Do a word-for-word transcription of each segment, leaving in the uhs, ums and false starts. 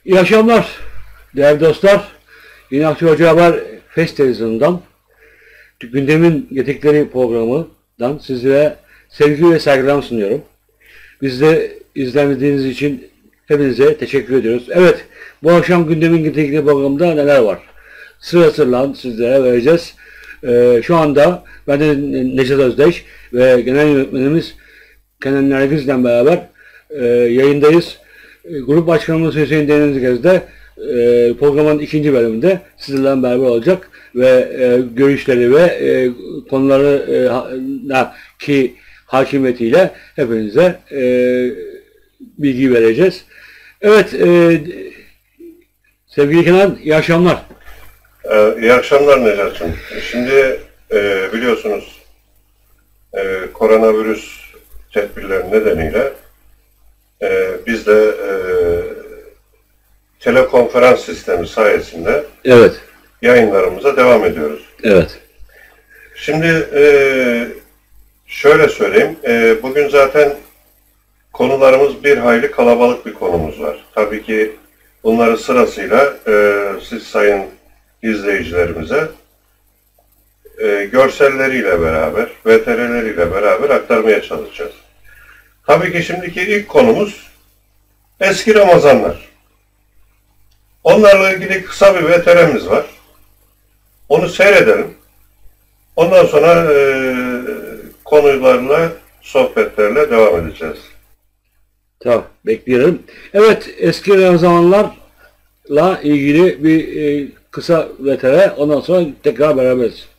İyi akşamlar değerli dostlar. Yine Aktif Hoca Haber Fest televizyonundan gündemin getikleri programından sizlere sevgi ve saygılarımı sunuyorum. Biz de izlemediğiniz için hepinize teşekkür ediyoruz. Evet, bu akşam gündemin getikleri programında neler var? Sıra sıralan sizlere vereceğiz. Ee, şu anda ben de Neşet Özdeş ve genel yönetmenimiz Kenan Nergiz'le beraber e, yayındayız. E, Grup Başkanımız Hüseyin Denizgez de e, programın ikinci bölümünde sizlerle beraber olacak ve e, görüşleri ve e, konuları e, ki hakimiyetiyle hepinize e, bilgi vereceğiz. Evet, e, sevgili Kenan, iyi akşamlar. Ee, iyi akşamlar Necat'cığım. Şimdi e, biliyorsunuz e, koronavirüs tedbirleri nedeniyle e, biz de e, telekonferans sistemi sayesinde evet. yayınlarımıza devam ediyoruz. Evet. Şimdi e, şöyle söyleyeyim, e, bugün zaten konularımız bir hayli kalabalık bir konumuz var. Tabii ki bunları sırasıyla e, siz sayın izleyicilerimize e, görselleriyle beraber, V T R'leriyle beraber aktarmaya çalışacağız. Tabii ki şimdiki ilk konumuz eski Ramazanlar. Onlarla ilgili kısa bir V T R'miz var. Onu seyredelim. Ondan sonra e, konularla, sohbetlerle devam edeceğiz. Tamam, bekliyorum. Evet, eski Ramazanlarla ilgili bir e, kısa V T R, ondan sonra tekrar beraberiz.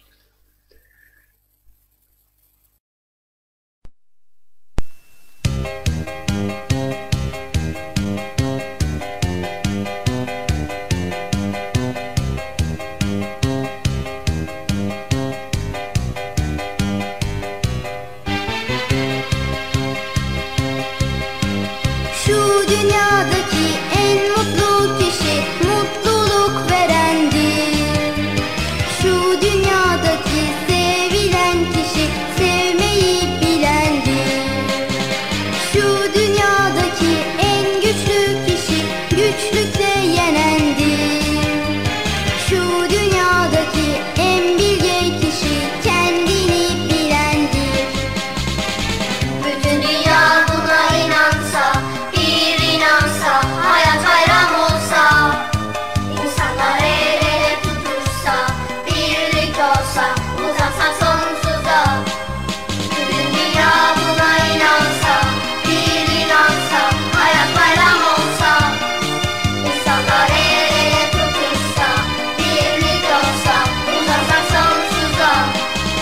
Şu dünyadaki en mutlu kişi mutluluk verendir. Şu dünyadaki sevilen kişi sevmeyi bilendir. Şu dünyadaki en güçlü kişi güçlükle yenendir. Şu dünyadaki en bilge kişi kendini bilendir. Bütün dünya buna inansa, bir inansa, hayat bayram olsa, insanlar el ele tutuşsa, birlik olsa, uzansak sonsuza. Bütün dünya buna inansa, bir inansa, hayat bayram olsa, insanlar el ele tutuşsa, birlik olsa, uzansak sonsuza.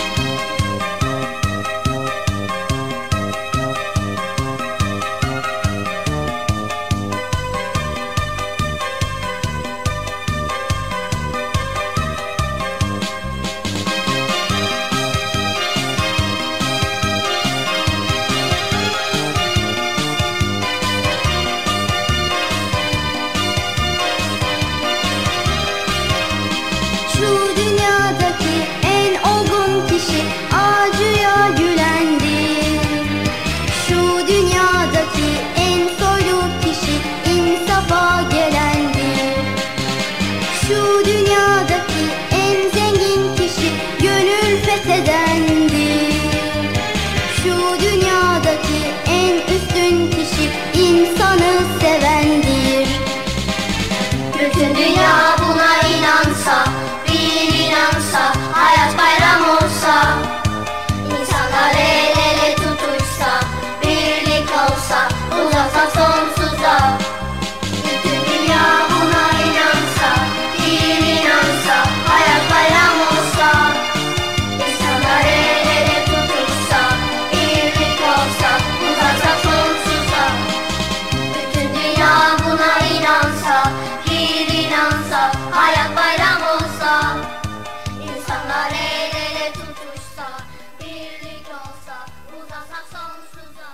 Şu dünyadaki en olgun kişi acıya gülendir. Şu dünyadaki en soylu kişi insafa gelendir. Şu dünyadaki en zengin kişi gönül fethedendir. Şu dünyadaki en üstün kişi insanı sevendir. Bütün dünya buna inansa, bir inansa, hayat bayram olsa, insanlar el ele tutuşsa, birlik olsa, uzansak sonsuza. Bütün dünya buna inansa, bir inansa, hayat bayram olsa, insanlar el ele tutuşsa, birlik olsa, uzansak sonsuza. Bütün dünya buna inansa, bir inansa, hayat bayram olsa, insanlar el ele tutuşsa, birlik olsa, uzansak sonsuza.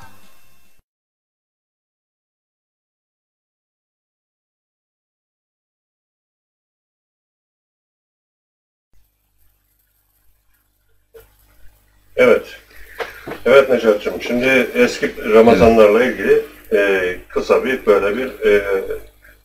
Evet. Evet Necat'cığım, şimdi eski Ramazanlarla ilgili e, kısa bir böyle bir e,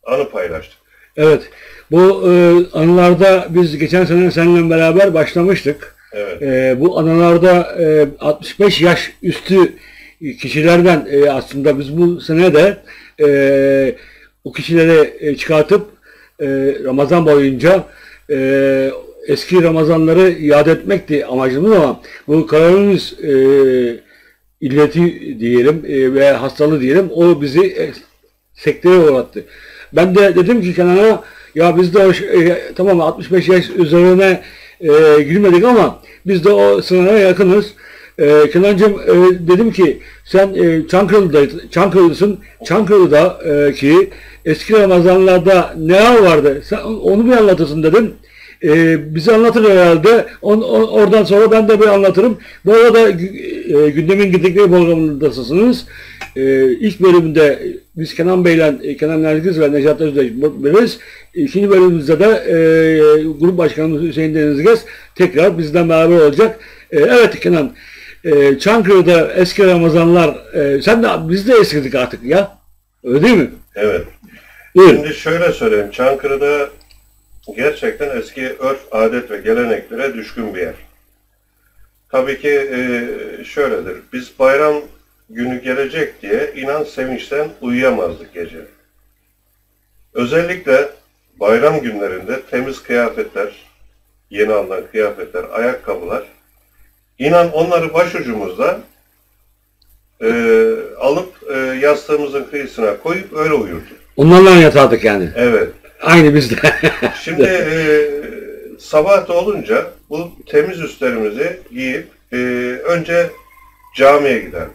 anı paylaştık. Evet. Bu e, anılarda biz geçen sene seninle beraber başlamıştık. Evet. E, bu anılarda e, altmış beş yaş üstü kişilerden e, aslında biz bu sene de e, o kişileri e, çıkartıp e, Ramazan boyunca e, eski Ramazanları iade etmekti amacımız ama bu koronavirüs e, illeti diyelim e, ve hastalığı diyelim o bizi e, sekteye uğrattı. Ben de dedim ki Kenan'a ya biz de o, e, tamam altmış beş yaş üzerine e, girmedik ama biz de o sınıra yakınız. E, Kenancığım e, dedim ki sen e, Çankırı'da, Çankırı'lısın. Çankırı'da e, ki eski Ramazanlarda neler vardı? Sen onu bir anlatırsın dedim. E, bize anlatır herhalde. On, on, oradan sonra ben de bir anlatırım. Bu arada e, gündemin gidikleri programındasınız. E, ilk bölümünde biz Kenan Bey'le, Kenan Nergiz ve Necat Özdeş. İkinci bölümümüzde de e, grup başkanımız Hüseyin Denizgez tekrar bizden beraber olacak. E, evet Kenan, e, Çankırı'da eski Ramazanlar, e, sen de biz de eskidik artık ya. Öyle değil mi? Evet. Buyurun. Şimdi şöyle söyleyeyim. Çankırı'da gerçekten eski örf, adet ve geleneklere düşkün bir yer. Tabii ki e, şöyledir. Biz bayram günü gelecek diye inan sevinçten uyuyamazdık gece. Özellikle bayram günlerinde temiz kıyafetler, yeni alınan kıyafetler, ayakkabılar, inan onları başucumuzda e, alıp e, yastığımızın kıyısına koyup öyle uyurduk. Onlarla yatardık yani. Evet. Aynı bizde. Şimdi e, sabah da olunca bu temiz üstlerimizi giyip e, önce camiye giderdik.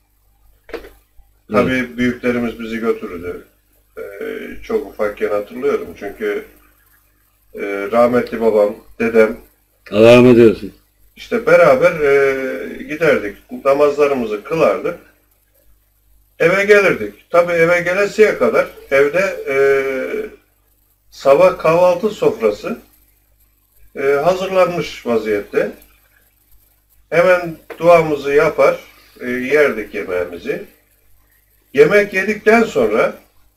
Tabii büyüklerimiz bizi götürürdü. E, çok ufakken hatırlıyorum çünkü e, rahmetli babam, dedem Allah rahmet eylesin. işte beraber e, giderdik. Namazlarımızı kılardık. Eve gelirdik. Tabii eve gelesiye kadar evde e, sabah kahvaltı sofrası e, hazırlanmış vaziyette. Hemen duamızı yapar, e, yerdik yemeğimizi. Yemek yedikten sonra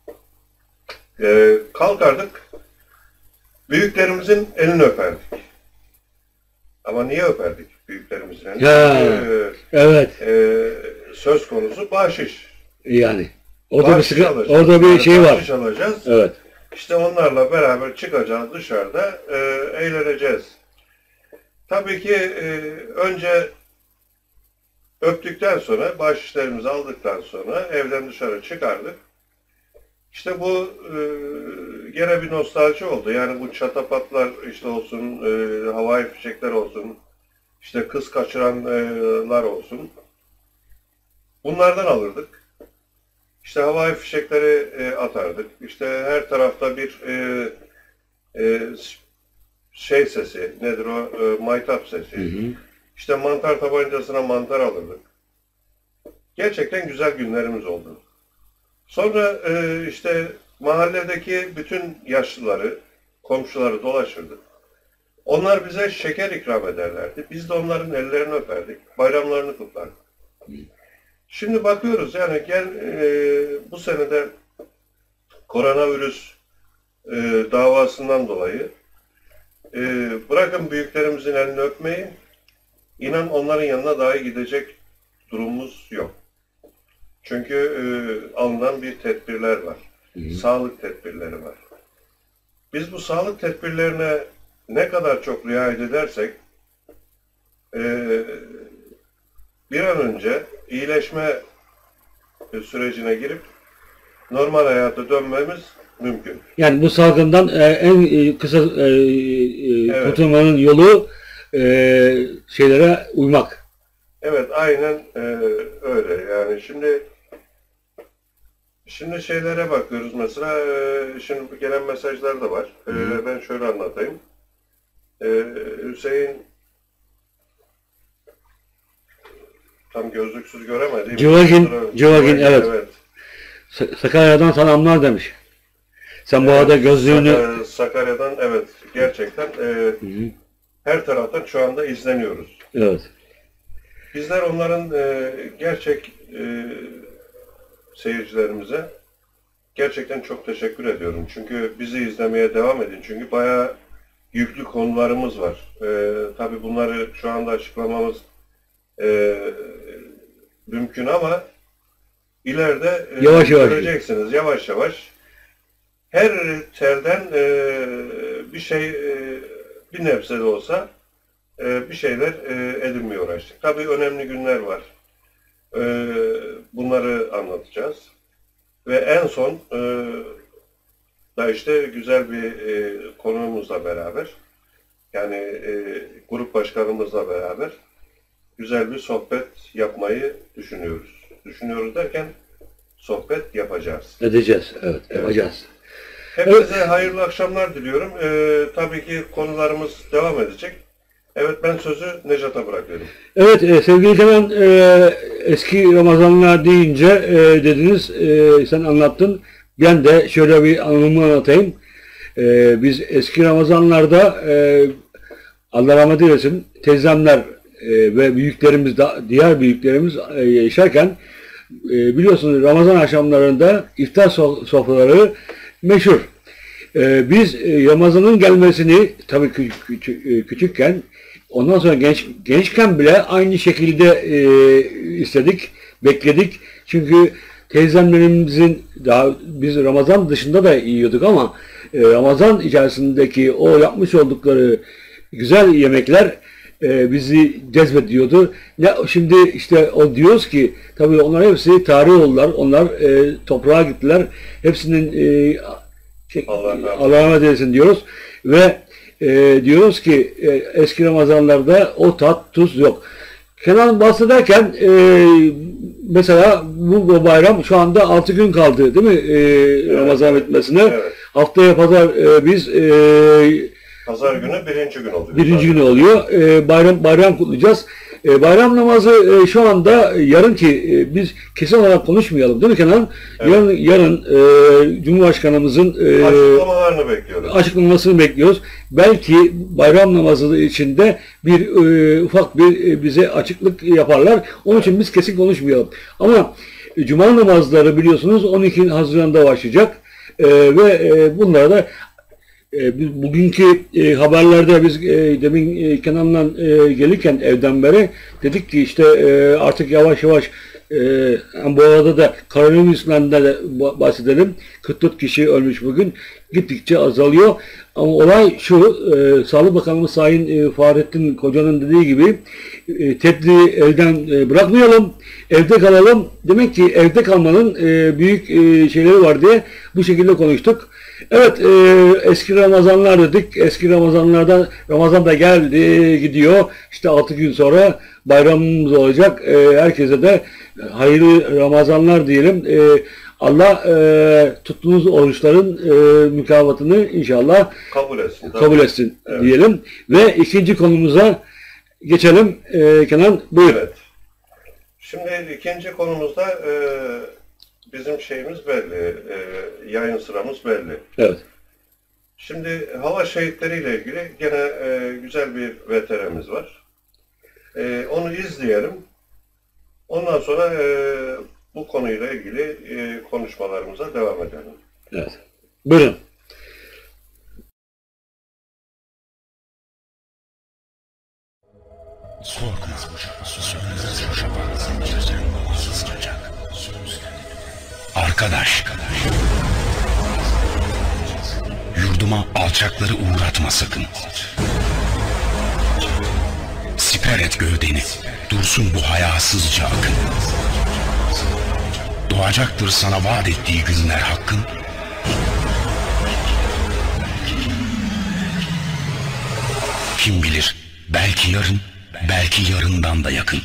e, kalkardık, büyüklerimizin elini öperdik. Ama niye öperdik büyüklerimizin elini? Ya, Çünkü, evet. e, söz konusu bahşiş. Yani. Orada bir, Bahşiş sıkı, alacağız. orada bir Yani şey var. bahşiş alacağız. Evet. İşte onlarla beraber çıkacağız dışarıda, e, eğleneceğiz. Tabii ki e, önce öptükten sonra, bahşişlerimizi aldıktan sonra evden dışarı çıkardık. İşte bu e, gene bir nostalji oldu. Yani bu çatapatlar işte olsun, e, havai fişekler olsun, işte kız kaçıranlar olsun. Bunlardan alırdık. İşte havai fişekleri e, atardık. İşte her tarafta bir e, e, şey sesi, nedir o? E, maytap sesi. Hı hı. İşte mantar tabancasına mantar alırdık. Gerçekten güzel günlerimiz oldu. Sonra e, işte mahalledeki bütün yaşlıları, komşuları dolaşırdık. Onlar bize şeker ikram ederlerdi. Biz de onların ellerini öperdik. Bayramlarını kutlardık. Şimdi bakıyoruz yani gel e, bu senede koronavirüs e, davasından dolayı e, bırakın büyüklerimizin elini öpmeyi, inan onların yanına dahi gidecek durumumuz yok. Çünkü e, alınan bir tedbirler var. Hı hı. Sağlık tedbirleri var. Biz bu sağlık tedbirlerine ne kadar çok riayet edersek e, bir an önce iyileşme sürecine girip normal hayata dönmemiz mümkün. Yani bu salgından e, en e, kısa e, e, Evet. kurtulmanın yolu e, şeylere uymak. Evet, aynen e, öyle. Yani şimdi şimdi şeylere bakıyoruz mesela. E, şimdi gelen mesajlar da var. E, Hı. ben şöyle anlatayım. E, Hüseyin tam gözlüksüz göremedi. Civagin, Civagin, evet. evet. Sa- Sakarya'dan selamlar demiş. Sen bu Evet, arada gözlüğünü... Sak- Sakarya'dan evet gerçekten e, Hı hı. her taraftan şu anda izleniyoruz. Evet. Bizler onların e, gerçek e, seyircilerimize gerçekten çok teşekkür ediyorum. Çünkü bizi izlemeye devam edin. Çünkü bayağı yüklü konularımız var. Ee, tabii bunları şu anda açıklamamız e, mümkün ama ileride e, Yavaş yavaş. göreceksiniz yavaş yavaş. Her telden e, bir şey, e, bir nebze de olsa e, bir şeyler e, edinmeye uğraştık. Tabii önemli günler var. E, bunları anlatacağız. Ve en son e, da işte güzel bir e, konuğumuzla beraber, yani e, grup başkanımızla beraber güzel bir sohbet yapmayı düşünüyoruz. Düşünüyoruz derken sohbet yapacağız. Edeceğiz. Evet, Evet. yapacağız. Hepinize hayırlı akşamlar diliyorum. Ee, tabii ki konularımız devam edecek. Evet, ben sözü Necat'a bırakıyorum. Evet e, sevgili Kenan, e, eski Ramazanlar deyince e, dediniz, e, sen anlattın. Ben de şöyle bir anımı anlatayım. E, biz eski Ramazanlarda e, Allah rahmet eylesin teyzemler e, ve büyüklerimiz, da, diğer büyüklerimiz e, yaşarken e, biliyorsunuz Ramazan akşamlarında iftar so- sofraları meşhur. E, biz e, Ramazan'ın gelmesini tabii kü- küçük, e, küçükken, ondan sonra genç gençken bile aynı şekilde e, istedik, bekledik. Çünkü teyzemlerimizin, daha biz Ramazan dışında da yiyorduk ama e, Ramazan içerisindeki o yapmış oldukları güzel yemekler e, bizi cezbediyordu. Ne şimdi işte o diyoruz ki tabii onlar hepsi tarih oldular. Onlar e, toprağa gittiler. Hepsinin e, şey, Allah rahmet eylesin. Allah rahmet eylesin diyoruz ve e, diyoruz ki e, eski Ramazanlarda o tat tuz yok. Kenan bahsederken e, mesela bu, bu bayram şu anda altı gün kaldı değil mi e, Evet, Ramazan evet. bitmesine? Evet. Haftaya pazar e, biz e, Pazar günü birinci gün oluyor. birinci gün oluyor. E, bayram bayram kutlayacağız. E, bayram namazı e, şu anda yarın ki e, biz kesin olarak konuşmayalım değil mi Kenan? Evet. Yarın yarın e, Cumhurbaşkanımızın e, Açıklamalarını bekliyoruz. açıklamasını bekliyoruz. Belki bayram namazı içinde bir e, ufak bir e, bize açıklık yaparlar. Onun için biz kesin konuşmayalım. Ama e, Cuma namazları biliyorsunuz on iki Haziran'da başlayacak. E, ve e, bunlara da e, biz bugünkü e, haberlerde biz e, demin e, Kenan'la e, gelirken evden beri dedik ki işte e, artık yavaş yavaş e, bu arada da koronavirüsünden de bahsedelim. kırk dört kişi ölmüş bugün. Gittikçe azalıyor. Ama olay şu, e, Sağlık Bakanımız Sayın e, Fahrettin Koca'nın dediği gibi e, tedbiri elden e, bırakmayalım, evde kalalım. Demek ki evde kalmanın e, büyük e, şeyleri var diye bu şekilde konuştuk. Evet, e, eski Ramazanlar dedik. Eski Ramazanlardan Ramazan da geldi, gidiyor. İşte altı gün sonra bayramımız olacak. E, herkese de hayırlı Ramazanlar diyelim. E, Allah e, tuttuğunuz oruçların e, mükafatını inşallah Kabul etsin. tabii. kabul etsin Evet. diyelim. Ve ikinci konumuza geçelim. E, Kenan buyur. Evet. Şimdi ikinci konumuzda e, bizim şeyimiz belli. E, yayın sıramız belli. Evet. Şimdi hava şehitleriyle ilgili gene e, güzel bir V T R'miz var. E, onu izleyelim. Ondan sonra e, bu konuyla ilgili e, konuşmalarımıza devam edelim. Evet. Buyurun. Arkadaş, yurduma alçakları uğratma sakın. Siper et gövdeni, dursun bu hayasızca akın. Doğacaktır sana vaat ettiği günler hakkın. Kim bilir, belki yarın, belki yarından da yakın.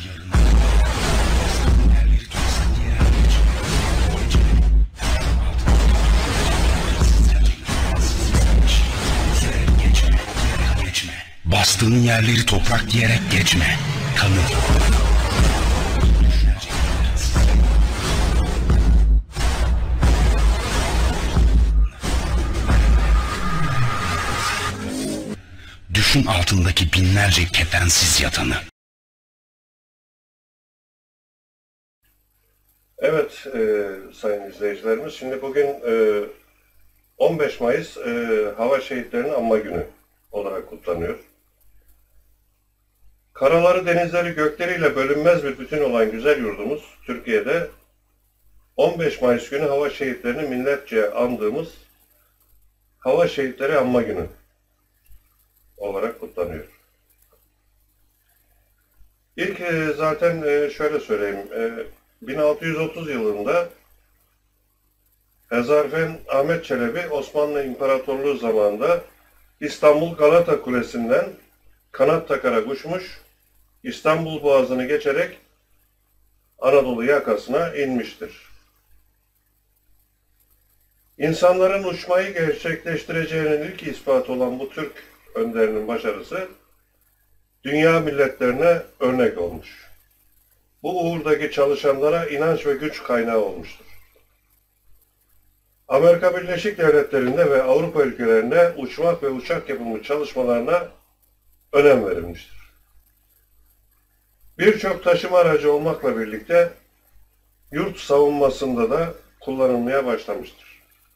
Bastığın yerleri toprak diyerek geçme, kanı. Düşün altındaki binlerce kefensiz yatanı. Evet e, sayın izleyicilerimiz, şimdi bugün e, on beş Mayıs e, Hava Şehitlerinin Anma Günü olarak kutlanıyor. Karaları, denizleri, gökleriyle bölünmez bir bütün olan güzel yurdumuz Türkiye'de on beş Mayıs günü hava şehitlerini milletçe andığımız Hava Şehitleri Anma Günü olarak kutlanıyor. İlk e, zaten e, şöyle söyleyeyim, e, bin altı yüz otuz yılında Hezarfen Ahmet Çelebi Osmanlı İmparatorluğu zamanında İstanbul Galata Kulesi'nden kanat takarak uçmuş, İstanbul Boğazı'nı geçerek Anadolu yakasına inmiştir. İnsanların uçmayı gerçekleştireceğinin ilk ispatı olan bu Türk önderinin başarısı, dünya milletlerine örnek olmuş. Bu uğurdaki çalışanlara inanç ve güç kaynağı olmuştur. Amerika Birleşik Devletleri'nde ve Avrupa ülkelerinde uçmak ve uçak yapımı çalışmalarına önem verilmiştir. Birçok taşıma aracı olmakla birlikte yurt savunmasında da kullanılmaya başlamıştır.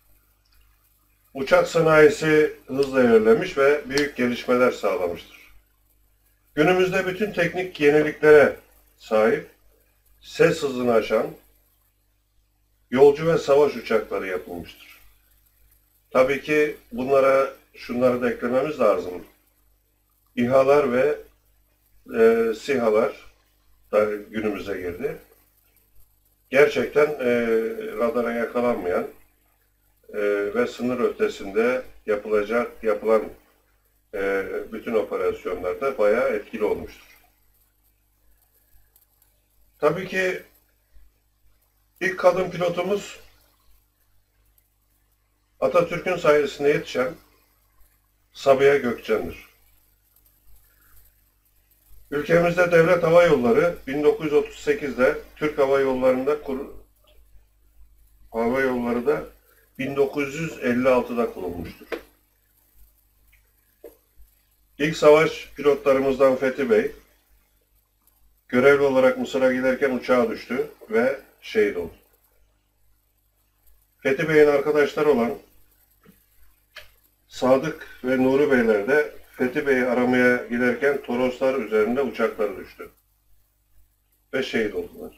Uçak sanayisi hızla ilerlemiş ve büyük gelişmeler sağlamıştır. Günümüzde bütün teknik yeniliklere sahip, ses hızını aşan yolcu ve savaş uçakları yapılmıştır. Tabii ki bunlara şunları da eklememiz lazım. İHA'lar ve e, SİHA'lar da günümüze girdi. Gerçekten e, radara yakalanmayan e, ve sınır ötesinde yapılacak, yapılan e, bütün operasyonlarda bayağı etkili olmuştur. Tabii ki ilk kadın pilotumuz Atatürk'ün sayesinde yetişen Sabiha Gökçen'dir. Ülkemizde Devlet Hava Yolları bin dokuz yüz otuz sekizde Türk Hava Yolları'nda kur Hava Yolları da bin dokuz yüz elli altıda kurulmuştur. İlk savaş pilotlarımızdan Fethi Bey görevli olarak Mısır'a giderken uçağa düştü ve şehit oldu. Fethi Bey'in arkadaşları olan Sadık ve Nuri Beyler de Fethi Bey'i aramaya giderken Toroslar üzerinde uçakları düştü ve şehit oldular.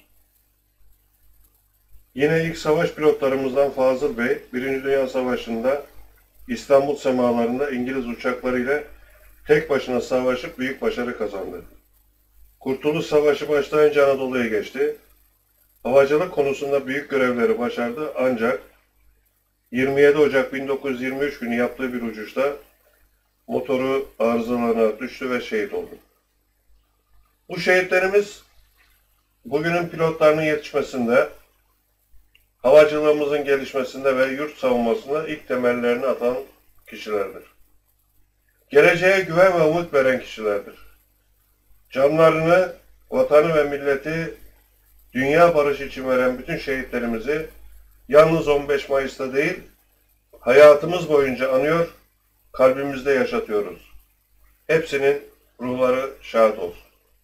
Yine ilk savaş pilotlarımızdan Fazıl Bey, Birinci Dünya Savaşı'nda İstanbul semalarında İngiliz uçaklarıyla tek başına savaşıp büyük başarı kazandı. Kurtuluş Savaşı başlayınca Anadolu'ya geçti. Havacılık konusunda büyük görevleri başardı ancak yirmi yedi Ocak bin dokuz yüz yirmi üç günü yaptığı bir uçuşta motoru arızalanarak düştü ve şehit oldu. Bu şehitlerimiz bugünün pilotlarının yetişmesinde, havacılığımızın gelişmesinde ve yurt savunmasında ilk temellerini atan kişilerdir. Geleceğe güven ve umut veren kişilerdir. Canlarını, vatanı ve milleti dünya barışı için veren bütün şehitlerimizi yalnız on beş Mayıs'ta değil, hayatımız boyunca anıyor, kalbimizde yaşatıyoruz. Hepsinin ruhları şad olsun.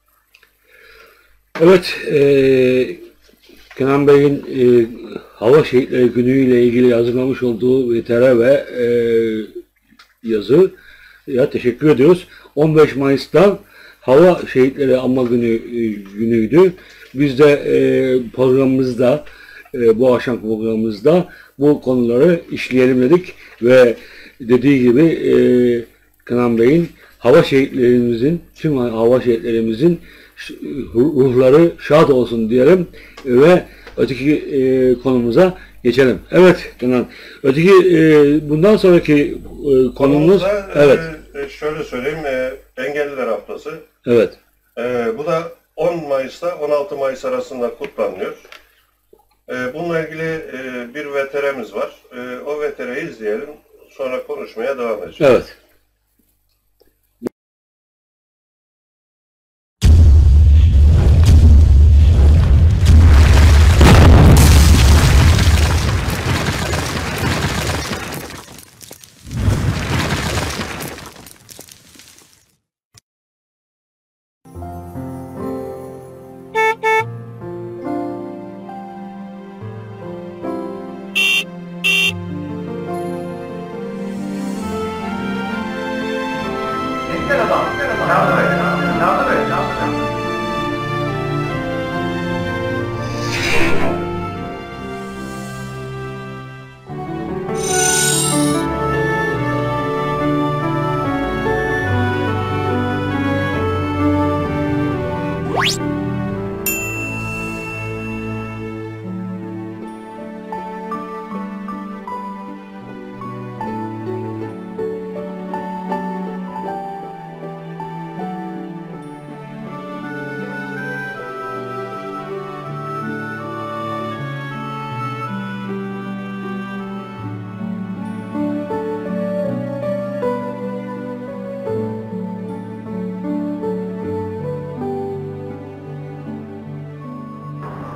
Evet, e, Kenan Bey'in e, Hava Şehitleri Günü ile ilgili hazırlamış olduğu vetere ve e, yazı ya teşekkür ediyoruz. on beş Mayıs'ta Hava Şehitleri Anma Günü e, günüydü. Biz de e, programımızda e, bu akşam programımızda bu konuları işleyelim dedik ve dediği gibi e, Kenan Bey'in hava şehitlerimizin, tüm hava şehitlerimizin ruhları şad olsun diyelim ve öteki e, konumuza geçelim. Evet Kenan, öteki e, bundan sonraki e, konumuz Konumuzda, evet. E, şöyle söyleyeyim, e, Engelliler Haftası. Evet. E, bu da on Mayıs'ta on altı Mayıs arasında kutlanıyor. E, bununla ilgili e, bir veteremiz var. E, o vetereyi izleyelim. Sonra konuşmaya devam edeceğiz. Evet.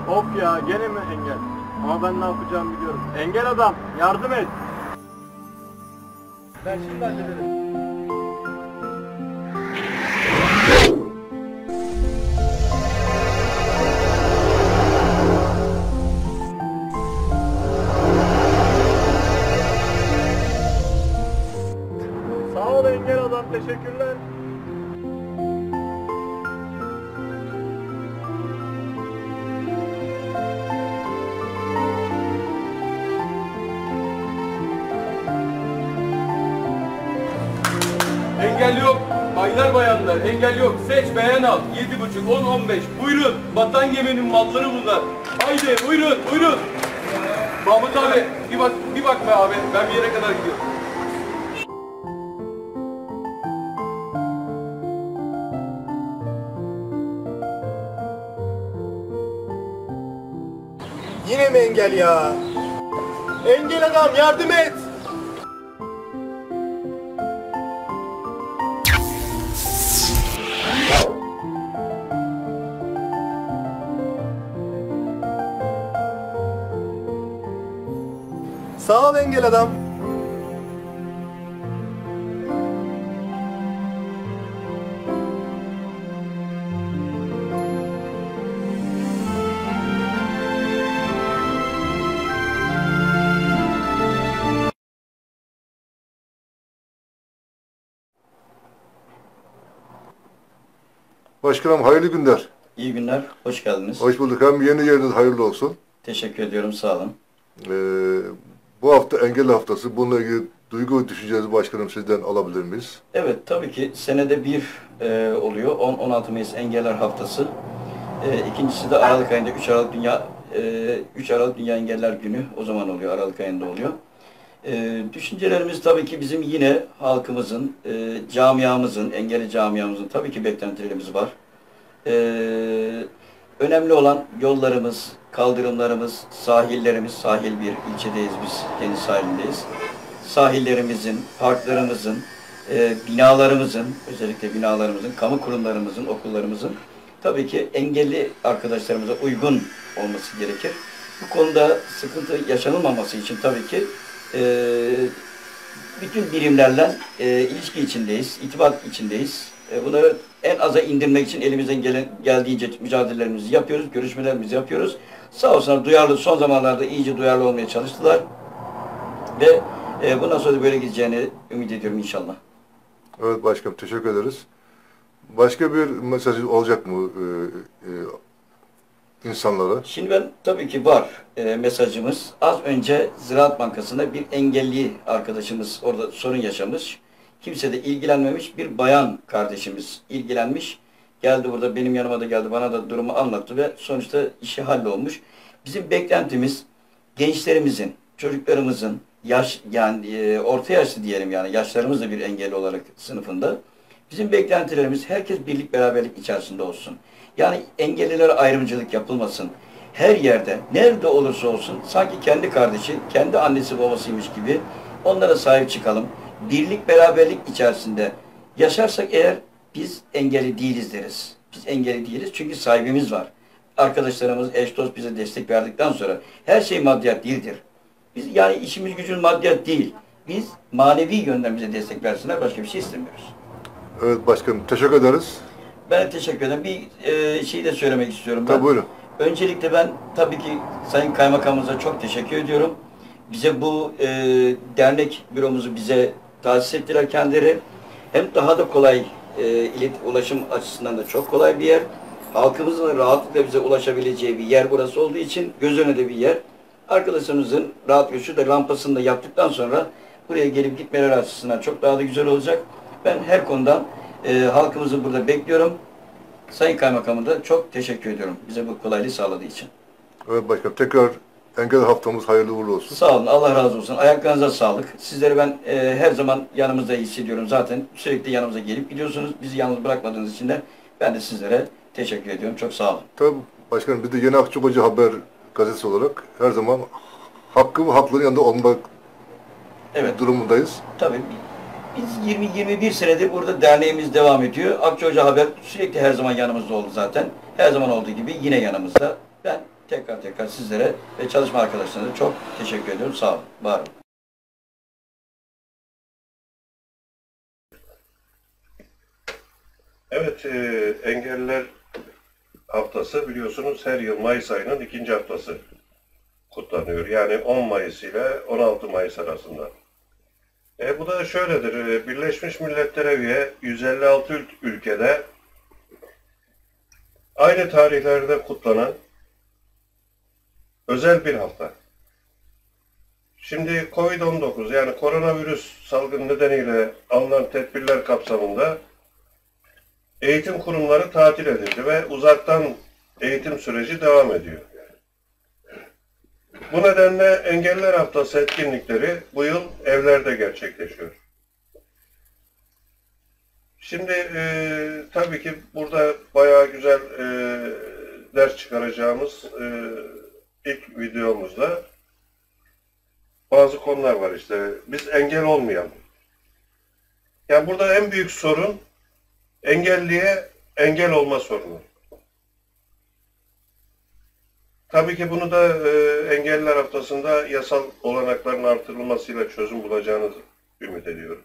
Of ya, gene mi engel? Ama ben ne yapacağımı biliyorum. Engel adam, yardım et. Ben şimdi hallederim. Sağ ol engel adam, teşekkürler. Engel yok. Baylar bayanlar engel yok. Seç beğen al. Yedi buçuk, on, on beş. Buyurun. Batan geminin malları bunlar. Haydi buyurun, buyurun. Mahmut abi bir bak, bir bak be abi. Ben bir yere kadar gidiyorum. Yine mi engel ya? Engel adam, yardım et. Sağ ol engel adam. Başkanım hayırlı günler. İyi günler, hoş geldiniz. Hoş bulduk. Hem yeni yeriniz hayırlı olsun. Teşekkür ediyorum, sağ olun. Ee, bu hafta engelli haftası. Bununla ilgili duygu ve düşüncelerinizi başkanım sizden alabilir miyiz? Evet, tabii ki senede bir e, oluyor. on on altı Mayıs Engeller Haftası. E, ikincisi de Aralık ayında üç Aralık Dünya e, üç Aralık Dünya Engeller Günü. O zaman oluyor, Aralık ayında oluyor. E, düşüncelerimiz tabii ki bizim yine halkımızın, e, camiamızın, engelli camiamızın tabii ki beklentilerimiz var. E, önemli olan yollarımız, kaldırımlarımız, sahillerimiz, sahil bir ilçedeyiz biz, deniz sahilindeyiz. Sahillerimizin, parklarımızın, e, binalarımızın, özellikle binalarımızın, kamu kurumlarımızın, okullarımızın tabii ki engelli arkadaşlarımıza uygun olması gerekir. Bu konuda sıkıntı yaşanılmaması için tabii ki e, bütün birimlerle e, ilişki içindeyiz, itibat içindeyiz. E, bunları en aza indirmek için elimizden gelen, geldiğince mücadelelerimizi yapıyoruz, görüşmelerimizi yapıyoruz. Sağ olsunlar duyarlı, son zamanlarda iyice duyarlı olmaya çalıştılar. Ve e, bundan sonra da böyle gideceğini ümit ediyorum inşallah. Evet başkanım, teşekkür ederiz. Başka bir mesaj olacak mı e, e, insanlara? Şimdi ben tabii ki var e, mesajımız. Az önce Ziraat Bankası'nda bir engelli arkadaşımız orada sorun yaşamış. Kimse de ilgilenmemiş. Bir bayan kardeşimiz ilgilenmiş. Geldi burada benim yanıma da geldi. Bana da durumu anlattı ve sonuçta işi hallolmuş. Bizim beklentimiz gençlerimizin, çocuklarımızın, yaş yani e, orta yaşlı diyelim yani yaşlarımız da bir engelli olarak sınıfında. Bizim beklentilerimiz herkes birlik beraberlik içerisinde olsun. Yani engellilere ayrımcılık yapılmasın. Her yerde, nerede olursa olsun sanki kendi kardeşi, kendi annesi babasıymış gibi onlara sahip çıkalım. Birlik beraberlik içerisinde yaşarsak eğer biz engelli değiliz deriz. Biz engelli değiliz çünkü sahibimiz var. Arkadaşlarımız, eş dost bize destek verdikten sonra her şey maddiyat değildir. Biz yani işimiz gücümüz maddiyat değil. Biz manevi yönden bize destek versinler, başka bir şey istemiyoruz. Evet başkanım, teşekkür ederiz. Ben teşekkür ederim. Bir e, şey de söylemek istiyorum ben. Tabii buyurun. Öncelikle ben tabii ki Sayın Kaymakamımıza çok teşekkür ediyorum. Bize bu e, dernek büromuzu bize tahsis ettiler kendileri. Hem daha da kolay e, ilet ulaşım açısından da çok kolay bir yer. Halkımızın da rahatlıkla bize ulaşabileceği bir yer burası olduğu için göz önünde bir yer. Arkadaşlarımızın rahat ve şu da rampasını da yaptıktan sonra buraya gelip gitmeleri açısından çok daha da güzel olacak. Ben her konudan e, halkımızı burada bekliyorum. Sayın Kaymakam'a da çok teşekkür ediyorum bize bu kolaylığı sağladığı için. Evet başkanım, tekrar engel haftamız hayırlı uğurlu olsun. Sağ olun, Allah razı olsun. Ayaklarınıza sağlık. Sizleri ben e, her zaman yanımızda hissediyorum zaten. Sürekli yanımıza gelip gidiyorsunuz. Bizi yalnız bırakmadığınız için de ben de sizlere teşekkür ediyorum. Çok sağ olun. Tabii başkanım, biz de Yeni Akçakoca Haber gazetesi olarak her zaman hakkı ve hakların yanında olmak Evet. durumundayız. Tabii. Biz yirmi yirmi bir senedir burada derneğimiz devam ediyor. Akçakoca Haber sürekli her zaman yanımızda oldu zaten. Her zaman olduğu gibi yine yanımızda. Ben tekrar tekrar sizlere ve çalışma arkadaşlarına çok teşekkür ediyorum. Sağ olun. Var olun. Evet, e, Engelliler Haftası biliyorsunuz her yıl Mayıs ayının ikinci haftası kutlanıyor. Yani on Mayıs ile on altı Mayıs arasında. E, bu da şöyledir, e, Birleşmiş Milletler'e üye yüz elli altı ül ülkede aynı tarihlerde kutlanan özel bir hafta. Şimdi Covid on dokuz yani koronavirüs salgını nedeniyle alınan tedbirler kapsamında eğitim kurumları tatil edildi ve uzaktan eğitim süreci devam ediyor. Bu nedenle Engelliler Haftası etkinlikleri bu yıl evlerde gerçekleşiyor. Şimdi e, tabii ki burada bayağı güzel e, ders çıkaracağımız e, ilk videomuzda bazı konular var işte. Biz engel olmayalım. Yani burada en büyük sorun engelliye engel olma sorunu. Tabii ki bunu da e, Engelliler Haftası'nda yasal olanakların artırılmasıyla çözüm bulacağınızı ümit ediyorum.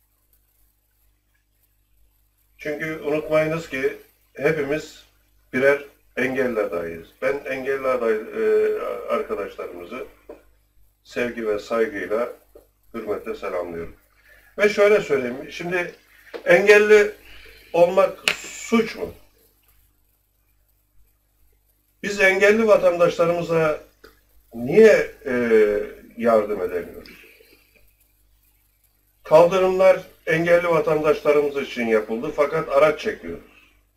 Çünkü unutmayınız ki hepimiz birer engelli adayıyız. Ben engelli aday e, arkadaşlarımızı sevgi ve saygıyla, hürmetle selamlıyorum. Ve şöyle söyleyeyim, şimdi engelli olmak suç mu? Biz engelli vatandaşlarımıza niye e, yardım edemiyoruz? Kaldırımlar engelli vatandaşlarımız için yapıldı fakat araç çekiyoruz.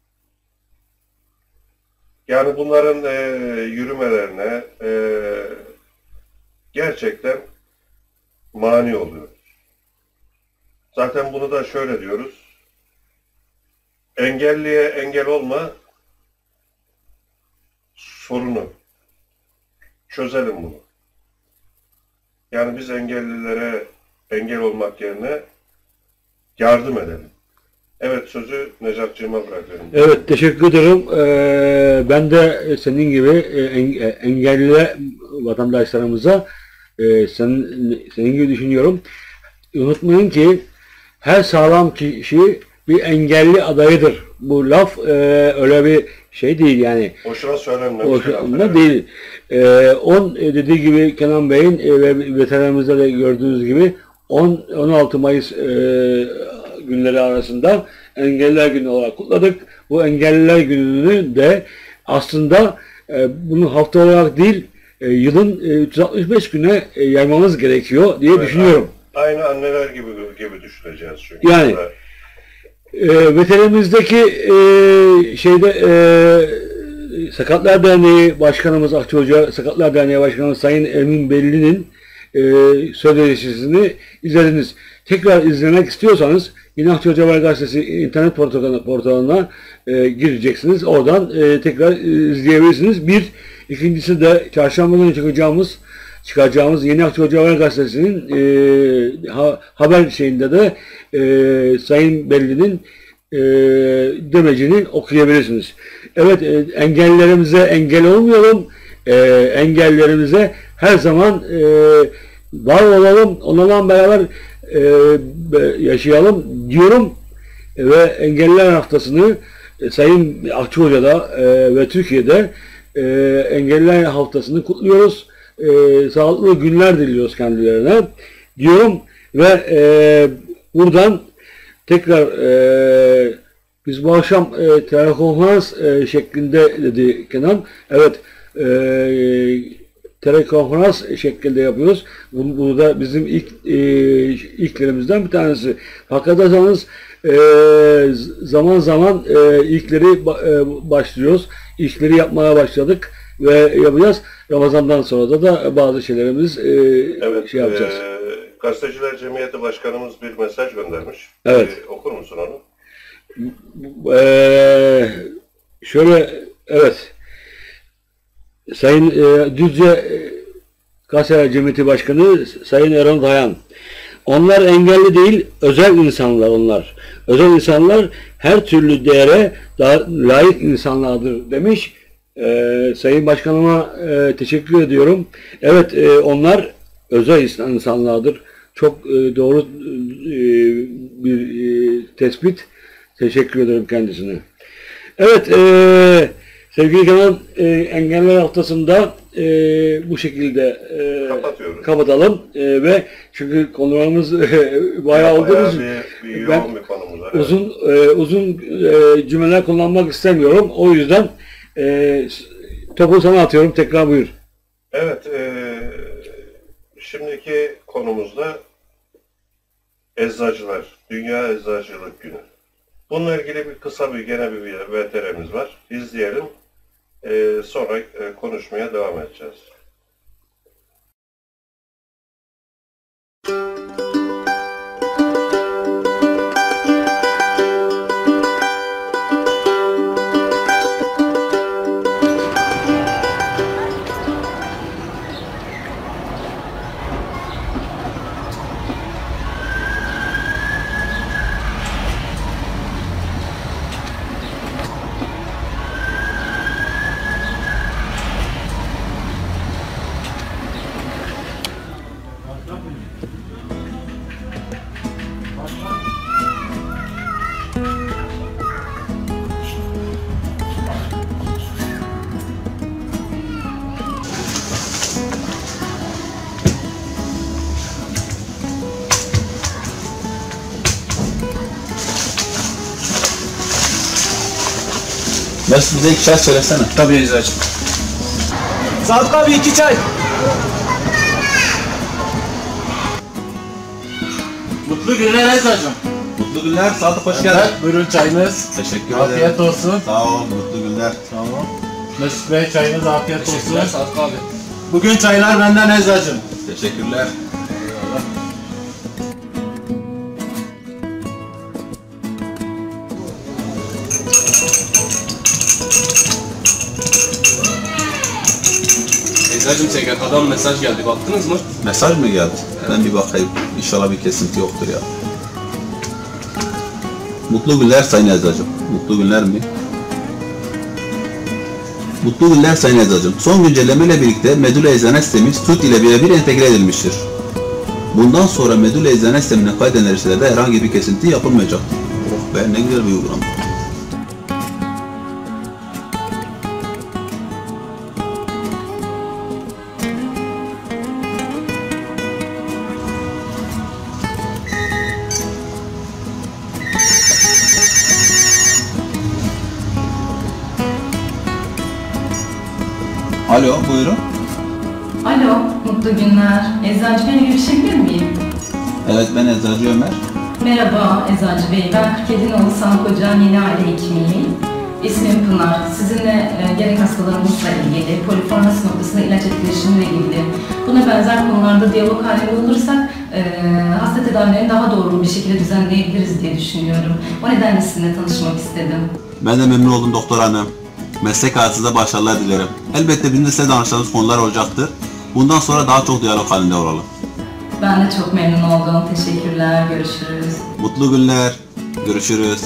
Yani bunların e, yürümelerine e, gerçekten mani oluyoruz. Zaten bunu da şöyle diyoruz. Engelliye engel olma, sorunu. Çözelim bunu. Yani biz engellilere engel olmak yerine yardım edelim. Evet, sözü Necat'cığıma bırakıyorum. Evet, teşekkür ederim. Ee, ben de senin gibi engelli vatandaşlarımıza e, senin, senin gibi düşünüyorum. Unutmayın ki her sağlam kişi bir engelli adayıdır. Bu laf e, öyle bir şey değil yani. Boşuna söylenmemiş. Boşuna değil. E, on dediği gibi Kenan Bey'in e, ve veterinerimizde de gördüğünüz gibi on on altı Mayıs e, günleri arasında Engelliler Günü olarak kutladık. Bu Engelliler Günü'nü de aslında e, bunu hafta olarak değil e, yılın e, üç yüz altmış beş güne e, yaymamız gerekiyor diye evet, düşünüyorum. Aynı, aynı anneler gibi gibi düşüneceğiz çünkü. Yani e, veterinerimizdeki e, şeyde e, Sakatlar Derneği Başkanımız Akçı Hoca, Sakatlar Derneği Başkanımız Sayın Emin Belli'nin e, söyleşisini izlediniz. Tekrar izlemek istiyorsanız yine Akçı Hoca Var Gazetesi internet portalına, portalına e, gireceksiniz. Oradan e, tekrar e, izleyebilirsiniz. Bir, ikincisi de çarşamba günü çıkacağımız çıkacağımız Yeni Akçı Hoca Var Gazetesi'nin e, ha, haber şeyinde de e, Sayın Belli'nin e, demecini okuyabilirsiniz. Evet, e, engellerimize engel olmayalım. E, engellerimize her zaman e, var olalım. Onlarla beraber e, yaşayalım diyorum. E, ve Engelliler Haftası'nı e, Sayın Akçı Hoca'da e, ve Türkiye'de e, Engelliler Haftası'nı kutluyoruz. E, sağlıklı günler diliyoruz kendilerine diyorum ve e, buradan tekrar e, biz bu akşam e, telekonferans e, şeklinde dedi Kenan. Evet, e, telekonferans şeklinde yapıyoruz. Bunu, bunu da bizim ilk e, ilklerimizden bir tanesi. Hakikaten e, zaman zaman e, ilkleri e, başlıyoruz. İşleri yapmaya başladık ve yapacağız. Ramazan'dan sonra da, da bazı şeylerimiz e, evet, şey yapacağız. E, Gazeteciler Cemiyeti Başkanımız bir mesaj göndermiş. Evet. E, okur musun onu? Ee, şöyle, evet. Sayın e, Düzce e, Gazeteciler Cemiyeti Başkanı Sayın Erhan Dayan. Onlar engelli değil, özel insanlar onlar. Özel insanlar her türlü değere daha layık insanlardır demiş. Ee, Sayın Başkanıma e, teşekkür ediyorum. Evet, e, onlar özel insan- insanlardır. Çok e, doğru e, bir e, tespit. Teşekkür ederim kendisine. Evet, e, sevgili Kenan, e, Engeller Haftası'nda e, bu şekilde e, Kapatıyoruz. kapatalım. E, ve çünkü konularımız e, bayağı olduğumuz için bir, bir ben yoğun bir konumuz var. Evet. uzun e, uzun e, cümleler kullanmak istemiyorum. O yüzden e, topu sana atıyorum. Tekrar buyur. Evet, e, şimdiki konumuzda Eczacılar, Dünya Eczacılık Günü. Bununla ilgili bir kısa bir gene bir V T R'miz var. İzleyelim. E, sonra e, konuşmaya devam edeceğiz. Mesut bize iki çay söylesene. Tabii Eczacığım. Sadık abi iki çay. Mutlu günler Eczacığım. Mutlu günler. Sadık hoş geldin. Evet, buyurun çayınız. Teşekkür ederim. Afiyet olsun. Sağ ol. Mutlu günler. Tamam. Mesut Bey çayınız afiyet olsun. Teşekkürler Sadık abi. Bugün çaylar benden Eczacığım. Teşekkürler. Eczacığım S G K'dan mesaj geldi. Baktınız mı? Mesaj mı geldi? Ben bir bakayım. İnşallah bir kesinti yoktur ya. Mutlu günler Sayın Eczacığım. Mutlu günler mi? Mutlu günler Sayın Eczacığım. Son güncelleme ile birlikte Medula Eczane Sistemi S U T ile birebir entegre edilmiştir. Bundan sonra Medula Eczane Sistemi'ne kaydedilen erişmelerde herhangi bir kesinti yapılmayacaktır. Oh be, ne güzel bir uygulama. Alo, buyurun. Alo, mutlu günler. Eczacı Bey'le görüşebilir miyim? Evet, ben Eczacı Ömer. Merhaba Eczacı Bey, ben kırk yedi nolu Sankoca Yeni Aile Hekimiyim. İsmim Pınar. Sizinle e, gerek hastalarımızla ilgili, polifarmasi noktasında ilaç etkileşimiyle ilgili, buna benzer konularda diyalog halinde olursak e, hasta tedavilerini daha doğru bir şekilde düzenleyebiliriz diye düşünüyorum. O nedenle sizinle tanışmak istedim. Ben de memnun oldum doktor hanım. Meslek hayatınızda başarılar dilerim. Elbette bizim de size danışacağınız konular olacaktır. Bundan sonra daha çok diyalog halinde olalım. Ben de çok memnun oldum. Teşekkürler. Görüşürüz. Mutlu günler. Görüşürüz.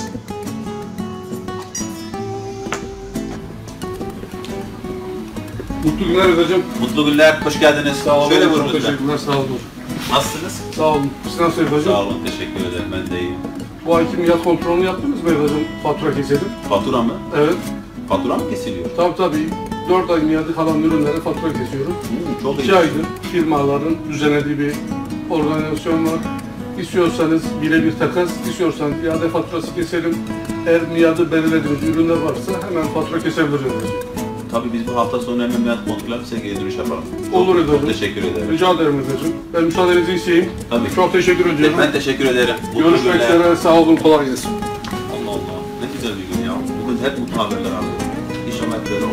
Mutlu günler Eczacığım. Mutlu günler. Hoş geldiniz. Sağ olun. Şöyle Çok buyurun lütfen. teşekkürler. Sağ olun. Nasılsınız? Sağ olun. Siz nasıl Eczacığım? Sağ olun. Teşekkür ederim. Ben de iyiyim. Bu ayki milat kontrolünü yaptınız mı Eczacığım? Fatura keselim. Fatura mı? Evet. Fatura mı kesiliyor? Tabii tabii. dört ay miyadı kalan ürünlere fatura kesiyorum. Hmm, çok iyi. iki aydır firmaların düzenlediği bir organizasyon var. İstiyorsanız birebir takas, istiyorsanız iade faturası keselim. Eğer miyadı belirlediğimiz ürünler varsa hemen fatura kesebiliriz. Tabii biz bu hafta sonu hemen meyadı kontrolü size geri dönüş yapalım. Olur Çok Eczacığım. teşekkür ederim. Rica ederim Eczacığım. Ben müsaadenizi isteyeyim. Tabii. Çok teşekkür ediyorum. Ben teşekkür ederim. Mutlu Görüşmek günler. üzere. Sağ olun. Kolay gelsin. Allah Allah. Ne güzel bir gün ya. Bugün hep mutlu haberler aldım. İnşallah hep böyle olur.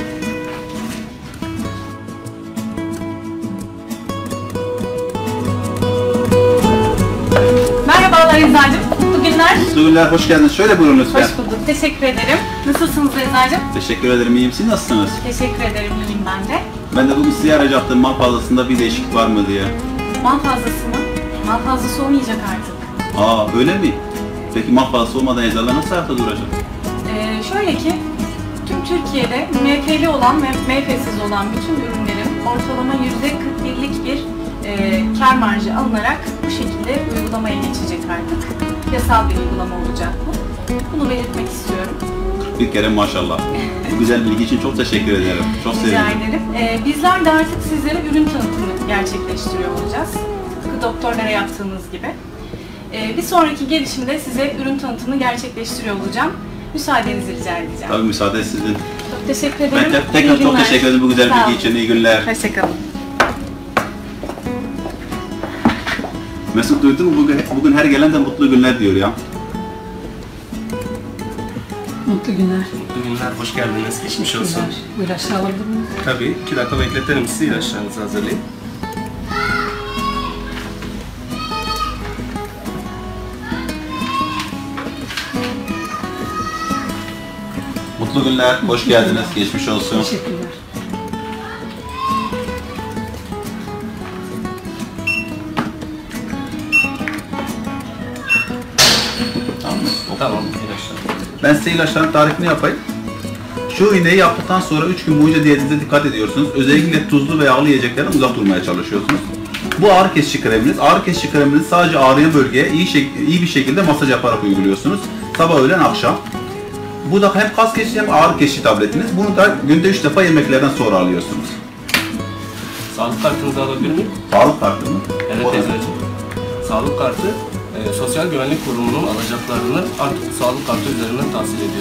Merhabalar Eczacığım. Mutlu günler. Mutlu günler, hoş geldiniz. Şöyle buyurun lütfen. Hoş bulduk. Teşekkür ederim. Nasılsınız Eczacığım? Teşekkür ederim. İyiyim. Siz nasılsınız? Teşekkür ederim. İyiyim ben de. Ben de bugün sizi arayacaktım. Mal fazlasında bir değişiklik var mı diye. Mal fazlası mı? Mal fazlası olmayacak artık. Aa, öyle mi? Peki mal fazlası olmadan eczalar nasıl ayakta duracak? Ee, şöyle ki, tüm Türkiye'de M F'li olan ve M F'siz olan bütün ürünlerin ortalama yüzde kırk birlik bir e, kar marjı alınarak bu şekilde uygulamaya geçecek artık. Yasal bir uygulama olacak bu. Bunu belirtmek istiyorum. Bir kere maşallah. Bu güzel bilgi için çok teşekkür ederim. Çok Rica sevindim. ederim. Ee, bizler de artık sizlere ürün tanıtımı gerçekleştiriyor olacağız. Tıpkı doktorlara yaptığımız gibi. Ee, bir sonraki gelişimde size ürün tanıtımını gerçekleştiriyor olacağım. Müsaadenizi rica edeceğim. Tabii müsaade sizin. Çok teşekkür ederim. Ben te- tekrar İyi çok günler. teşekkür ederim bu güzel Sağ bilgi olun. için. İyi günler. Hoşçakalın. Mesut duydun mu? Bugün, bugün her gelen de mutlu günler diyor ya. Mutlu günler. Mutlu günler, hoş geldiniz. Geçmiş olsun. Buyur aşağı alabilir miyim? Tabii, iki dakika bekletelim sizi, ilaçlarınızı hazırlayın. Mutlu günler, hoş geldiniz. Geçmiş olsun. Teşekkürler. Tamam mı? Tamam, ilaçlar. Ben size ilaçların tarifini yapayım. Şu iğneyi yaptıktan sonra üç gün boyunca diyetinize dikkat ediyorsunuz. Özellikle tuzlu ve yağlı yiyeceklerden uzak durmaya çalışıyorsunuz. Bu ağrı kesici kreminiz. Ağrı kesici kreminizi sadece ağrıyan bölgeye iyi, şek- iyi bir şekilde masaj yaparak uyguluyorsunuz. Sabah, öğlen, akşam. Bu da hem kas kesici hem ağrı kesici tabletiniz. Bunu da günde üç defa yemeklerden sonra alıyorsunuz. Sağlık kartınızı alabilir miyim? Sağlık kartı mı? Evet O da- teyzeciğim. Sağlık kartı, e, Sosyal Güvenlik Kurumu'nun alacaklarını artık sağlık kartı üzerinden tahsil ediyor.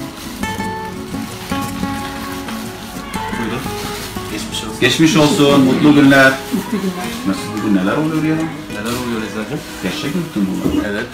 Buyurun. Geçmiş olsun. Geçmiş olsun, mutlu günler. Mutlu günler. Nasıl, bu neler oluyor ya? Neler oluyor Eczacığım? Gerçek mi bütün bunlar? Evet.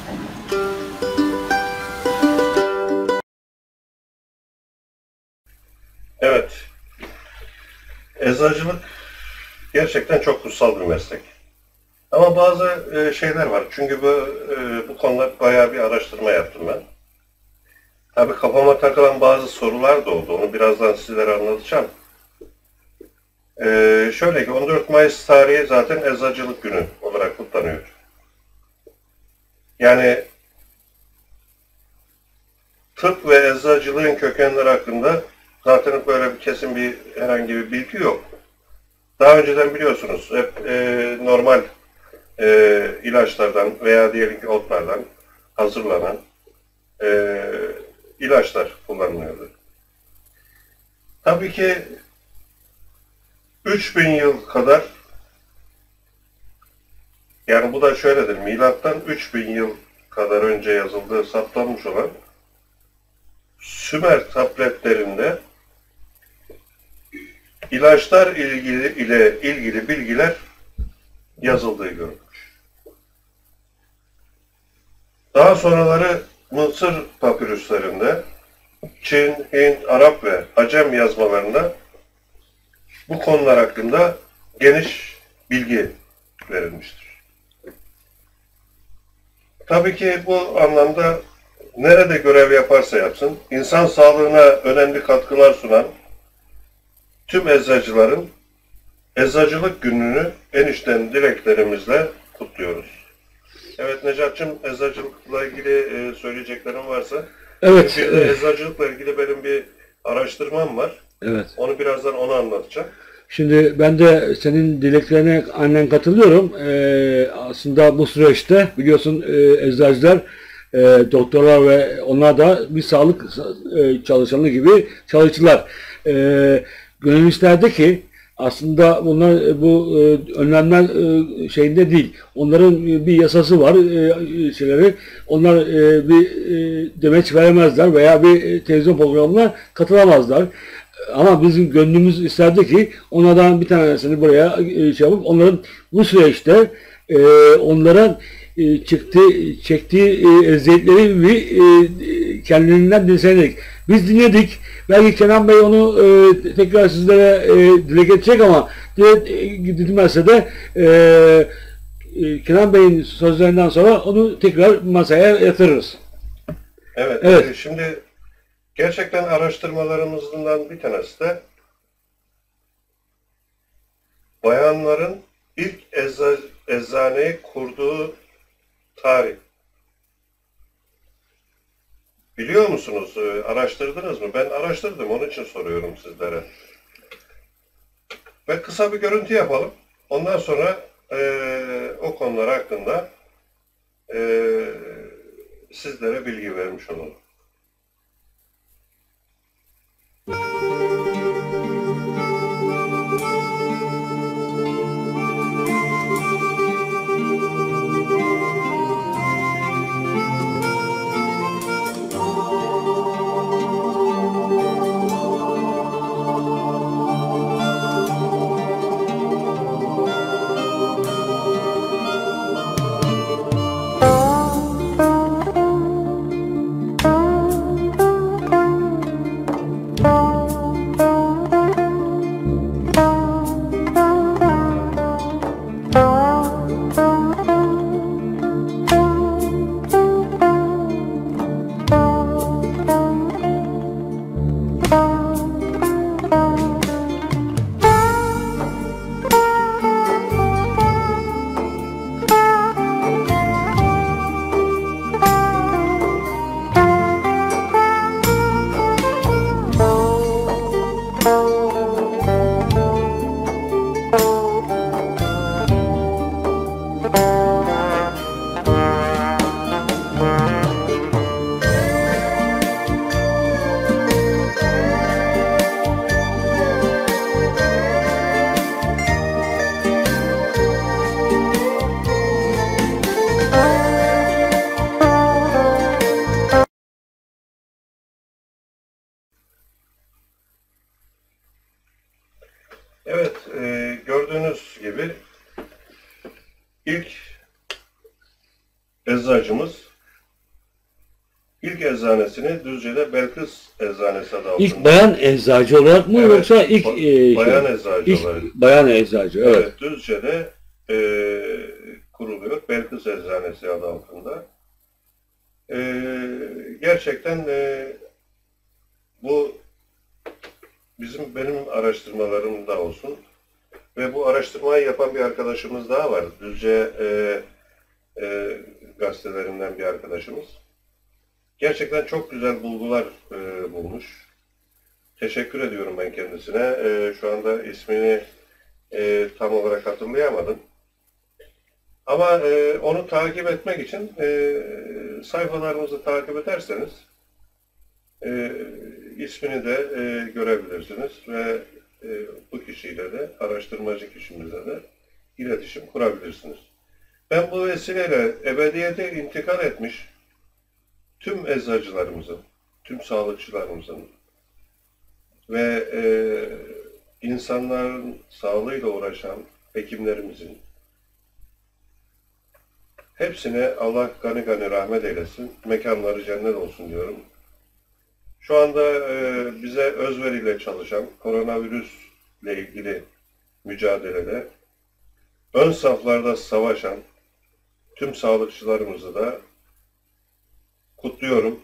Evet. Eczacılık gerçekten çok kutsal bir meslek. Ama bazı e, şeyler var. Çünkü bu, e, bu konuda bayağı bir araştırma yaptım ben. Tabii kafama takılan bazı sorular da oldu. Onu birazdan sizlere anlatacağım. E, şöyle ki on dört Mayıs tarihi zaten Eczacılık Günü olarak kutlanıyor. Yani tıp ve eczacılığın kökenleri hakkında zaten böyle bir kesin bir herhangi bir bilgi yok. Daha önceden biliyorsunuz hep e, normal e, ilaçlardan veya diyelim ki otlardan hazırlanan e, ilaçlar kullanılıyordu. Tabii ki üç bin yıl kadar, yani bu da şöyledir, milattan üç bin yıl kadar önce yazıldığı saptanmış olan Sümer tabletlerinde ilaçlar ilgili ile ilgili bilgiler yazıldığı görülmüş. Daha sonraları Mısır papirüslerinde, Çin, Hint, Arap ve Acem yazmalarında bu konular hakkında geniş bilgi verilmiştir. Tabii ki bu anlamda nerede görev yaparsa yapsın, insan sağlığına önemli katkılar sunan tüm eczacıların Eczacılık Günü'nü en içten dileklerimizle kutluyoruz. Evet Necat'cığım, eczacılıkla ilgili e, söyleyeceklerim varsa. Evet. Bir de evet. eczacılıkla ilgili benim bir araştırmam var. Evet. Onu birazdan onu anlatacağım. Şimdi ben de senin dileklerine aynen katılıyorum. Ee, aslında bu süreçte biliyorsun e, eczacılar, e, doktorlar ve onlar da bir sağlık e, çalışanı gibi çalıştılar. E, gönül isterdi ki aslında bunlar bu e, önlemler e, şeyinde değil. Onların bir yasası var, e, şeyleri. Onlar e, bir e, demeç veremezler veya bir e, televizyon programına katılamazlar. Ama bizim gönlümüz isterdi ki onlardan bir tanesini buraya e, şey yapıp onların bu süreçte e, onların e, çıktı, çektiği e, eziyetleri bir e, kendilerinden dinledik. Biz dinledik. Belki Kenan Bey onu e, tekrar sizlere e, dile getirecek ama dinlemezse de e, e, Kenan Bey'in sözlerinden sonra onu tekrar masaya yatırırız. Evet. Evet. E, şimdi gerçekten araştırmalarımızdan bir tanesi de bayanların ilk ecza, eczaneyi kurduğu tarih. Biliyor musunuz? E, araştırdınız mı? Ben araştırdım. Onun için soruyorum sizlere. Ve kısa bir görüntü yapalım. Ondan sonra e, o konular hakkında e, sizlere bilgi vermiş olalım. Evet, e, gördüğünüz gibi ilk eczacımız ilk eczanesini Düzce'de Belkıs Eczanesi adı altında. İlk bayan eczacı olarak mı, evet, yoksa ilk ba- e, bayan şey, eczacı ilk olarak? Bayan eczacı, evet. Evet, Düzce'de e, kuruluyor Belkıs Eczanesi adı altında. E, gerçekten e, bu bizim benim araştırmalarımda olsun ve bu araştırmayı yapan bir arkadaşımız daha var. Düzce e, e, gazetelerinden bir arkadaşımız. Gerçekten çok güzel bulgular e, bulmuş. Teşekkür ediyorum ben kendisine. E, şu anda ismini e, tam olarak hatırlayamadım. Ama e, onu takip etmek için e, sayfalarımızı takip ederseniz e, ismini de e, görebilirsiniz ve e, bu kişiyle de, araştırmacı kişimizle de iletişim kurabilirsiniz. Ben bu vesileyle ebediyete intikal etmiş tüm eczacılarımızın, tüm sağlıkçılarımızın ve e, insanların sağlığıyla uğraşan hekimlerimizin hepsine Allah gani gani rahmet eylesin, mekanları cennet olsun diyorum. Şu anda e, bize özveriyle çalışan, koronavirüsle ilgili mücadelede ön saflarda savaşan tüm sağlıkçılarımızı da kutluyorum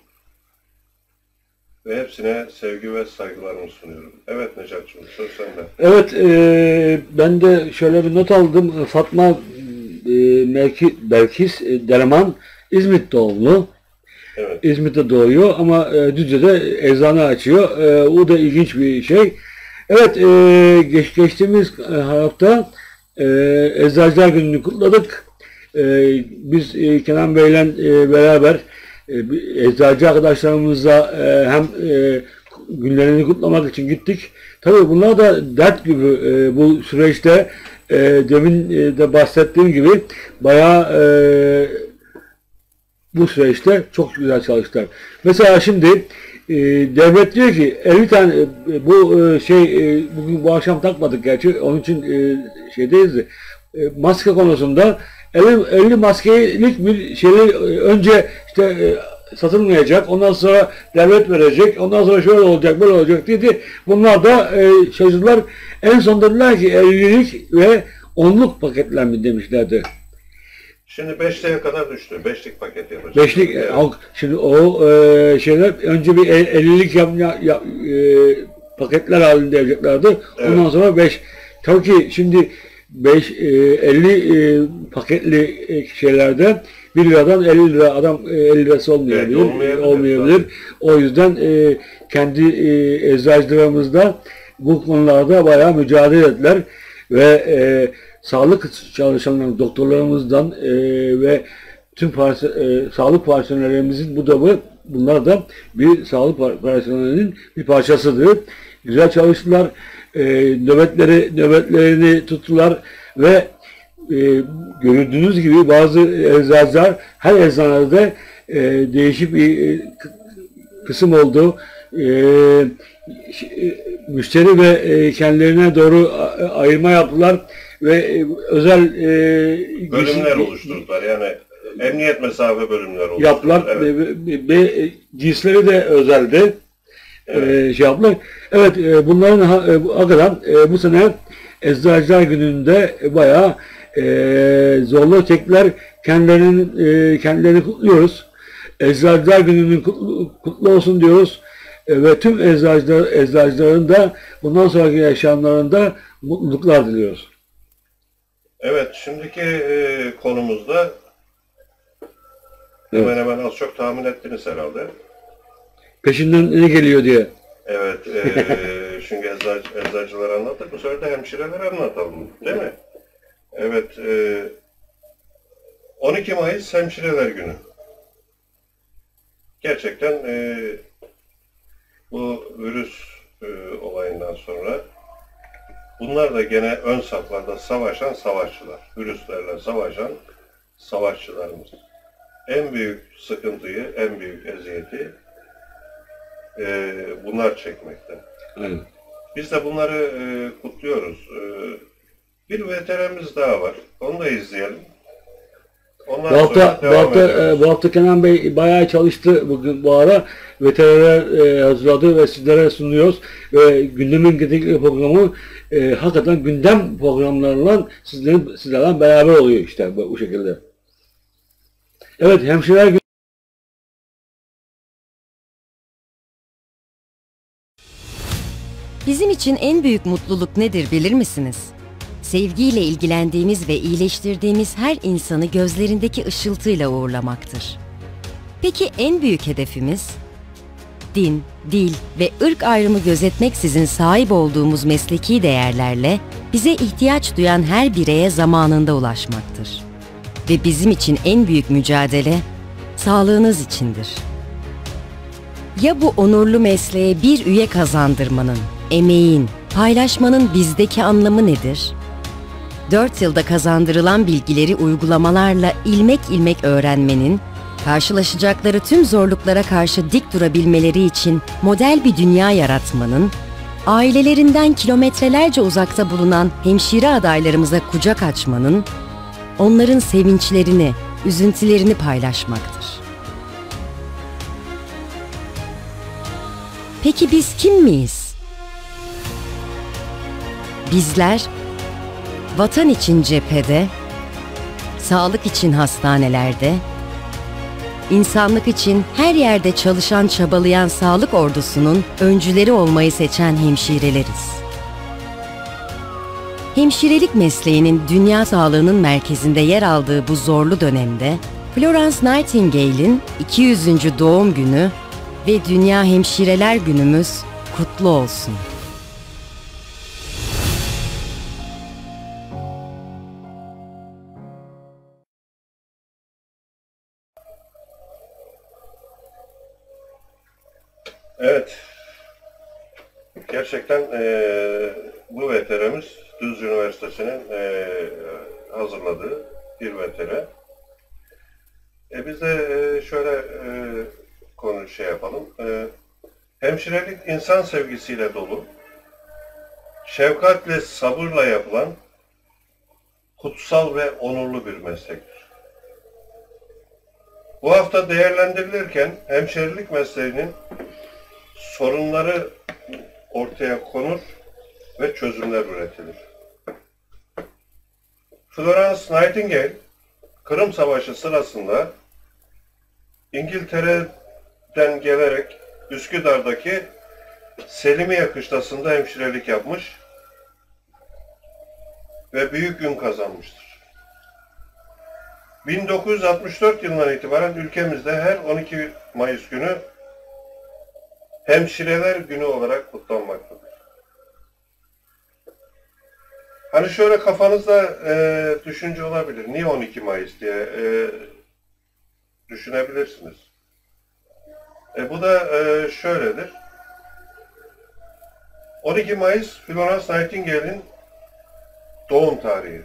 ve hepsine sevgi ve saygılarımı sunuyorum. Evet Necat'cığım, söz sende. Evet, e, ben de şöyle bir not aldım. Fatma e, Melki, Belkis e, Deleman İzmit doğumlu. Evet. İzmit'te doğuyor ama e, Düzce'de eczane açıyor. E, o da ilginç bir şey. Evet, e, geç, geçtiğimiz hafta e, Eczacılar Günü'nü kutladık. E, biz e, Kenan Bey'le e, beraber e, eczacı arkadaşlarımızla e, hem e, günlerini kutlamak için gittik. Tabii bunlar da dert gibi e, bu süreçte e, demin e, de bahsettiğim gibi bayağı e, bu süreçte çok güzel çalıştılar. Mesela şimdi e, devlet diyor ki elli tane e, bu e, şey e, bugün bu akşam takmadık gerçi onun için e, şeydeyiz de, e, maske konusunda elli, elli maskelik bir şeyi e, önce işte e, satılmayacak, ondan sonra devlet verecek, ondan sonra şöyle olacak, böyle olacak dedi. Bunlar da e, çocuklar en son dediler ki ellilik ve onluk paketlenme demişlerdi. Şimdi beşliğe kadar düştü. Beşlik paket yapacağız. Beşlik, evet. Şimdi o e, şeyler önce bir ellilik yap, yap, e, paketler halinde yapacaklardı. Evet. Ondan sonra beş. Tabii ki şimdi beş, elli paketli şeylerde bir liradan elli lira adam elli lirası olmayabilir. Evet, olmayabilir. olmayabilir. O yüzden kendi eczacılarımız da bu konularda bayağı mücadele ettiler ve e, sağlık çalışanlarımız, doktorlarımızdan e, ve tüm parça, e, sağlık personellerimizin bu da bu, bunlar da bir sağlık personelinin bir parçasıdır. Güzel çalıştılar, e, nöbetleri nöbetlerini tuttular ve e, görüldüğünüz gibi bazı eczacılar her eczanede e, değişik bir e, kısım oldu. E, müşteri ve e, kendilerine doğru ayırma yaptılar ve e, özel e, bölümler oluşturdular. Yani emniyet mesafe bölümleri oluşturdular. Yaptılar Evet. ve, ve cinsleri de özeldi. Evet. E, şey yaptılar. Evet, e, bunların hakikaten e, bu sene Eczacılar Günü'nde bayağı e, zorlu çektiler. Kendilerinin e, kendilerini kutluyoruz. Eczacılar Günü'nün kutlu, kutlu olsun diyoruz. E, ve tüm eczacılar, eczacıların da bundan sonraki yaşamlarında mutluluklar diliyoruz. Evet, şimdiki e, konumuzda hemen Evet. hemen az çok tahmin ettiniz herhalde. Peşinden ne geliyor diye. Evet, e, çünkü eczacı, eczacıları anlattık, bu sefer de hemşireleri anlatalım, değil mi? Evet, e, on iki Mayıs Hemşireler Günü. Gerçekten e, bu virüs e, olayından sonra bunlar da gene ön saflarda savaşan savaşçılar, virüslerle savaşan savaşçılarımız. En büyük sıkıntıyı, en büyük eziyeti e, bunlar çekmekte. Aynen. Biz de bunları e, kutluyoruz. E, bir veteranımız daha var. Onu da izleyelim. Ondan Bu hafta, sonra bu devam hafta, ediyoruz. e, bu hafta Kenan Bey bayağı çalıştı bugün bu ara. Veterinerler e, hazırladı ve sizlere sunuyoruz. Ve gündemin getirdiği programı e, hakikaten gündem programlarıyla sizlerin, sizlerle beraber oluyor işte bu, bu şekilde. Evet, hemşireler günü. Bizim için en büyük mutluluk nedir bilir misiniz? Sevgiyle ilgilendiğimiz ve iyileştirdiğimiz her insanı gözlerindeki ışıltıyla uğurlamaktır. Peki en büyük hedefimiz? Din, dil ve ırk ayrımı gözetmeksizin sahip olduğumuz mesleki değerlerle bize ihtiyaç duyan her bireye zamanında ulaşmaktır. Ve bizim için en büyük mücadele sağlığınız içindir. Ya bu onurlu mesleğe bir üye kazandırmanın, emeğin, paylaşmanın bizdeki anlamı nedir? Dört yılda kazandırılan bilgileri uygulamalarla ilmek ilmek öğrenmenin, karşılaşacakları tüm zorluklara karşı dik durabilmeleri için model bir dünya yaratmanın, ailelerinden kilometrelerce uzakta bulunan hemşire adaylarımıza kucak açmanın, onların sevinçlerini, üzüntülerini paylaşmaktır. Peki biz kim miyiz? Bizler, vatan için cephede, sağlık için hastanelerde, insanlık için her yerde çalışan, çabalayan sağlık ordusunun öncüleri olmayı seçen hemşireleriz. Hemşirelik mesleğinin dünya sağlığının merkezinde yer aldığı bu zorlu dönemde, Florence Nightingale'in iki yüzüncü doğum günü ve Dünya Hemşireler Günümüz kutlu olsun. Evet. Gerçekten e, bu veterimiz Düzce Üniversitesi'nin e, hazırladığı bir vetere. E, biz de e, şöyle e, konu şey yapalım. E, hemşirelik insan sevgisiyle dolu, şefkatle, sabırla yapılan kutsal ve onurlu bir meslektir. Bu hafta değerlendirilirken hemşirelik mesleğinin sorunları ortaya konur ve çözümler üretilir. Florence Nightingale, Kırım Savaşı sırasında İngiltere'den gelerek Üsküdar'daki Selimiye Kışlası'nda hemşirelik yapmış ve büyük ün kazanmıştır. bin dokuz yüz altmış dört yılından itibaren ülkemizde her on iki Mayıs günü Hemşireler Günü olarak kutlanmaktadır. Hani şöyle kafanızda e, düşünce olabilir, niye on iki Mayıs diye e, düşünebilirsiniz. E, bu da e, şöyledir. on iki Mayıs Florence Nightingale'in doğum tarihi.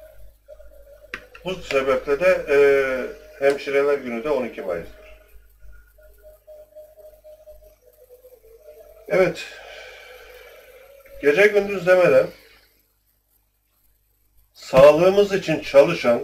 Bu sebeple de e, Hemşireler Günü de on iki Mayıs'tır. Evet, gece gündüz demeden sağlığımız için çalışan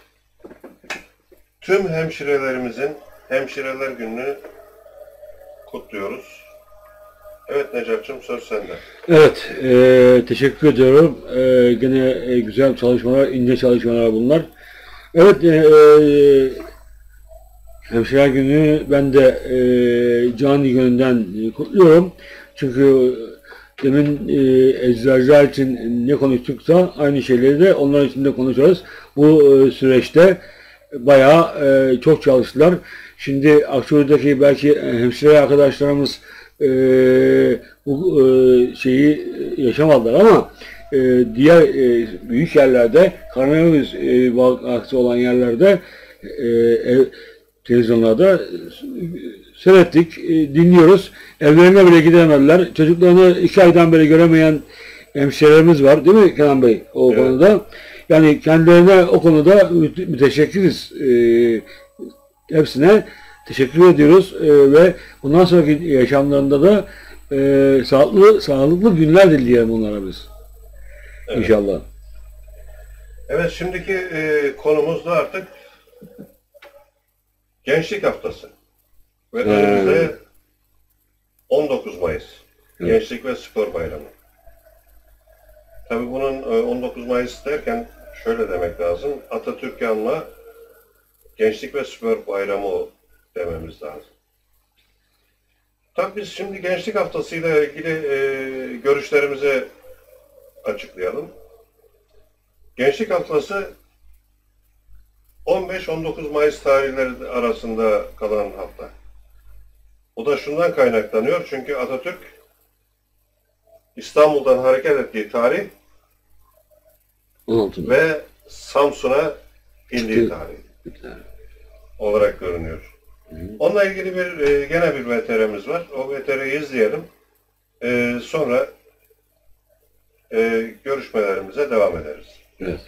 tüm hemşirelerimizin Hemşireler Günü'nü kutluyoruz. Evet Necat'cığım, söz sende. Evet, e, teşekkür ediyorum. E, gene e, güzel çalışmalar, ince çalışmalar bunlar. Evet, e, e, Hemşireler Günü ben de e, canı gönülden e, kutluyorum. Çünkü demin e, eczacılar için ne konuştuksa aynı şeyleri de onlar için de konuşuyoruz. Bu e, süreçte bayağı e, çok çalıştılar. Şimdi Akçur'daki belki hemşire arkadaşlarımız e, bu e, şeyi yaşamadılar ama e, diğer e, büyük yerlerde, koronavirüs e, vakası olan yerlerde e, e, televizyonlarda seyrettik, e, dinliyoruz. Evlerine bile gidemediler. Çocuklarını iki aydan beri göremeyen hemşirelerimiz var, değil mi Kenan Bey? O evet. konuda. Yani kendilerine o konuda müteşekkiriz. E, hepsine teşekkür ediyoruz e, ve bundan sonraki yaşamlarında da e, sağlıklı sağlıklı günler dileyelim onlara biz. Evet. İnşallah. Evet, şimdiki e, konumuz da artık Gençlik Haftası ve Ee, önümüzde on dokuz Mayıs evet. Gençlik ve Spor Bayramı. Tabii bunun on dokuz Mayıs derken şöyle demek lazım. Atatürk'ü anma, Gençlik ve Spor Bayramı dememiz lazım. Tabii biz şimdi Gençlik Haftası ile ilgili e, görüşlerimizi açıklayalım. Gençlik Haftası on beş on dokuz Mayıs tarihleri arasında kalan hafta. Bu da şundan kaynaklanıyor çünkü Atatürk İstanbul'dan hareket ettiği tarih ve Samsun'a indiği tarih olarak görünüyor. Onunla ilgili bir e, gene bir V T R'miz var. O V T R'yi izleyelim. E, sonra e, görüşmelerimize devam ederiz. Evet.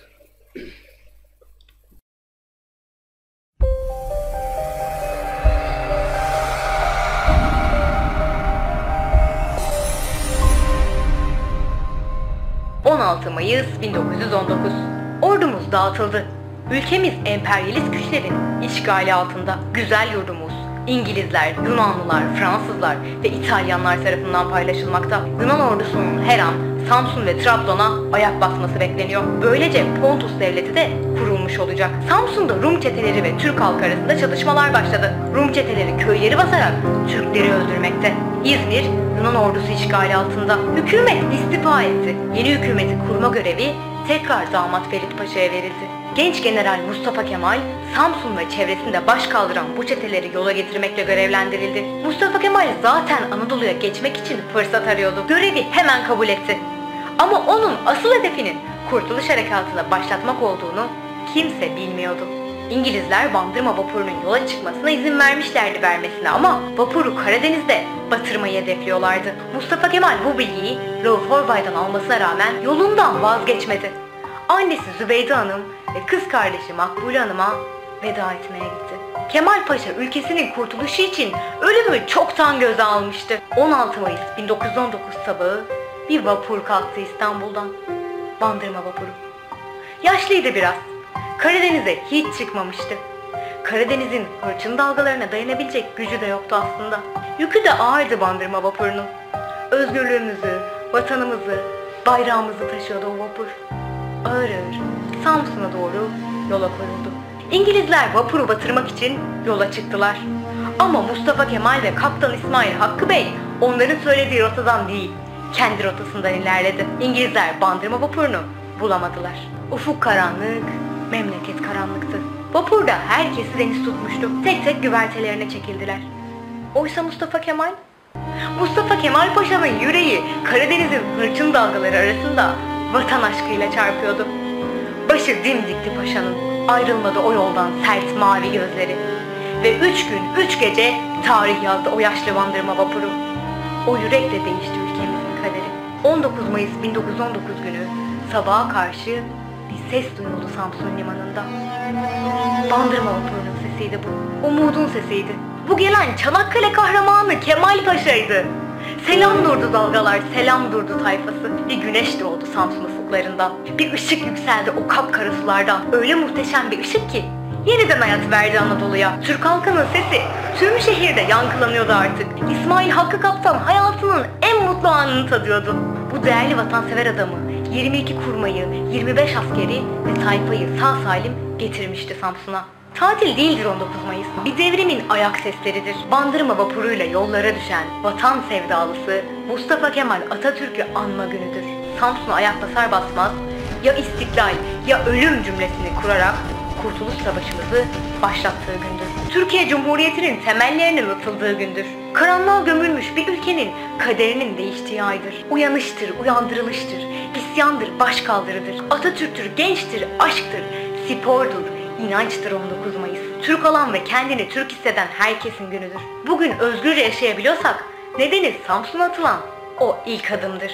on altı Mayıs bin dokuz yüz on dokuz. Ordumuz dağıtıldı. Ülkemiz emperyalist güçlerin işgali altında. Güzel yurdumuz İngilizler, Yunanlılar, Fransızlar ve İtalyanlar tarafından paylaşılmakta. Yunan ordusunun her an Samsun ve Trabzon'a ayak basması bekleniyor. Böylece Pontus Devleti de kurulmuş olacak. Samsun'da Rum çeteleri ve Türk halkı arasında çatışmalar başladı. Rum çeteleri köyleri basarak Türkleri öldürmekte. İzmir, Yunan ordusu işgali altında. Hükümet istifa etti. Yeni hükümeti kurma görevi tekrar damat Ferit Paşa'ya verildi. Genç General Mustafa Kemal, Samsun ve çevresinde baş kaldıran bu çeteleri yola getirmekle görevlendirildi. Mustafa Kemal zaten Anadolu'ya geçmek için fırsat arıyordu. Görevi hemen kabul etti. Ama onun asıl hedefinin Kurtuluş Harekatı'nı başlatmak olduğunu kimse bilmiyordu. İngilizler Bandırma vapurunun yola çıkmasına izin vermişlerdi vermesine ama vapuru Karadeniz'de batırmayı hedefliyorlardı. Mustafa Kemal bu bilgiyi Rauf Orbay'dan almasına rağmen yolundan vazgeçmedi. Annesi Zübeyde Hanım ve kız kardeşi Makbule Hanım'a veda etmeye gitti. Kemal Paşa ülkesinin kurtuluşu için ölümü çoktan göze almıştı. on altı Mayıs bin dokuz yüz on dokuz sabahı bir vapur kalktı İstanbul'dan. Bandırma vapuru. Yaşlıydı biraz. Karadeniz'e hiç çıkmamıştı. Karadeniz'in hırçın dalgalarına dayanabilecek gücü de yoktu aslında. Yükü de ağırdı Bandırma vapurunun. Özgürlüğümüzü, vatanımızı, bayrağımızı taşıyordu o vapur. Ağır ağır Samsun'a doğru yola koyuldu. İngilizler vapuru batırmak için yola çıktılar. Ama Mustafa Kemal ve Kaptan İsmail Hakkı Bey onların söylediği rotadan değil, kendi rotasından ilerledi. İngilizler Bandırma vapurunu bulamadılar. Ufuk karanlık, memleket karanlıktı. Vapurda herkesi deniz tutmuştu. Tek tek güvertelerine çekildiler. Oysa Mustafa Kemal? Mustafa Kemal Paşa'nın yüreği Karadeniz'in hırçın dalgaları arasında vatan aşkıyla çarpıyordu. Başı dimdikti paşanın, ayrılmadı o yoldan sert mavi gözleri. Ve üç gün, üç gece tarih yazdı o yaşlı bandırma vapuru. O yürekle değişti ülkemizin kaderi. on dokuz Mayıs bin dokuz yüz on dokuz günü sabaha karşı bir ses duyuldu Samsun limanında. Bandırma vapurunun sesiydi bu, umudun sesiydi. Bu gelen Çanakkale kahramanı Kemal Paşa'ydı. Selam durdu dalgalar, selam durdu tayfası. Bir güneş doğdu Samsun ufuklarında. Bir ışık yükseldi o kapkara sulardan. Öyle muhteşem bir ışık ki yeniden hayat verdi Anadolu'ya. Türk halkının sesi tüm şehirde yankılanıyordu artık. İsmail Hakkı Kaptan hayatının en mutlu anını tadıyordu. Bu değerli vatansever adamı yirmi iki kurmayı, yirmi beş askeri ve tayfayı sağ salim getirmişti Samsun'a. Tatil değildir on dokuz Mayıs. Bir devrimin ayak sesleridir. Bandırma vapuruyla yollara düşen vatan sevdalısı Mustafa Kemal Atatürk'ü anma günüdür. Samsun'a ayak basar basmaz ya istiklal ya ölüm cümlesini kurarak Kurtuluş Savaşımızı başlattığı gündür. Türkiye Cumhuriyeti'nin temellerinin atıldığı gündür. Karanlığa gömülmüş bir ülkenin kaderinin değiştiği aydır. Uyanıştır, uyandırılıştır, isyandır, başkaldırıdır. Atatürk'tür, gençtir, aşktır, spordur, İnançtır on dokuz Mayıs. Türk olan ve kendini Türk hisseden herkesin günüdür. Bugün özgürce yaşayabiliyorsak nedeni Samsun'a atılan o ilk adımdır.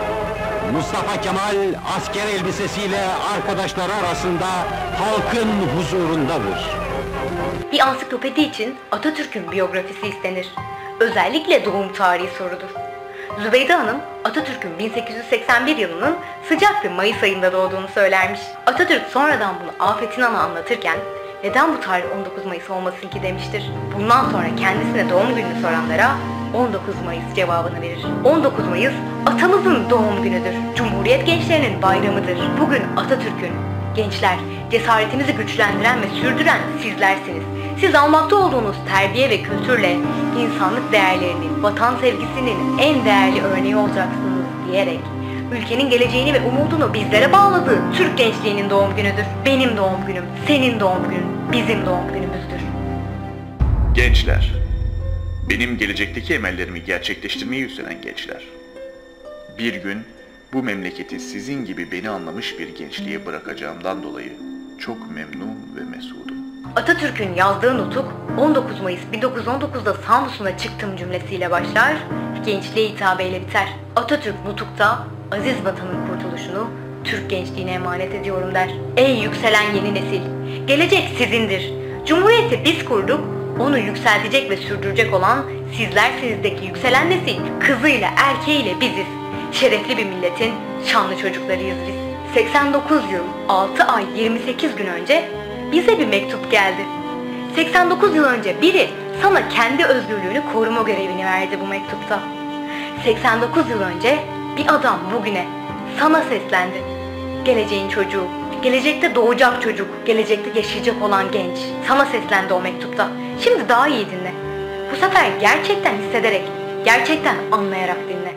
Mustafa Kemal asker elbisesiyle arkadaşları arasında halkın huzurundadır. Bir ansiklopedi için Atatürk'ün biyografisi istenir. Özellikle doğum tarihi sorulur. Zübeyde Hanım, Atatürk'ün bin sekiz yüz seksen bir yılının sıcak bir Mayıs ayında doğduğunu söylermiş. Atatürk sonradan bunu Afet İnan'a anlatırken, neden bu tarih on dokuz Mayıs olmasın ki demiştir. Bundan sonra kendisine doğum gününü soranlara on dokuz Mayıs cevabını verir. on dokuz Mayıs atamızın doğum günüdür. Cumhuriyet gençlerinin bayramıdır. Bugün Atatürk'ün, gençler, cesaretimizi güçlendiren ve sürdüren sizlersiniz. Siz almakta olduğunuz terbiye ve kültürle insanlık değerlerini, vatan sevgisinin en değerli örneği olacaksınız diyerek ülkenin geleceğini ve umudunu bizlere bağladığı Türk gençliğinin doğum günüdür. Benim doğum günüm, senin doğum günün, bizim doğum günümüzdür. Gençler, benim gelecekteki emellerimi gerçekleştirmeyi üstlenen gençler. Bir gün bu memleketi sizin gibi beni anlamış bir gençliğe bırakacağımdan dolayı çok memnun ve mesudum. Atatürk'ün yazdığı nutuk on dokuz Mayıs bin dokuz yüz on dokuz'da Samsun'a çıktım cümlesiyle başlar, gençliğe hitabeyle biter. Atatürk nutukta aziz vatanın kurtuluşunu Türk gençliğine emanet ediyorum der. Ey yükselen yeni nesil, gelecek sizindir. Cumhuriyeti biz kurduk, onu yükseltecek ve sürdürecek olan sizlersinizdeki yükselen nesil, kızıyla erkeğiyle biziz. Şerefli bir milletin şanlı çocuklarıyız biz. seksen dokuz yıl, altı ay, yirmi sekiz gün önce bize bir mektup geldi. seksen dokuz yıl önce biri sana kendi özgürlüğünü koruma görevini verdi bu mektupta. seksen dokuz yıl önce bir adam bugüne sana seslendi. Geleceğin çocuğu, gelecekte doğacak çocuk, gelecekte yaşayacak olan genç sana seslendi o mektupta. Şimdi daha iyi dinle. Bu sefer gerçekten hissederek, gerçekten anlayarak dinle.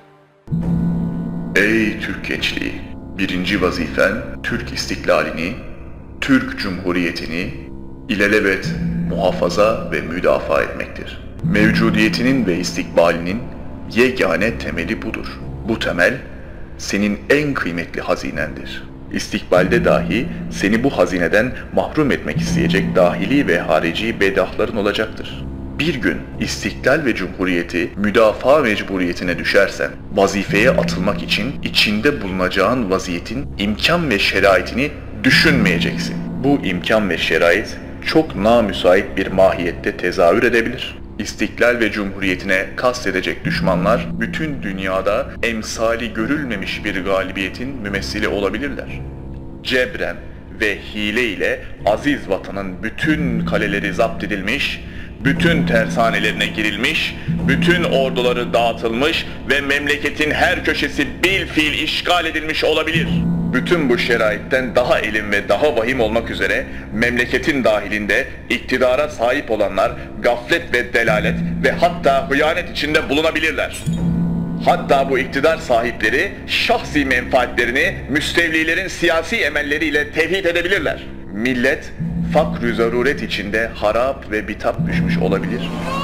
Ey Türk gençliği! Birinci vazifen Türk istiklalini, Türk Cumhuriyeti'ni ilelebet muhafaza ve müdafaa etmektir. Mevcudiyetinin ve istikbalinin yegane temeli budur. Bu temel senin en kıymetli hazinendir. İstikbalde dahi seni bu hazineden mahrum etmek isteyecek dahili ve harici bedahların olacaktır. Bir gün istiklal ve cumhuriyeti müdafaa mecburiyetine düşersen, vazifeye atılmak için içinde bulunacağın vaziyetin imkan ve şeraitini düşünmeyeceksin. Bu imkan ve şerait çok namüsait bir mahiyette tezahür edebilir. İstiklal ve cumhuriyetine kastedecek düşmanlar bütün dünyada emsali görülmemiş bir galibiyetin mümessili olabilirler. Cebren ve hile ile aziz vatanın bütün kaleleri zapt edilmiş, bütün tersanelerine girilmiş, bütün orduları dağıtılmış ve memleketin her köşesi bilfiil işgal edilmiş olabilir. Bütün bu şeraitten daha elim ve daha vahim olmak üzere memleketin dahilinde iktidara sahip olanlar gaflet ve delalet ve hatta hıyanet içinde bulunabilirler. Hatta bu iktidar sahipleri şahsi menfaatlerini müstevlilerin siyasi emelleriyle tevhid edebilirler. Millet fakr-ü zaruret içinde harap ve bitap düşmüş olabilir.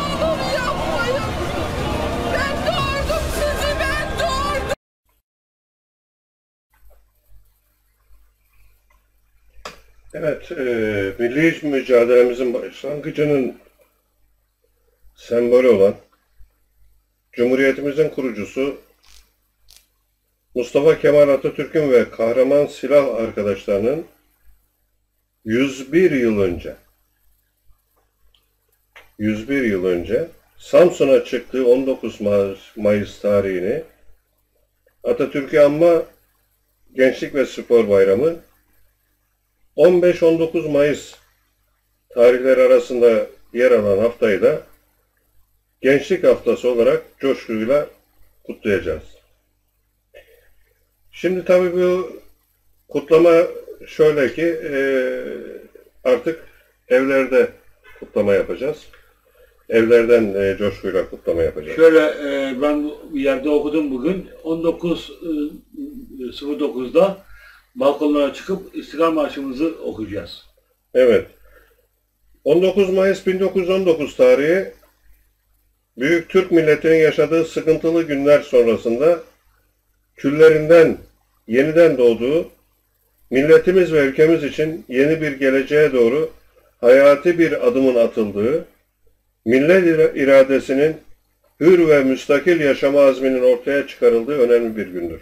Evet, e, milli mücadelemizin başlangıcının sembolü olan Cumhuriyetimizin kurucusu Mustafa Kemal Atatürk'ün ve kahraman silah arkadaşlarının yüz bir yıl önce yüz bir yıl önce Samsun'a çıktığı on dokuz Mayıs tarihini Atatürk'ü anma Gençlik ve Spor Bayramı, on beş on dokuz Mayıs tarihleri arasında yer alan haftayı da Gençlik Haftası olarak coşkuyla kutlayacağız. Şimdi tabii bu kutlama şöyle ki e, artık evlerde kutlama yapacağız. Evlerden e, coşkuyla kutlama yapacağız. Şöyle e, ben bir yerde okudum bugün. on dokuz sıfır dokuzda balkonlara çıkıp İstiklal Marşımızı okuyacağız. Evet. on dokuz Mayıs bin dokuz yüz on dokuz tarihi Büyük Türk milletinin yaşadığı sıkıntılı günler sonrasında küllerinden yeniden doğduğu, milletimiz ve ülkemiz için yeni bir geleceğe doğru hayati bir adımın atıldığı, millet iradesinin hür ve müstakil yaşama azminin ortaya çıkarıldığı önemli bir gündür.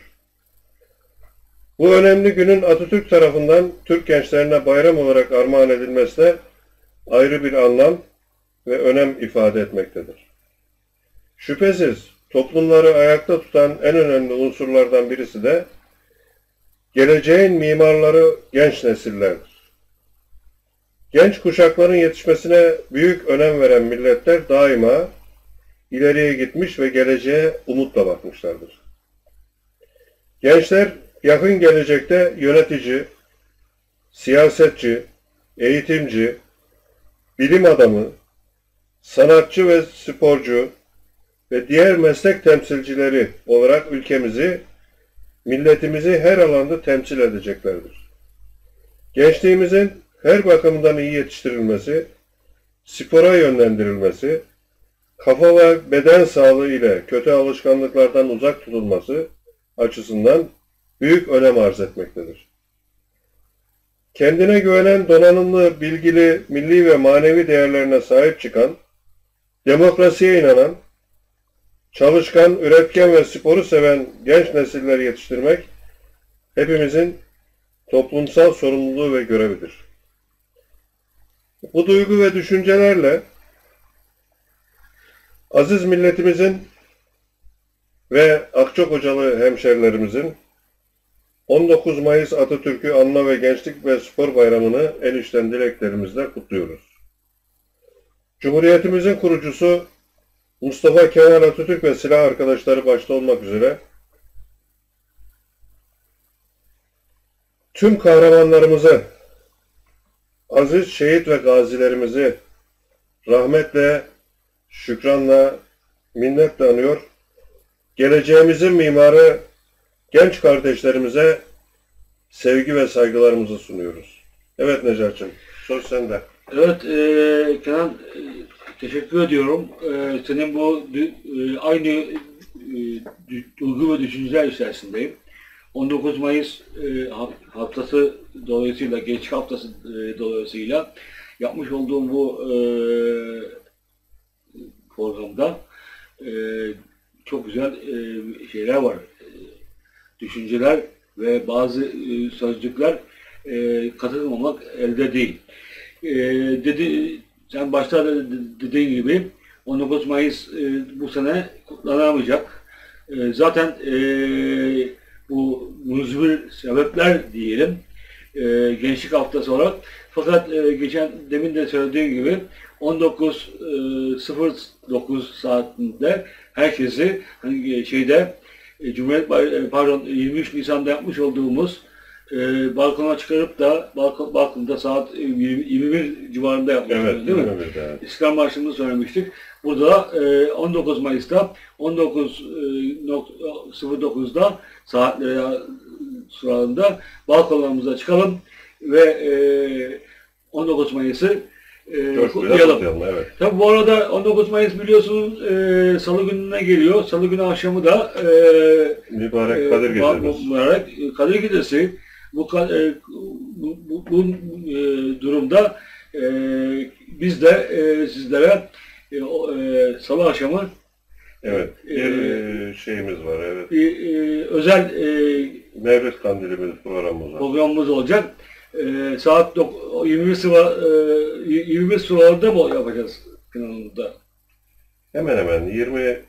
Bu önemli günün Atatürk tarafından Türk gençlerine bayram olarak armağan edilmesi de ayrı bir anlam ve önem ifade etmektedir. Şüphesiz toplumları ayakta tutan en önemli unsurlardan birisi de geleceğin mimarları genç nesillerdir. Genç kuşakların yetişmesine büyük önem veren milletler daima ileriye gitmiş ve geleceğe umutla bakmışlardır. Gençler yakın gelecekte yönetici, siyasetçi, eğitimci, bilim adamı, sanatçı ve sporcu ve diğer meslek temsilcileri olarak ülkemizi, milletimizi her alanda temsil edeceklerdir. Gençliğimizin her bakımdan iyi yetiştirilmesi, spora yönlendirilmesi, kafa ve beden sağlığı ile kötü alışkanlıklardan uzak tutulması açısından büyük önem arz etmektedir. Kendine güvenen, donanımlı, bilgili, milli ve manevi değerlerine sahip çıkan, demokrasiye inanan, çalışkan, üretken ve sporu seven genç nesiller yetiştirmek hepimizin toplumsal sorumluluğu ve görevidir. Bu duygu ve düşüncelerle aziz milletimizin ve Akçakocalı hemşerilerimizin on dokuz Mayıs Atatürk'ü anma ve Gençlik ve Spor Bayramı'nı en içten dileklerimizle kutluyoruz. Cumhuriyetimizin kurucusu Mustafa Kemal Atatürk ve silah arkadaşları başta olmak üzere tüm kahramanlarımızı, aziz şehit ve gazilerimizi rahmetle, şükranla, minnetle anıyor. Geleceğimizin mimarı genç kardeşlerimize sevgi ve saygılarımızı sunuyoruz. Evet Necat'cığım, söz sende. Evet e, Kenan, e, teşekkür ediyorum. E, senin bu e, aynı e, duygu ve düşünceler içerisindeyim. on dokuz Mayıs e, haftası dolayısıyla, Gençlik Haftası e, dolayısıyla yapmış olduğum bu e, programda e, çok güzel e, şeyler var. E, düşünceler ve bazı e, sözcükler e, katılmamak elde değil. E, dedi, sen başta da dediğin gibi on dokuz Mayıs e, bu sene kutlanamayacak. E, zaten e, bu müzbir sebepler diyelim e, Gençlik Haftası olarak. Fakat e, geçen demin de söylediğim gibi on dokuz sıfır dokuz saatinde herkesi hani şeyde e, Cumhuriyet pardon yirmi üç Nisan'da yapmış olduğumuz e, balkona çıkarıp da balkon, balkonda saat yirmi, yirmi bir civarında yapmıştık, Evet, değil mi? yirmi birde, evet. İstiklal Marşı'nı söylemiştik. Burada e, on dokuz Mayıs'ta on dokuz sıfır dokuzda saatleri sıralarında balkonlarımıza çıkalım ve e, on dokuz Mayıs'ı e, kutlayalım. Evet. Tabii bu arada on dokuz Mayıs biliyorsunuz e, Salı gününe geliyor. Salı günü akşamı da e, mübarek Kadir Gecemiz. Mübarek Kadir Gecesi. Bu, e, bu, bu, bu e, durumda e, biz de e, sizlere e, o, e, Salı akşamı evet, bir e, şeyimiz var. Evet. Bir e, özel e, Mevlid Kandilimiz programımız var. Programımız olacak. E, saat yirmi bir sıra e, yirmi bir sıralarda mı yapacağız kanalımızda? Hemen hemen yirmi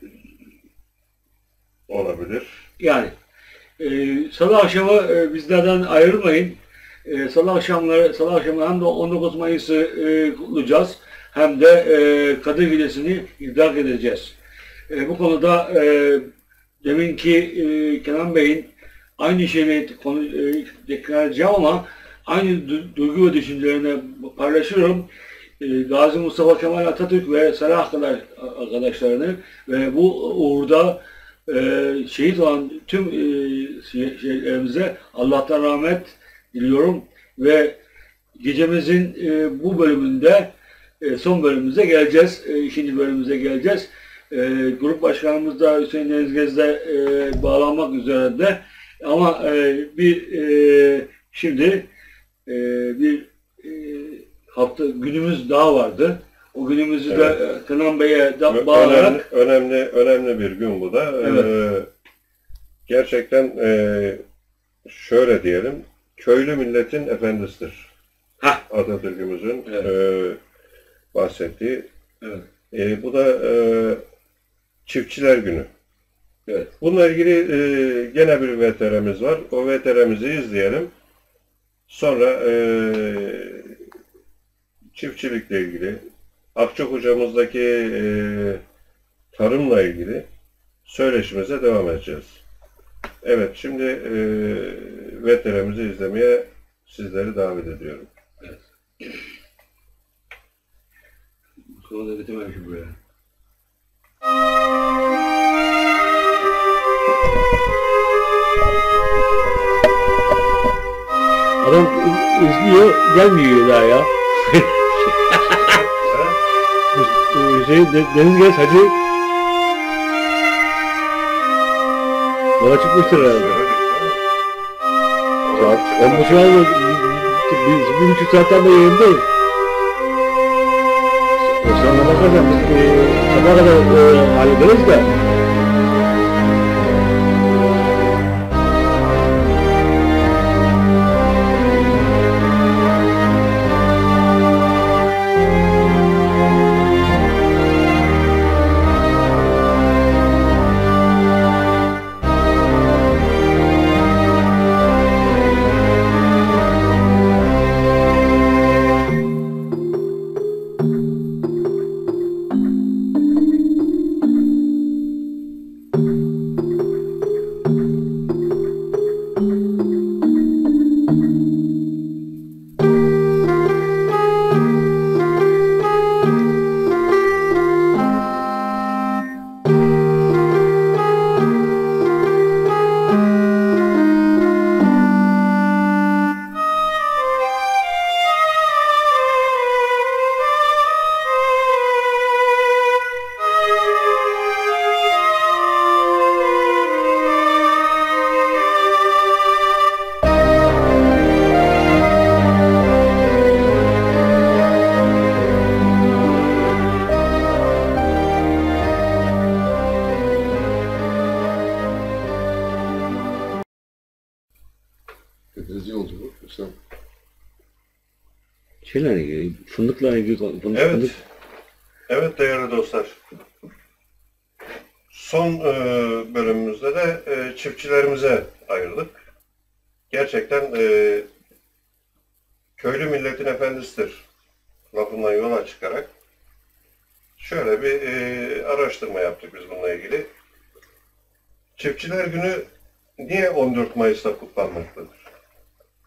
olabilir. Yani e, Salı akşamı e, bizlerden ayrılmayın. E, Salı akşamları Salı akşamı hem de on dokuz Mayıs'ı e, kutlayacağız hem de e, Kadir Gecesi'ni idrak edeceğiz. E, bu konuda e, deminki e, Kenan Bey'in aynı şeyi konu e, tekrar edeceğim ama aynı du duygu ve düşüncelerini paylaşıyorum. E, Gazi Mustafa Kemal Atatürk ve Salah arkadaşlarını ve bu uğurda e, şehit olan tüm e, şehitlerimize Allah'tan rahmet diliyorum ve gecemizin e, bu bölümünde e, son bölümümüze geleceğiz. E, ikinci bölümümüze geleceğiz. E, grup başkanımız da Hüseyin Denizgez'de e, bağlanmak üzere de ama e, bir e, şimdi e, bir e, hafta günümüz daha vardı. O günümüzü evet. de Kenan Bey'e bağlayarak önemli, önemli önemli bir gün bu da. Evet. Ee, gerçekten e, şöyle diyelim, köylü milletin efendisidir. Hah. Atatürk'ümüzün evet. e, bahsettiği. Evet. E, bu da e, Çiftçiler Günü. Evet. Bununla ilgili e, gene bir V T R'miz var. O V T R'mizi izleyelim. Sonra e, çiftçilikle ilgili, Akçok hocamızdaki e, tarımla ilgili söyleşimize devam edeceğiz. Evet, şimdi e, V T R'mizi izlemeye sizleri davet ediyorum. Evet. Sonra da bitirmemişim buraya. Adam izliyor, gelmiyor daha ya. Hüseyin Denizgez Hacı yola çıkmıştır herhalde. Saat on buçuk oldu. Biz bir buçuk saatten de yayındayız. Sonra bakarsan biz e, sabah kadar e, hallederiz de. Şeylerle ilgili, fındıkla ilgili fındık, evet. Fındık. Evet değerli dostlar. Son e, bölümümüzde de e, çiftçilerimize ayırdık. Gerçekten e, köylü milletin efendisidir lafından yola çıkarak şöyle bir e, araştırma yaptık biz bununla ilgili. Çiftçiler Günü niye on dört Mayıs'ta kutlanmaktadır?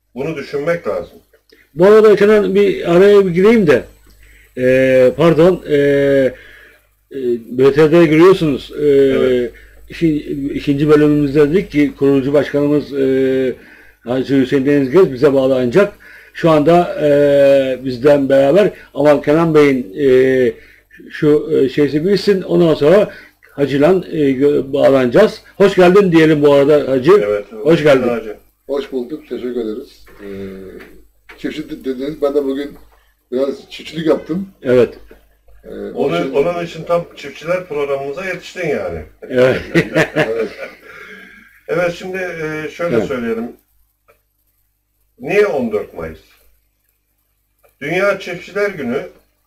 Bunu düşünmek lazım. Bu arada Kenan bir araya bir gireyim de e, pardon e, e, B T D'de görüyorsunuz e, evet. işi, ikinci bölümümüzde dedik ki kurucu başkanımız e, Hacı Hüseyin Denizgöz bize bağlanacak. Şu anda e, bizden beraber ama Kenan Bey'in e, şu e, şeysi bilsin ondan sonra Hacı'yla e, bağlanacağız. Hoş geldin diyelim bu arada Hacı. Evet. Hoş geldin. Hacı. Hoş bulduk. Teşekkür ederiz. Ee, çiftçilik dediniz. Ben de bugün biraz çiftçilik yaptım. Evet. Ee, onun, için... onun için tam çiftçiler programımıza yetiştin yani. Evet. evet. Evet şimdi e, şöyle evet. söyleyelim. Niye on dört Mayıs? Dünya Çiftçiler Günü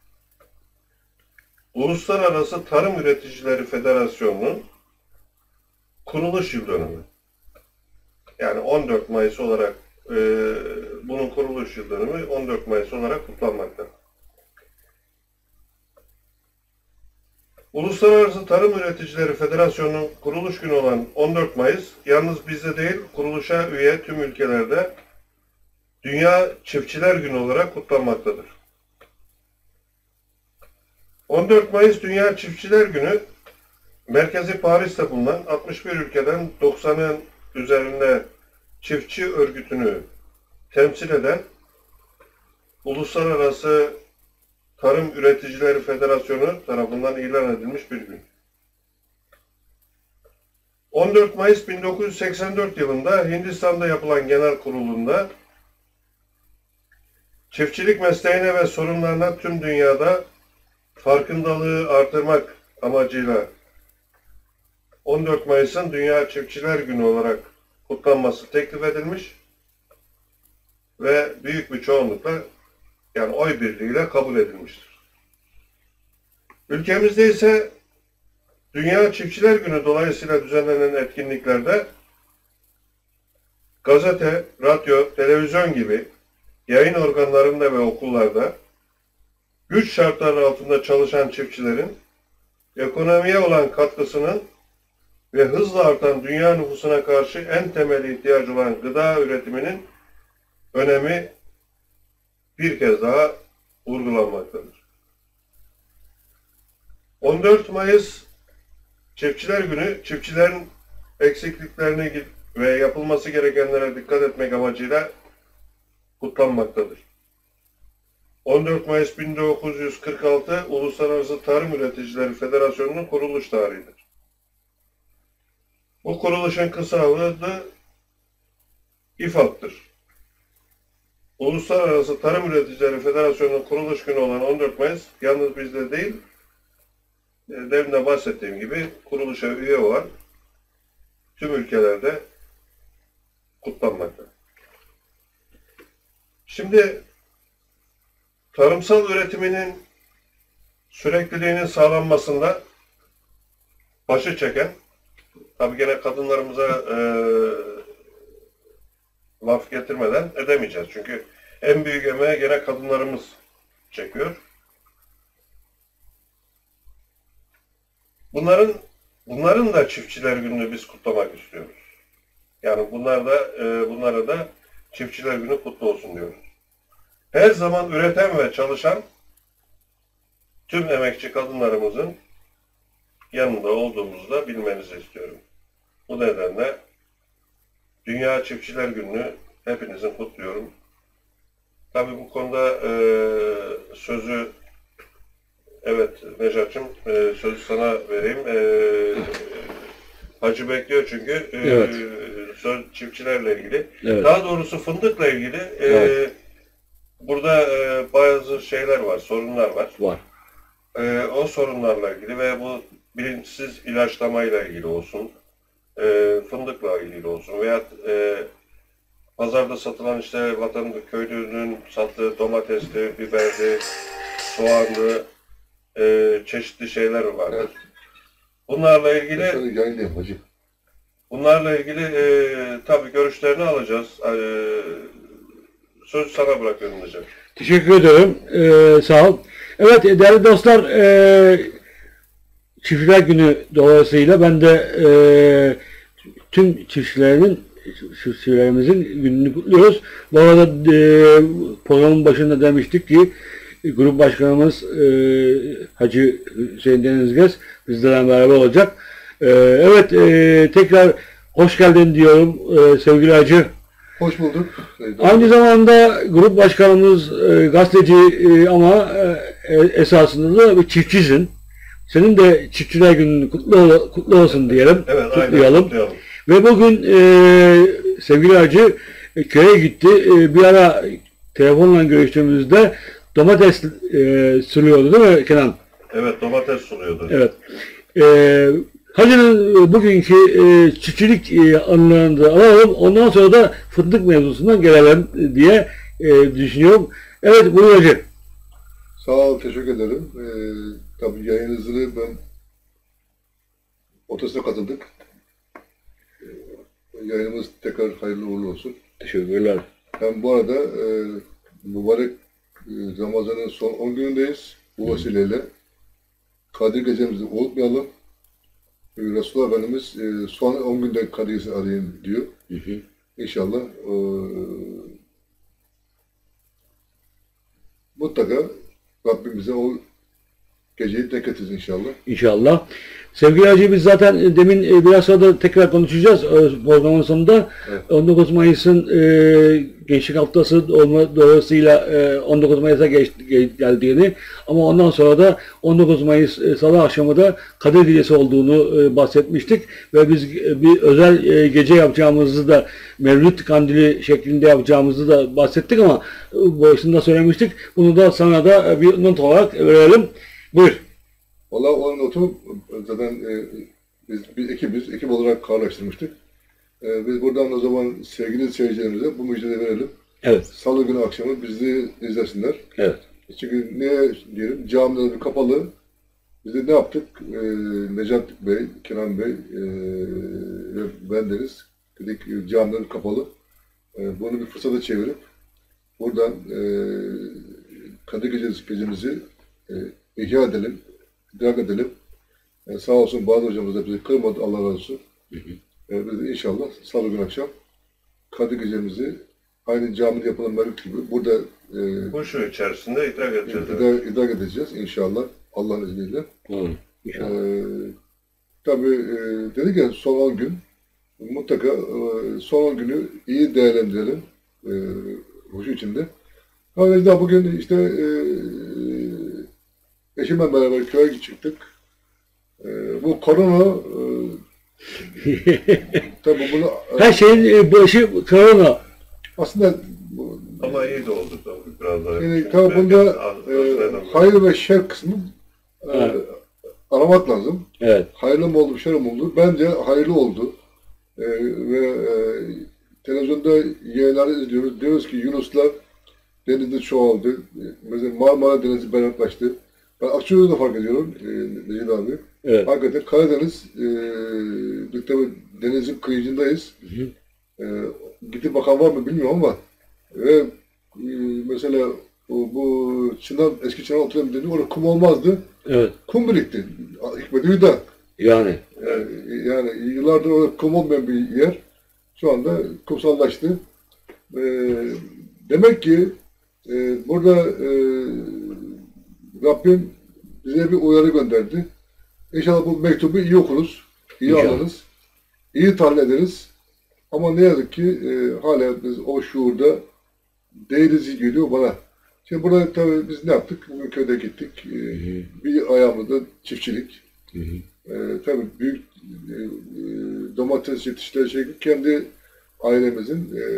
Uluslararası Tarım Üreticileri Federasyonu'nun kuruluş yıl dönümü. Yani on dört Mayıs olarak e, bunun kuruluş yıl dönümü on dört Mayıs olarak kutlanmakta. Uluslararası Tarım Üreticileri Federasyonu'nun kuruluş günü olan on dört Mayıs yalnız bizde değil kuruluşa üye tüm ülkelerde Dünya Çiftçiler Günü olarak kutlanmaktadır. on dört Mayıs Dünya Çiftçiler Günü merkezi Paris'te bulunan altmış bir ülkeden doksanın üzerinde çiftçi örgütünü temsil eden Uluslararası Tarım Üreticileri Federasyonu tarafından ilan edilmiş bir gün. on dört Mayıs bin dokuz yüz seksen dört yılında Hindistan'da yapılan genel kurulunda çiftçilik mesleğine ve sorunlarına tüm dünyada farkındalığı artırmak amacıyla on dört Mayıs'ın Dünya Çiftçiler Günü olarak kutlanması teklif edilmiş ve büyük bir çoğunlukla yani oy birliğiyle kabul edilmiştir. Ülkemizde ise Dünya Çiftçiler Günü dolayısıyla düzenlenen etkinliklerde gazete, radyo, televizyon gibi yayın organlarında ve okullarda güç şartları altında çalışan çiftçilerin ekonomiye olan katkısının ve hızla artan dünya nüfusuna karşı en temel ihtiyacı olan gıda üretiminin önemi bir kez daha vurgulanmaktadır. on dört Mayıs Çiftçiler Günü, çiftçilerin eksikliklerine ve yapılması gerekenlere dikkat etmek amacıyla kutlanmaktadır. on dört Mayıs bin dokuz yüz kırk altı Uluslararası Tarım Üreticileri Federasyonu'nun kuruluş tarihidir. Bu kuruluşun kısa adı İFAD'dır. Uluslararası Tarım Üreticileri Federasyonu'nun kuruluş günü olan on dört Mayıs yalnız bizde değil, demin de bahsettiğim gibi kuruluşa üye olan tüm ülkelerde kutlanmakta. Şimdi tarımsal üretiminin sürekliliğinin sağlanmasında başı çeken, tabii gene kadınlarımıza e, laf getirmeden edemeyeceğiz. Çünkü en büyük emeği gene kadınlarımız çekiyor. Bunların bunların da Çiftçiler Günü'nü biz kutlamak istiyoruz. Yani bunlar da e, bunlara da Çiftçiler Günü kutlu olsun diyoruz. Her zaman üreten ve çalışan tüm emekçi kadınlarımızın yanında olduğumuzu da bilmenizi istiyorum. Bu nedenle Dünya Çiftçiler Günü'nü hepinizin kutluyorum. Tabii bu konuda e, sözü evet Necat'cığım e, sözü sana vereyim. E, Hacı bekliyor çünkü e, evet. söz çiftçilerle ilgili. Evet. Daha doğrusu fındıkla ilgili e, evet. burada e, bazı şeyler var, sorunlar var. Var. E, o sorunlarla ilgili ve bu bilinçsiz ilaçlamayla ilgili olsun, e, fındıkla ilgili olsun veya e, pazarda satılan işte vatandaş köylünün sattığı domatesli, biberli, soğanlı e, çeşitli şeyler vardır. Evet. Bunlarla ilgili bunlarla ilgili e, tabii görüşlerini alacağız. E, sözü sana bırakıyorum Necat. Teşekkür ederim. Ee, sağ ol. Evet değerli dostlar, e, Çiftçiler Günü dolayısıyla ben de e, tüm çiftçilerin şu sürerimizin gününü kutluyoruz. Bu arada e, programın başında demiştik ki grup başkanımız e, Hacı Hüseyin Denizgöz bizlerle beraber olacak. E, evet e, tekrar hoş geldin diyorum e, sevgili Hacı. Hoş bulduk. Aynı zamanda grup başkanımız e, gazeteci e, ama e, esasında da bir çiftçisin. Senin de Çiftçiler Günü kutlu, kutlu olsun diyelim. Evet, kutlayalım. aynen. Ve bugün e, sevgili Hacı e, köye gitti. E, bir ara telefonla görüştüğümüzde domates e, suluyordu değil mi Kenan? Evet, domates suluyordu. Evet. E, Hacı'nın bugünkü e, çiftçilik e, anılarını da alalım. Ondan sonra da fındık mevzusundan gelelim diye e, düşünüyorum. Evet, buyur Hacı. Sağ ol, teşekkür ederim. Ee, tabii yayınınızı ben ortasına katıldık. Ee, yayınımız tekrar hayırlı uğurlu olsun. Teşekkürler. Hem bu arada e, mübarek e, Ramazan'ın son on günündeyiz. Bu vesileyle Kadir Gecemizi unutmayalım. E, Resulullah Efendimiz e, son on günde Kadir Gecesi arayın diyor. Hı hı. İnşallah e, mutlaka Rabbim bize o geceyi denk getirsin inşallah. İnşallah. Sevgili Hacı, biz zaten demin e, biraz sonra da tekrar konuşacağız e, programın sonunda. Evet. on dokuz Mayıs'ın e, Gençlik Haftası olma dolayısıyla e, on dokuz Mayıs'a geç, geldiğini ama ondan sonra da on dokuz Mayıs e, Salı akşamı da Kadir Gecesi olduğunu e, bahsetmiştik ve biz e, bir özel e, gece yapacağımızı da Mevlüt Kandili şeklinde yapacağımızı da bahsettik ama e, başında söylemiştik. Bunu da sana da bir not olarak verelim. Buyur. Valla o notu zaten e, biz bir ekibiz, ekip olarak kararlaştırmıştık. E, biz buradan o zaman sevgili seyircilerimize bu müjdeyi verelim. Evet. Salı günü akşamı bizi izlesinler. Evet. Çünkü ne diyelim, camiler kapalı. Biz de ne yaptık? E, Necat Bey, Kenan Bey e, ve bendeniz dedik camiler kapalı. E, bunu bir fırsata çevirip buradan e, Kadir Gecesi gecemizi e, ihya edelim. idrak edelim. Yani sağ olsun bazı hocamız da bizi kırmadı, Allah razı olsun. Hı hı. Yani biz de inşallah salı gün akşam Kadir Gecemizi aynı camide yapılan mevlüt gibi burada e, bu şu içerisinde idrak edeceğiz. idrak, idrak edeceğiz inşallah Allah'ın izniyle. Hı, inşallah. E, tabii e, dedik ya son on gün mutlaka e, son on günü iyi değerlendirelim e, huşu içinde. Yani daha bugün işte e, eşimle beraber köye çıktık. Ee, bu korona e, tabii bunu her şeyin başı korona. Aslında bu, ama iyi de oldu tabii biraz daha. Yani tabii bunda e, hayır ve şer kısmı e, evet. aramak lazım. Evet. Hayırlı mı oldu, şer mi oldu? Bence hayırlı oldu. E, ve e, televizyonda yayınları izliyoruz. Diyoruz ki Yunuslar denizde çoğaldı. Mesela Marmara Denizi berraklaştı. Ben Akçay'da da fark ediyorum e, Necid abi. Evet. Hakikaten Karadeniz, e, tabii denizin kıyıcındayız. Hı hı. E, gidip bakan var mı bilmiyorum ama ve e, mesela bu, bu Çınar, eski Çınar oturan dediğinde orada kum olmazdı. Evet. Kum birikti. Hikmet Hüda. Yani. E, yani yıllardır orada kum olmayan bir yer. Şu anda kumsallaştı. E, demek ki e, burada e, Rabbim bize bir uyarı gönderdi. İnşallah bu mektubu iyi okuruz, iyi İnşallah. Alırız, iyi tahlil ederiz. Ama ne yazık ki e, hala biz o şuurda değiliz geliyor bana. Şimdi burada tabii biz ne yaptık? Bugün köyde gittik. E, bir ayağımızda çiftçilik. Hı hı. E, tabii büyük e, domates yetiştiricileri şey, kendi ailemizin e,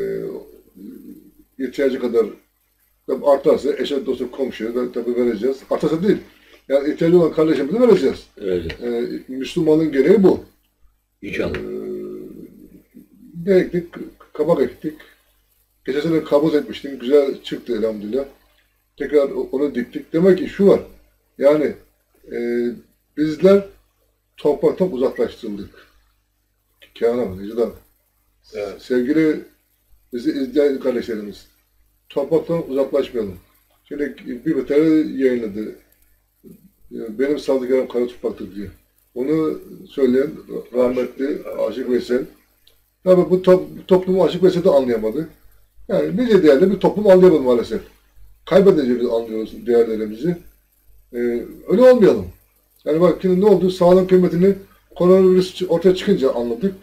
ihtiyacı kadar tabii artarsa eşe, dostu, komşuya da tabii vereceğiz. Artarsa değil. Yani ihtiyacı olan kardeşimize vereceğiz. Evet. Ee, Müslümanın gereği bu. İnşallah. Ee, ne ektik? Kabak ektik. Geçen sene kabuz etmiştim. Güzel çıktı elhamdülillah. Tekrar onu diktik. Demek ki şu var. Yani e, bizler topraktan uzaklaştırıldık. Kâhına, Necida. Evet. Sevgili bizi izleyen kardeşlerimiz. Topraktan uzaklaşmayalım. Şimdi bir veteriner yayınladı. Benim saldıklarım kara topraktır diye. Onu söyleyen rahmetli Aşık Veysel. Tabii bu, top, bu toplumu açık mesele anlayamadı. Yani nice değerli bir toplum anlayamadı maalesef. Kaybedeceğimizi anlıyoruz değerlerimizi. Ee, öyle olmayalım. Yani bak şimdi ne oldu? Sağlığın kıymetini koronavirüs ortaya çıkınca anladık.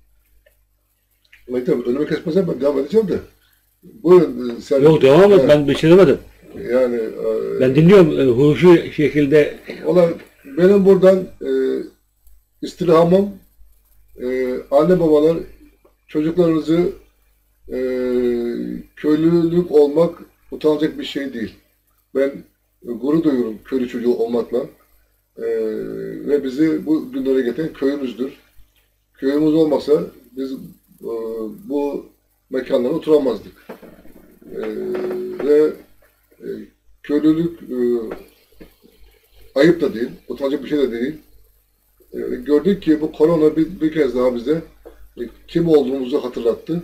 Ama tabii önüme kesmezsen ben devam edeceğim de. Buyurun sen. Yok devam et, ben bir şey demedim. Yani e, ben dinliyorum e, huşu şekilde. Olan benim buradan e, istirhamım e, anne babalar çocuklarınızı e, köylülük olmak utanacak bir şey değil. Ben e, gurur duyuyorum köylü çocuğu olmakla. E, ve bizi bu günlere getiren köyümüzdür. Köyümüz olmasa biz e, bu mekanlara oturamazdık. E, ve e, köylülük e, ayıp da değil, utanacak bir şey de değil. E, gördük ki bu korona bir, bir kez daha bize e, kim olduğumuzu hatırlattı.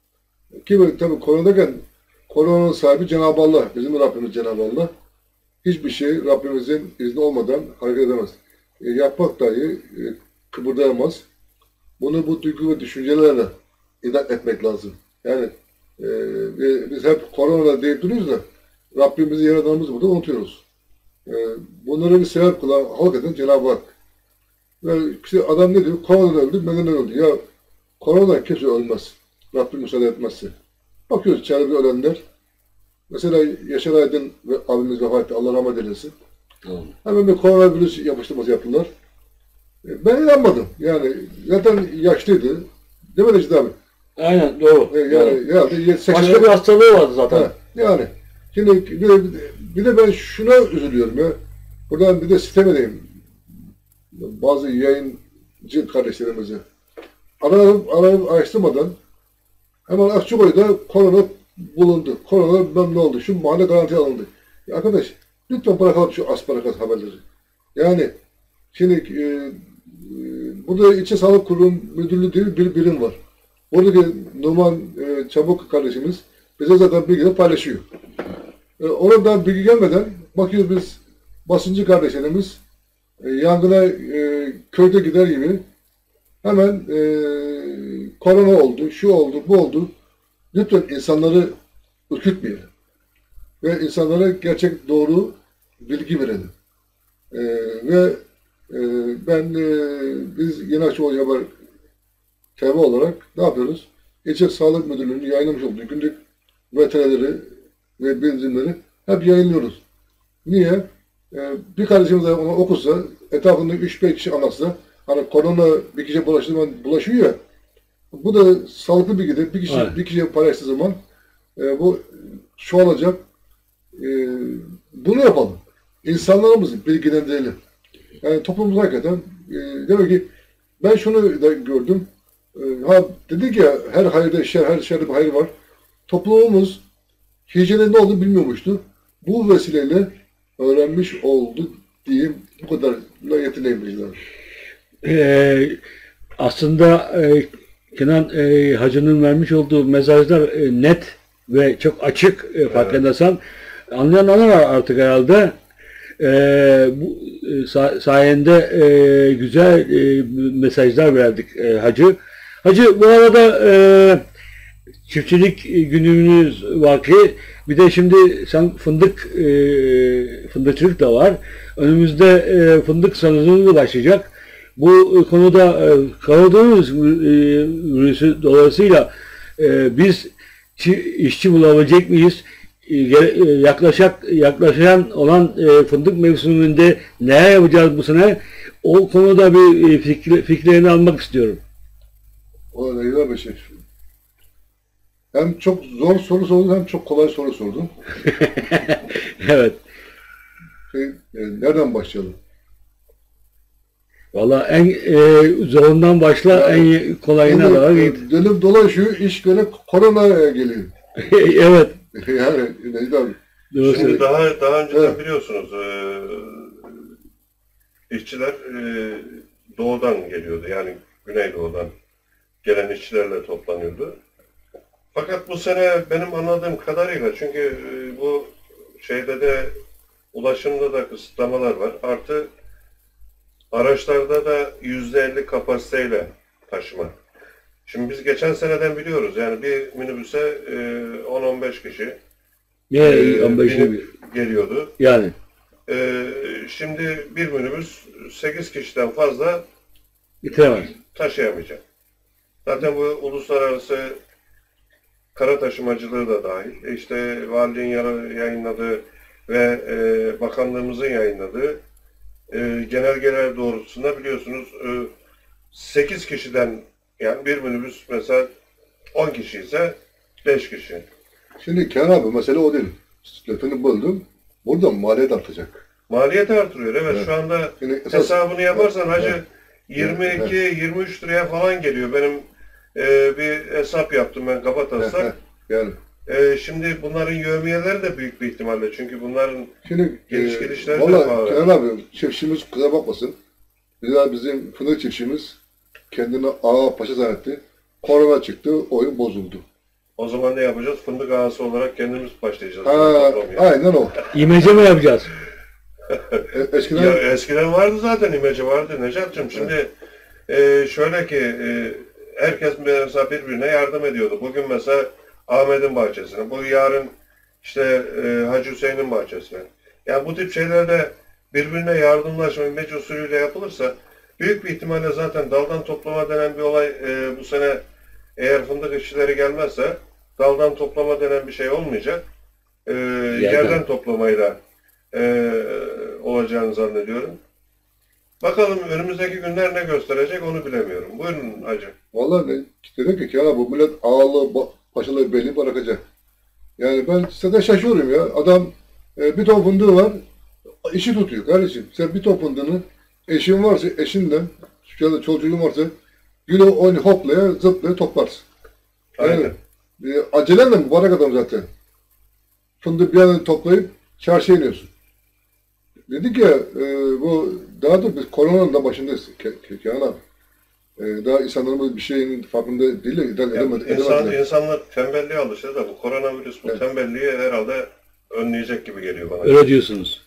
Ki tabii koronadayken koronanın sahibi Cenab-ı Allah, bizim Rabbimiz Cenab-ı Allah. Hiçbir şey Rabbimizin izni olmadan hareket edemez. E, yapmak dahi e, kıpırdayamaz. Bunu bu duygu ve düşüncelerle idrak etmek lazım. Yani e, biz hep korona deyip duruyoruz da Rabbimizi, Yaradanımızı burada unutuyoruz. E, bunları bir sebep kılan, halk eden Cenab-ı Hak. Ve işte adam ne diyor? Koronadan öldü, neden öldü? Ya koronadan kimse ölmez. Rabbim müsaade etmezse. Bakıyoruz çevrede ölenler. Mesela Yaşar Aydın ve abimiz vefat etti. Allah rahmet eylesin. Tamam. Hemen bir koronavirüs yapıştırması yaptılar. Ben inanmadım. Yani zaten yaşlıydı. Değil mi Necdet abi? Aynen doğru. Yani, doğru. Yani, başka bir hastalığı vardı zaten. Ha, yani. Şimdi bir de, bir de ben şuna üzülüyorum ya. Buradan bir de sitem edeyim. Bazı yayıncı kardeşlerimize. Arayıp, arayıp araştırmadan hemen Akçakoy'da korona bulundu. Korona ben ne oldu? Şu mahalle garanti alındı. Ya arkadaş lütfen bırakalım şu asparagas haberleri. Yani şimdi e, e, burada İlçe Sağlık Kurum Müdürlüğü diye bir birim var. Oradaki Numan e, Çabuk kardeşimiz bize zaten bilgileri paylaşıyor. E, oradan bilgi gelmeden bakıyoruz biz basıncı kardeşlerimiz e, yangına e, köyde gider gibi hemen e, korona oldu, şu oldu, bu oldu. Lütfen insanları ürkütmeyelim. Ve insanlara gerçek doğru bilgi verelim. E, ve e, ben e, biz Yeni Akçakoy Haber T V olarak ne yapıyoruz? İlçe Sağlık Müdürlüğü'nün yayınlamış olduğu günlük veterineleri ve bildirimleri hep yayınlıyoruz. Niye? Ee, bir kardeşimiz de onu okusa, etrafında üç beş kişi anlatsa, hani korona bir kişiye bulaştığı zaman bulaşıyor ya, bu da sağlıklı bilgidir. Bir kişi evet. bir kişiye paylaştığı zaman e, bu çoğalacak. E, bunu yapalım. İnsanlarımızı bilgilendirelim. Yani toplumumuz hakikaten e, demek ki ben şunu da gördüm. E, ha dedik ya her hayırda şer, her şerde bir hayır var. Toplumumuz hicrenin ne olduğunu bilmiyormuştu. Bu vesileyle öğrenmiş oldu diyeyim. Bu kadarla yetineyim. Ee, aslında e, Kenan e, Hacı'nın vermiş olduğu mesajlar e, net ve çok açık e, farkındaysan. Evet. Anlayan anlar artık herhalde. E, bu e, sayende e, güzel e, mesajlar verdik e, Hacı. Hacı bu arada e, çiftçilik günümüz var ki bir de şimdi sen fındık e, fındıkçılık da var. Önümüzde e, fındık sezonu başlayacak. Bu konuda e, koronavirüs virüsü dolayısıyla e, biz işçi bulabilecek miyiz? E, yaklaşak yaklaşan olan e, fındık mevsiminde ne yapacağız bu sene? O konuda bir e, fikri, fikirlerini almak istiyorum. O ne güzel bir şey. Hem çok zor soru sordun hem çok kolay soru sordun. Evet. Şey, e, nereden başlayalım? Valla en e, zorundan başla, yani, en kolayına kadar git. Dönüp dolaşıyor, iş göre korona geliyor. Evet. Yani neyden? Şimdi daha daha önceden evet. biliyorsunuz e, işçiler e, doğudan geliyordu, yani Güneydoğu'dan gelen işçilerle toplanıyordu. Fakat bu sene benim anladığım kadarıyla, çünkü e, bu şeyde de ulaşımda da kısıtlamalar var. Artı araçlarda da yüzde elli kapasiteyle taşıma. Şimdi biz geçen seneden biliyoruz yani bir minibüse on on beş kişi Ne e, on beş binip geliyordu. Yani. E, şimdi bir minibüs sekiz kişiden fazla Bitiremez. taşıyamayacak. Zaten bu uluslararası kara taşımacılığı da dahil. E işte valiliğin yayınladığı ve e, bakanlığımızın yayınladığı e, genelgeler doğrultusunda biliyorsunuz e, sekiz kişiden yani bir minibüs mesela on kişi ise beş kişi. Şimdi Kenan abi mesele o değil. Lafını böldüm. Burada maliyet artacak. Maliyet artırıyor evet, evet. Şu anda Şimdi esas, hesabını yaparsan hacı evet. yirmi iki yirmi üç liraya falan geliyor. Benim e, bir hesap yaptım ben kabataslak. Evet, yani. e, şimdi bunların yevmiyeleri de büyük bir ihtimalle çünkü bunların şimdi, geliş e, gelişleri de pahalı. Kenan abi çiftçimiz kusura bakmasın. Bizim, bizim fındık çiftçimiz kendini ağa paşa zannetti. Korona çıktı, oyun bozuldu. O zaman ne yapacağız? Fındık ağası olarak kendimiz başlayacağız. Ha, aynen o. İmece mi yapacağız? e, eskiden... Ya, eskiden vardı zaten imece vardı Necat'cığım. Şimdi evet. e, şöyle ki e, herkes mesela birbirine yardım ediyordu. Bugün mesela Ahmet'in bahçesine, bu yarın işte e, Hacı Hüseyin'in bahçesine. Yani bu tip şeylerde birbirine yardımlaşma imece usulüyle yapılırsa büyük bir ihtimalle zaten daldan toplama denen bir olay e, bu sene eğer fındık işçileri gelmezse daldan toplama denen bir şey olmayacak. E, yerden. yerden toplamayla e, olacağını zannediyorum. Bakalım önümüzdeki günler ne gösterecek onu bilemiyorum. Buyurun hacı. Vallahi ne? Dedim ki Kenan bu millet ağalığı, paşalığı belli bırakacak. Yani ben size şaşıyorum ya. Adam e, bir ton fındığı var, işi tutuyor kardeşim. Sen bir ton fındığını eşin varsa eşinle, ya da çocuğun varsa güle oyunu hoplaya zıplaya toplarsın. Yani, e, acelenle mübarek adam zaten. Fındığı bir yana toplayıp çarşıya iniyorsun. Dedik ya e, bu daha da biz koronanın da başındayız Kenan abi. E, daha insanlarımız bir şeyin farkında değil. Edemedi, İnsan, insanlar tembelliğe alışır da bu koronavirüs bu evet. tembelliği herhalde önleyecek gibi geliyor bana. Öyle diyorsunuz.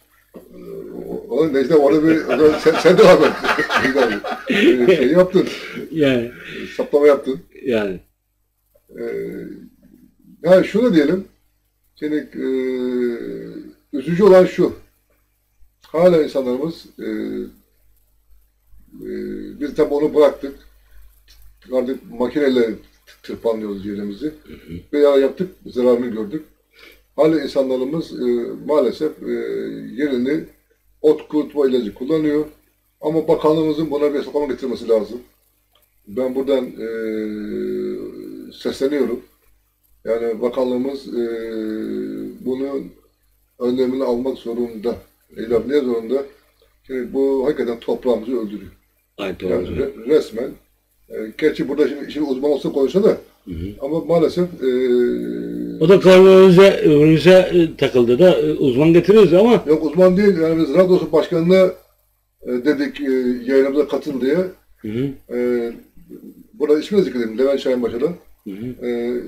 O Necdet orada bir sen, sen de abi. şey yaptın. Yani. Saplama yaptın. Yani. E, yani şunu diyelim. Şimdi e, üzücü olan şu. Hala insanlarımız e, e, biz tabi onu bıraktık. Artık makineyle tırpanlıyoruz yerimizi. Veya yaptık, zararını gördük. Hala insanlarımız e, maalesef e, yerini ot kurutma ilacı kullanıyor. Ama bakanlığımızın buna bir hesaplama getirmesi lazım. Ben buradan e, sesleniyorum. Yani bakanlığımız e, bunun önlemini almak zorunda. Eylem ne zorunda? Şimdi bu hakikaten toprağımızı öldürüyor. Aynen. Yani re, resmen. E, gerçi burada şimdi, şimdi uzman olsa konuşsa da hı hı. Ama maalesef e, o da koronavirüse takıldı da uzman getiriyoruz ama yok uzman değil. Yani biz Radyosu Başkanı'na e, dedik e, yayınımıza katıl diye. Hı hı. E, burada ismini zikredelim. Levent Şahinbaşı'dan. E,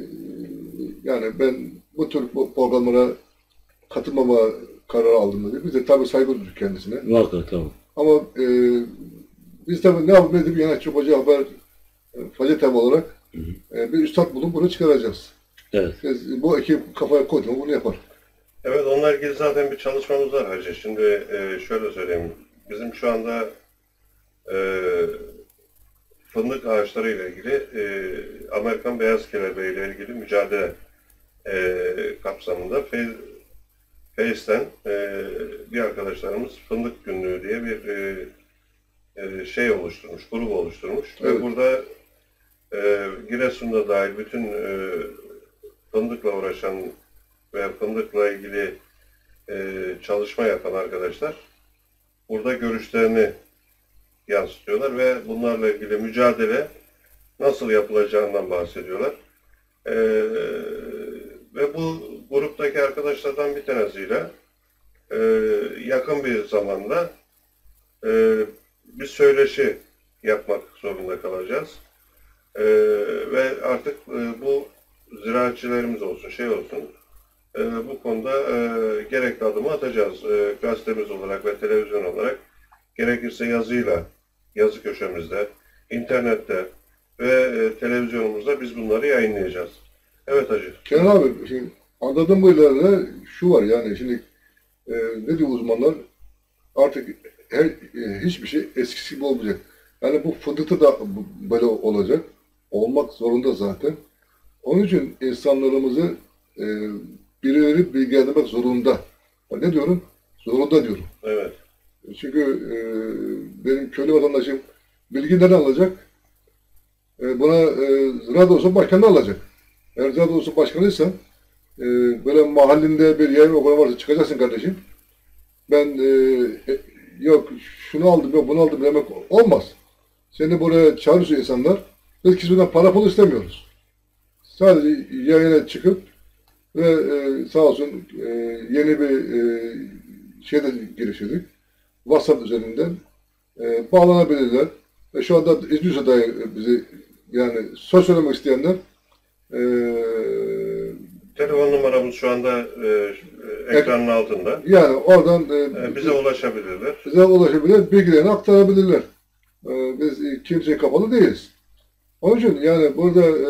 yani ben bu tür programlara katılmama kararı aldım dedi. Biz de tabii saygı duyduk kendisine. Muhakkak tamam. Ama e, biz tabii ne yapıp edip Yanaşçı Hoca Haber e, Facetem olarak hı hı. E, bir üstad bulup bunu çıkaracağız. Evet. Biz, bu ekip kafaya koydu mu bunu yapar. Evet onunla ilgili zaten bir çalışmamız var hacı. Şimdi e, şöyle söyleyeyim. Bizim şu anda e, fındık ağaçları ile ilgili e, Amerikan beyaz kelebeği ile ilgili mücadele e, kapsamında Feyz Face'ten e, bir arkadaşlarımız Fındık Günlüğü diye bir e, e, şey oluşturmuş, grup oluşturmuş. Evet. Ve burada e, Giresun'da dahil bütün e, fındıkla uğraşan ve fındıkla ilgili e, çalışma yapan arkadaşlar burada görüşlerini yansıtıyorlar ve bunlarla ilgili mücadele nasıl yapılacağından bahsediyorlar. E, ve bu gruptaki arkadaşlardan bir tanesiyle e, yakın bir zamanda e, bir söyleşi yapmak zorunda kalacağız. E, ve artık e, bu ziraatçilerimiz olsun, şey olsun, e, bu konuda e, gerekli adımı atacağız. E, gazetemiz olarak ve televizyon olarak, gerekirse yazıyla, yazı köşemizde, internette, ve e, televizyonumuzda biz bunları yayınlayacağız. Evet Hacı. Kenan abi, şimdi anladığım kadarıyla şu var yani şimdi e, ne diyor uzmanlar, artık her e, hiçbir şey eskisi gibi olmayacak. Yani bu fındıkta da böyle olacak. Olmak zorunda zaten. Onun için insanlarımızı e, birileri bilgilendirmek zorunda. Ben ne diyorum? Zorunda diyorum. Evet. Çünkü e, benim köylü vatandaşım bilgi nereden alacak? E, buna e, ziraat olsa başkanı alacak. Eğer ziraat olsa başkanıysan e, böyle mahallinde bir yayın okulu varsa çıkacaksın kardeşim. Ben e, yok şunu aldım yok bunu aldım demek olmaz. Seni buraya çağırıyorsa insanlar, biz kimseden para pul istemiyoruz. Sadece yayına çıkıp ve e, sağ olsun e, yeni bir e, şeyde giriştirdik. WhatsApp üzerinden e, bağlanabilirler. Ve şu anda izliyorsa dahi bizi, yani söz söylemek isteyenler e, telefon numaramız şu anda e, ekranın altında. Yani oradan e, e, bize ulaşabilirler. Bize ulaşabilirler, bilgilerini aktarabilirler. E, biz e, kimseye kapalı değiliz. Onun için yani burada e,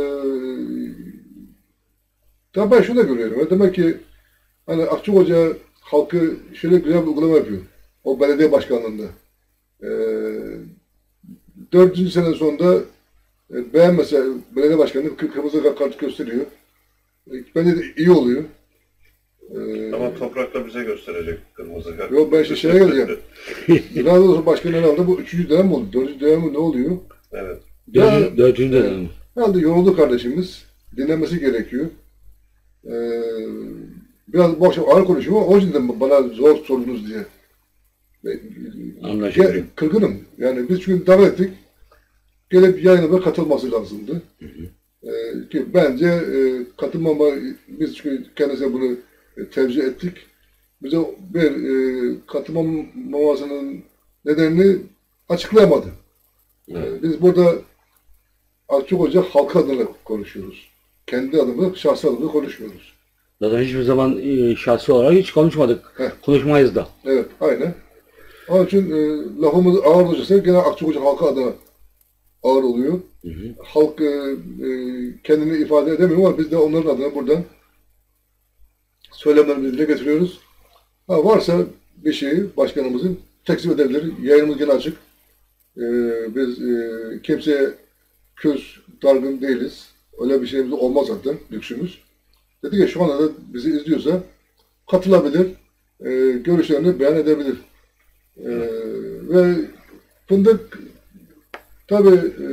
tabii ben şunu da görüyorum. Demek ki hani Akçakoca halkı şöyle güzel bir uygulama yapıyor. O belediye başkanlığında. E, dördüncü sene sonunda e, beğenmese belediye başkanlığı kırmızı kart gösteriyor. E, bence de iyi oluyor. Ee, Ama toprakta bize gösterecek kırmızı kart. Yok ben işte şeye geleceğim. Ziraat Odası Başkanı herhalde bu üçüncü dönem mi oldu? Dördüncü dönem mi ne oluyor? Evet. Dördüncü, dördüncü dönem. E, herhalde yoruldu kardeşimiz. Dinlenmesi gerekiyor. Ee, biraz bu akşam ağır konuşuyor ama o yüzden bana zor sordunuz diye. Anlaşılıyor. Kırgınım. Yani biz çünkü davet ettik. Gelip yayınıma katılması lazımdı. Hı hı. Ee, ki bence e, katılmama, biz çünkü kendisine bunu e, tevcih ettik. Bize bir e, katılmamasının nedenini açıklayamadı. Evet. Ee, biz burada Akçakoca halkı adına konuşuyoruz. Kendi adımı, şahsi adımı konuşmuyoruz. Zaten hiçbir zaman e, şahsi olarak hiç konuşmadık. Heh. Konuşmayız da. Evet, aynen. Onun için e, lafımız ağır olacaksa gene Akçakoca halkı adına ağır oluyor. Hı hı. Halk e, e, kendini ifade edemiyor ama biz de onların adına buradan söylemlerimizi dile getiriyoruz. Ha, varsa bir şeyi başkanımızın tekzip edebilir. Yayınımız gene açık. E, biz e, kimseye küs, dargın değiliz. Öyle bir şeyimiz olmaz zaten, lüksümüz. Dedi ki şu anda da bizi izliyorsa katılabilir, e, görüşlerini beyan edebilir. E, ve fındık tabii e,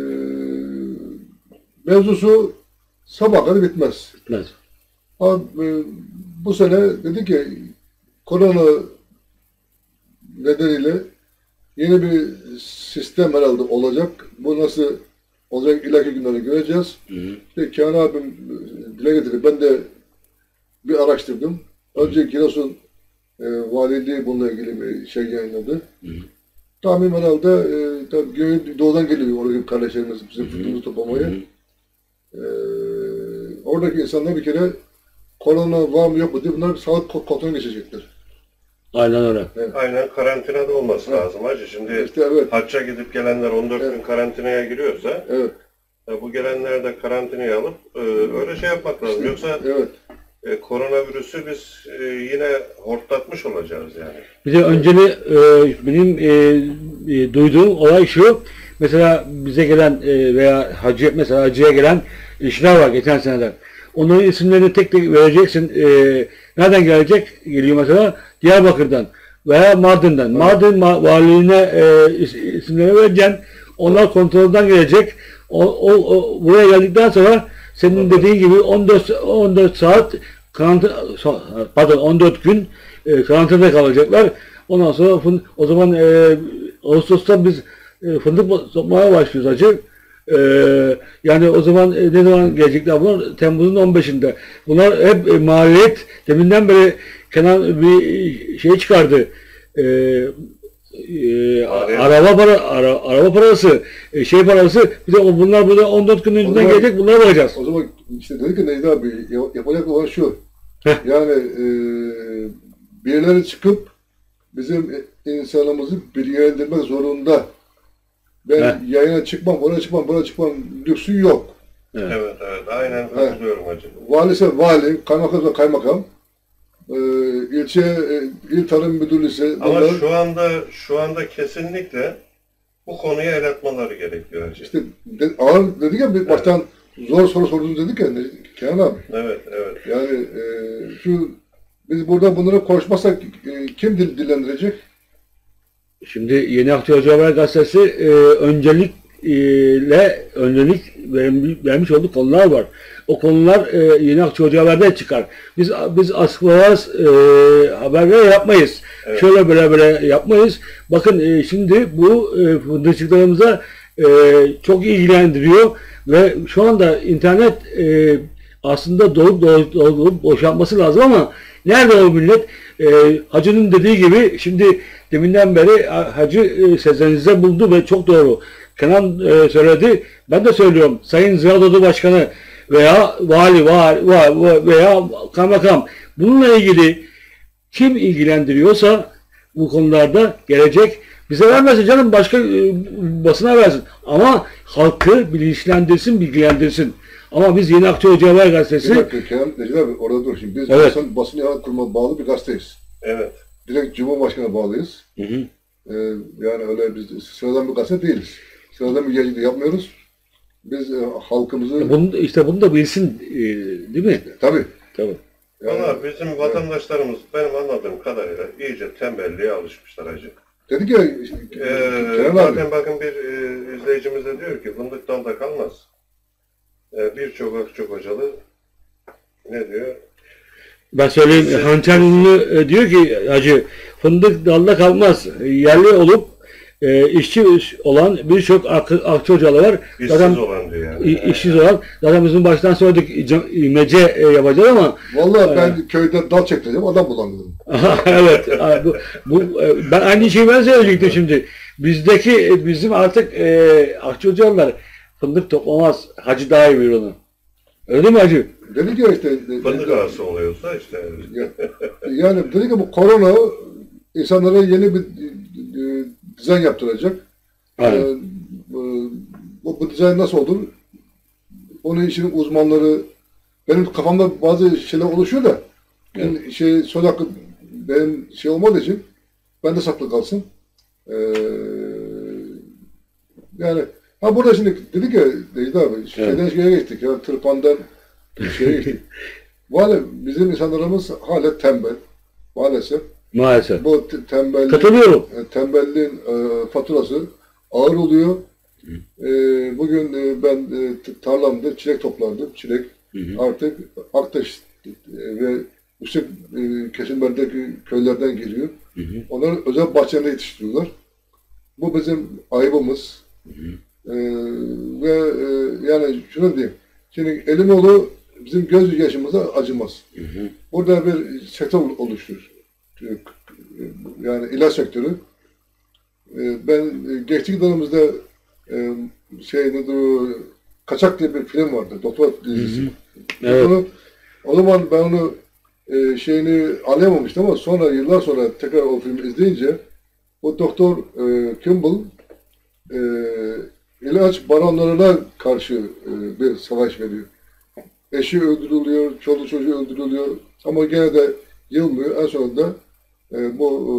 mevzusu sabah kadar bitmez. Bitmez. Ama e, bu sene dedi ki korona nedeniyle yeni bir sistem herhalde olacak. Bu nasıl olacak ileriki günleri göreceğiz. Hı hı. İşte Kenan abim dile getirdi. Ben de bir araştırdım. Önce Giresun e, valiliği bununla ilgili bir şey yayınladı. Hı hı. Tahmin herhalde e, tabii doğudan geliyor oradaki kardeşlerimiz bizim fıtığımızı toplamaya. Hı hı. E, oradaki insanlar bir kere korona var mı yok mu diye bunlar bir sağlık kontrolüne geçecekler. Aynen öyle. Evet. Aynen karantinada olması evet. lazım hacı. Şimdi işte, evet. hacca gidip gelenler on dört evet. gün karantinaya giriyorsa evet. bu gelenler de karantinaya alıp e, öyle şey yapmak lazım. Yoksa evet. e, koronavirüsü biz e, yine hortlatmış olacağız yani. Bir de önceli e, benim e, e, duyduğum olay şu. Mesela bize gelen e, veya hacı mesela hacıya gelen işler var geçen seneden. Onların isimlerini tek tek vereceksin. E, nereden gelecek? Geliyor mesela Diyarbakır'dan veya Mardin'den. Evet. Mardin ma valiliğine e, is isimlerini vereceksin. Onlar kontrolden gelecek. O, o, o, buraya geldikten sonra senin evet. dediğin gibi on dört on dört saat karantina, pardon on dört gün e, karantinada kalacaklar. Ondan sonra o zaman e, Ağustos'ta biz e, fındık toplamaya başlıyoruz acı. Ee, yani o zaman e, ne zaman gelecekler bunlar? Temmuz'un on beşinde. Bunlar hep e, maliyet. Deminden beri Kenan bir şey çıkardı. Ee, e, araba para, ara, araba parası, e, şey parası. Bir de o, bunlar burada on dört gün önceden gelecek. Bunları bakacağız. O zaman işte dedik ki Necdet abi yapacak olan şu. Heh. Yani e, birileri çıkıp bizim insanımızı bilgilendirmek zorunda. Ben Heh. yayına çıkmam, oraya çıkmam, buraya çıkmam lüksü yok. Evet, evet, evet. Aynen katılıyorum hacı. Valise vali, kaymakam kaymakam, e, ilçe, e, il tarım müdürlüğü. Ama bunlar, şu anda şu anda kesinlikle bu konuya el atmaları gerekiyor hacı. İşte de, ağır dedik ya bir baştan zor soru sordunuz dedik ya Kenan abi. Evet, evet. Yani e, şu biz burada bunları konuşmazsak e, kim dil, dillendirecek? Şimdi Yeni Akçe Hoca Haber Gazetesi e, öncelikle öncelik vermiş, vermiş olduğu konular var. O konular e, Yeni Akçe Hoca Haber'de çıkar. Biz biz asıklamaz e, haberler yapmayız. Evet. Şöyle böyle böyle yapmayız. Bakın e, şimdi bu e, fındıkçılarımıza e, çok ilgilendiriyor ve şu anda internet e, aslında dolup dolup dolup boşaltması lazım ama nerede o millet? E, Hacı'nın dediği gibi şimdi deminden beri Hacı e, Sezenizde buldu ve çok doğru. Kenan e, söyledi. Ben de söylüyorum. Sayın Ziya Dodu Başkanı veya vali var, var veya kaymakam bununla ilgili kim ilgilendiriyorsa bu konularda gelecek bize vermesin canım başka e, basına versin. Ama halkı bilinçlendirsin, bilgilendirsin. Ama biz Yeni Akçe Hoca Haber Gazetesi... Bir dakika Kenan Necip abi orada dur şimdi. Biz evet. basın, basın ilan kuruma bağlı bir gazeteyiz. Evet. Direkt Cumhurbaşkanı'na bağlıyız. Hı hı. Ee, yani öyle biz sıradan bir gazete değiliz. Sıradan bir yayıncılık yapmıyoruz. Biz e, halkımızı... Bunu, işte bunu da bilsin e, değil mi? Tabii. Tabii. Yani, Valla bizim vatandaşlarımız benim anladığım kadarıyla iyice tembelliğe alışmışlar hacı. Dedik ya, Ee, zaten bakın bir e, izleyicimiz de diyor ki fındık dalda kalmaz. E, Birçok Akçok hocalı ne diyor? Ben söyleyeyim, Siz- Hançer Ünlü e, diyor ki Hacı, fındık dalda kalmaz. Yerli olup e, işçi olan birçok ak- akçe hocalı var. İşsiz Zaten, olan diyor yani. i- işsiz olan. Zaten bizim baştan söyledik c- imece e, yapacağız ama vallahi ben köyde dal çektireceğim, adam bulamıyorum. evet. Bu, bu e, ben aynı şeyi ben söyleyecektim şimdi. Bizdeki e, bizim artık e, akçe hocalar fındık toplamaz. Hacı daha iyi bilir onu. Öyle değil mi Hacı? Dedik ya işte... Fındık ağası oluyorsa işte. Yani dedik ki bu korona insanlara yeni bir e, dizayn yaptıracak. Aynen. E, bu, bu dizayn nasıl olur? Onun işin uzmanları, benim kafamda bazı şeyler oluşuyor da yani şey, söz hakkı benim şey olmadığı için ben de saklı kalsın. E, yani ha burada şimdi dedik ya Necdet abi, şeyden şeye geçtik ya, tırpandan şeye geçtik. Valla bizim insanlarımız hala tembel. Maalesef. Maalesef. Bu tembelliğin, Katılıyorum. tembelliğin e, faturası ağır oluyor. E, bugün e, ben e, tarlamda çilek toplardım. Çilek Hı hı. artık Aktaş e, ve yüksek e, kesimlerdeki köylerden geliyor. Hı hı. Onları özel bahçelerinde yetiştiriyorlar. Bu bizim ayıbımız. Hı hı. E, ve e, yani şunu diyeyim. Şimdi Elimoğlu bizim göz yaşımıza acımaz. Hı hı. Burada bir sektör oluşturur. Yani ilaç sektörü. Ben geçtiği dönemimizde şey nedir o, Kaçak diye bir film vardı. Doktor dizisi. Evet. Onu, o zaman ben onu e, şeyini anlayamamıştım ama sonra yıllar sonra tekrar o filmi izleyince o Doktor e, Kimball e, ilaç baronlarına karşı e, bir savaş veriyor. Eşi öldürülüyor, çoluğu çocuğu öldürülüyor ama gene de yılmıyor. En sonunda e, bu e,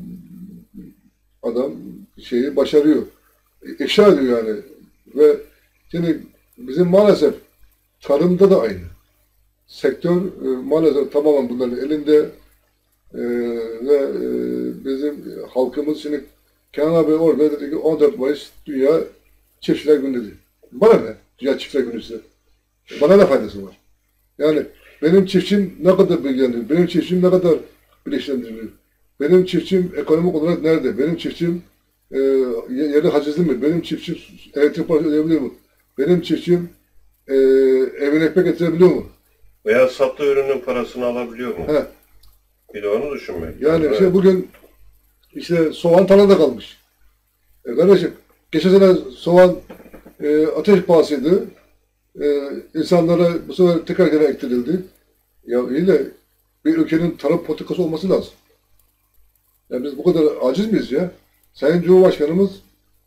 adam şeyi başarıyor. İfşa ediyor yani. Ve şimdi bizim maalesef tarımda da aynı. Sektör e, maalesef tamamen bunların elinde e, ve e, bizim halkımız şimdi Kenan abi orada dedi ki on dört Mayıs Dünya Çiftçiler Günü dedi. Bana ne? Dünya Çiftçiler Günü ise. Bana ne faydası var? Yani benim çiftçim ne kadar bilgilendiriyor? Benim çiftçim ne kadar bilinçlendiriliyor? Benim çiftçim ekonomik olarak nerede? Benim çiftçim e, yerli hacizli mi? Benim çiftçim elektrik parası ödeyebiliyor mu? Benim çiftçim e, evine ekmek getirebiliyor mu? Veya sattığı ürünün parasını alabiliyor mu? He. Bir de onu düşünmek. Yani Evet. işte bugün işte soğan tarlada kalmış. E kardeşim geçen sene soğan e, ateş pahasıydı. E, insanlara bu sefer tekrar gene ektirildi. Ya iyi de bir ülkenin tarım politikası olması lazım. Yani biz bu kadar aciz miyiz ya? Sayın Cumhurbaşkanımız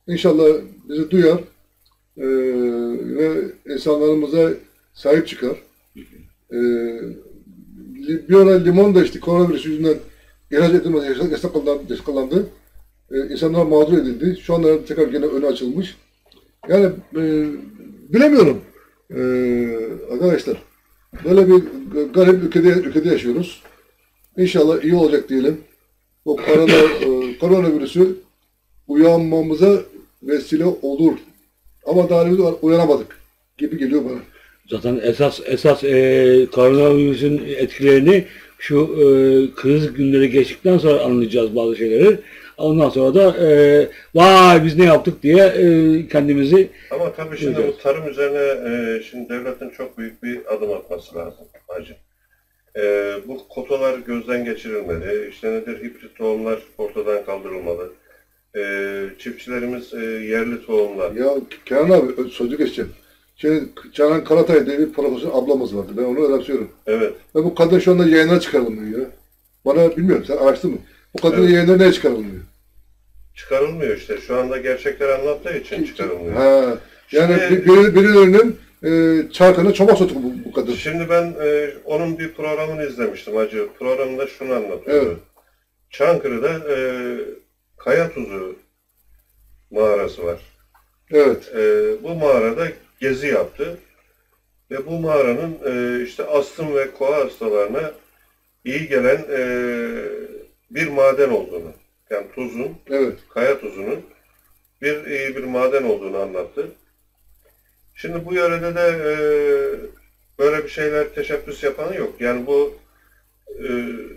İnşallah bizi duyar e, ve insanlarımıza sahip çıkar. E, bir ara limon da işte koronavirüs yüzünden ihraç edilmesi yasaklandı. yasaklandı. E, insanlar mağdur edildi. Şu anda tekrar gene önü açılmış. Yani e, bilemiyorum e, arkadaşlar. Böyle bir garip ülkede, ülkede yaşıyoruz. İnşallah iyi olacak diyelim. Bu korona, e, koronavirüsü uyanmamıza vesile olur. Ama daha henüz uyanamadık gibi geliyor bana. Zaten esas esas e, koronavirüsün etkilerini şu e, kriz günleri geçtikten sonra anlayacağız bazı şeyleri. Ondan sonra da e, vay biz ne yaptık diye e, kendimizi... Ama tabii şimdi bu tarım üzerine e, şimdi devletin çok büyük bir adım atması lazım hacı. E, bu kotalar gözden geçirilmeli. İşte nedir, hibrit tohumlar ortadan kaldırılmalı. E, çiftçilerimiz e, yerli tohumlar. Ya Kenan abi sözü geçeceğim. Şimdi Canan Karatay diye bir profesör ablamız vardı. Ben onu önemsiyorum. Evet. Ve bu kadın şu anda yayına çıkarılmıyor ya. Bana bilmiyorum, sen araştırdın mı? Bu kadının evet. yayına ne çıkarılmıyor? Çıkarılmıyor işte. Şu anda gerçekleri anlattığı için çıkarılmıyor. Ha. Yani şimdi, bir, birilerinin e, çarkını çomak sotuyor bu, bu kadın. Şimdi ben e, onun bir programını izlemiştim hacı. Programında şunu anlatıyordu. Evet. Çankırı'da e, Kaya Tuzu mağarası var. Evet. E, bu mağarada gezi yaptı. Ve bu mağaranın e, işte astım ve koa hastalarına iyi gelen e, bir maden olduğunu, yani tuzun, evet. kaya tuzunun bir iyi bir maden olduğunu anlattı. Şimdi bu yörede de e, böyle bir şeyler teşebbüs yapanı yok. Yani bu e,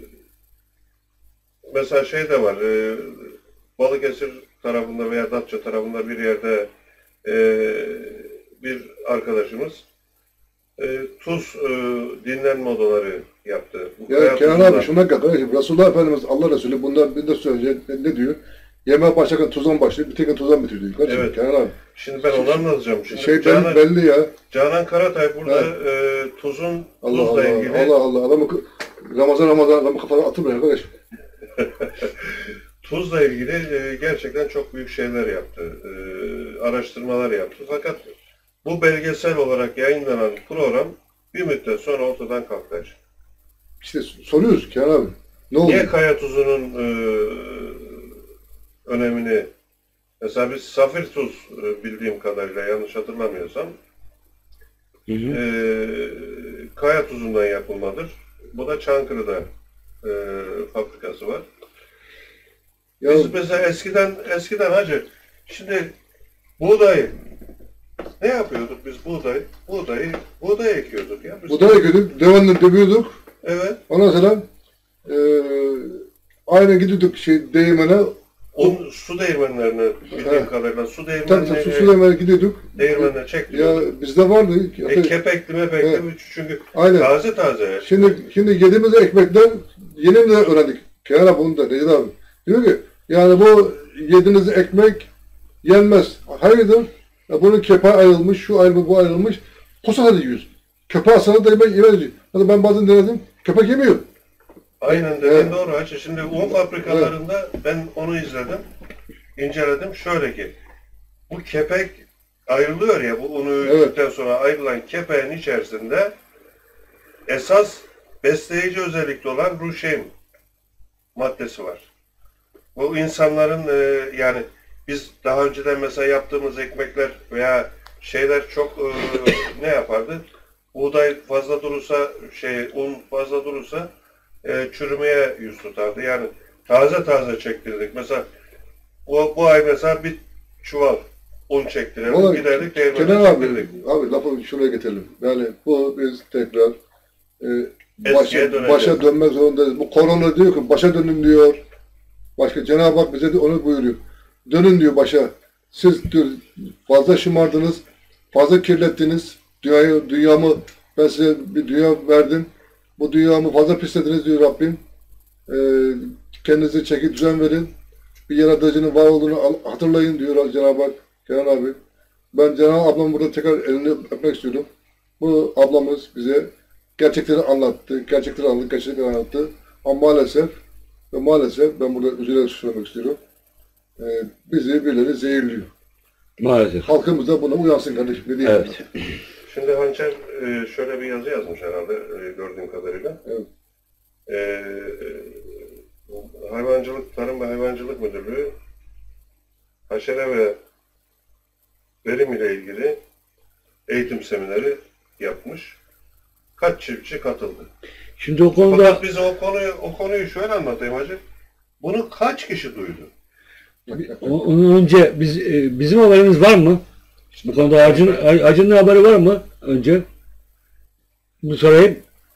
mesela şey de var, e, Balıkesir tarafında veya Datça tarafında bir yerde e, bir arkadaşımız e, tuz e, dinlenme odaları yaptı. Bu ya Kenan abi şuna kadar kardeşim, Resulullah Efendimiz Allah Resulü bundan bir de söyleyecek ne diyor? Yemeğe başlarken tuzdan başlıyor, bitirirken tuzdan bitiriyor diyor. Kardeşim, evet. Kenan abi. Şimdi ben onu anlatacağım. Şimdi şey Canan, belli ya. Canan Karatay burada e, tuzun Allah tuzla Allah, ilgili. Allah Allah adamı Ramazan Ramazan adamı kafana atırmıyor arkadaş. Tuzla ilgili e, gerçekten çok büyük şeyler yaptı. E, araştırmalar yaptı. Fakat bu belgesel olarak yayınlanan program bir müddet sonra ortadan kalkacak. İşte soruyoruz Kenan abi. Ne oldu? Niye kaya tuzunun e, önemini, mesela biz safir tuz e, bildiğim kadarıyla yanlış hatırlamıyorsam hı hı. E, kaya tuzundan yapılmadır. Bu da Çankırı'da e, fabrikası var. Ya, biz mesela eskiden eskiden hacı şimdi buğdayı ne yapıyorduk biz buğday? Buğdayı buğday ekiyorduk ya. Biz buğday ekiyorduk, devanla dövüyorduk. Evet. Ondan sonra e, aynen gidiyorduk şey değirmene. Un, su değirmenlerine bildiğim kadarıyla su değirmenlerine tabii, su, su değirmenine gidiyorduk. Değirmenine çektiyorduk. Ya bizde vardı. E, kepekli mepekli evet. Çünkü aynen. taze taze. Şimdi şimdi yediğimiz ekmekten yeni de öğrendik. Kenan bunu da Necdet abi. Diyor ki yani bu yediğiniz ekmek yenmez. Hayırdır? Ya bunun kepeği ayrılmış, şu ayrılmış, bu ayrılmış. Posada yiyoruz. Köpeği sana da yemek yemez. Hadi ben bazen denedim. Köpek yemiyor. Aynen dediğin evet. Doğru Hacı. Şimdi un fabrikalarında evet. Ben onu izledim, inceledim. Şöyle ki, bu kepek ayrılıyor ya, bu unu öğüttükten evet. sonra ayrılan kepeğin içerisinde esas besleyici özellikli olan ruşein maddesi var. Bu insanların e, yani biz daha önceden mesela yaptığımız ekmekler veya şeyler çok e, ne yapardı? Buğday fazla durursa, şey un fazla durursa e, çürümeye yüz tutardı. Yani taze taze çektirdik. Mesela bu, bu ay mesela bir çuval un çektirelim, giderdik değirmene çektirdik. Abi lafı şuraya getirelim. Yani bu biz tekrar e, başa, başa dönmek zorundayız. Bu korona diyor ki başa dönün diyor. Başka Cenab-ı Hak bize de onu buyuruyor. Dönün diyor başa. Siz diyor, fazla şımardınız, fazla kirlettiniz. Dünyayı, dünyamı ben size bir dünya verdim. Bu dünyamı fazla pislediniz diyor Rabbim. Ee, kendinize çeki düzen verin. Bir yaratıcının var olduğunu hatırlayın diyor Cenab-ı Hak. Kenan abi. Ben Cenab-ı ablamı burada tekrar elini öpmek istiyorum. Bu ablamız bize gerçekleri anlattı. Gerçekleri anlattı, gerçekleri anlattı. Ama maalesef ve maalesef ben burada üzülerek söylemek istiyorum. Ee, bizi birileri zehirliyor. Maalesef. Halkımız da buna uyansın kardeşim. Ne diyeyim? Evet. Şimdi Hançer e, şöyle bir yazı yazmış herhalde e, gördüğüm kadarıyla. Evet. E, e, Hayvancılık, Tarım ve Hayvancılık Müdürlüğü haşere ve verim ile ilgili eğitim semineri yapmış. Kaç çiftçi katıldı? Şimdi o konuda... Fakat biz o konuyu, o konuyu şöyle anlatayım hacı. Bunu kaç kişi duydu? Onun önce biz e, bizim haberimiz var mı? Bu konuda Acun, Acun'un haberi var mı önce? Bunu sorayım.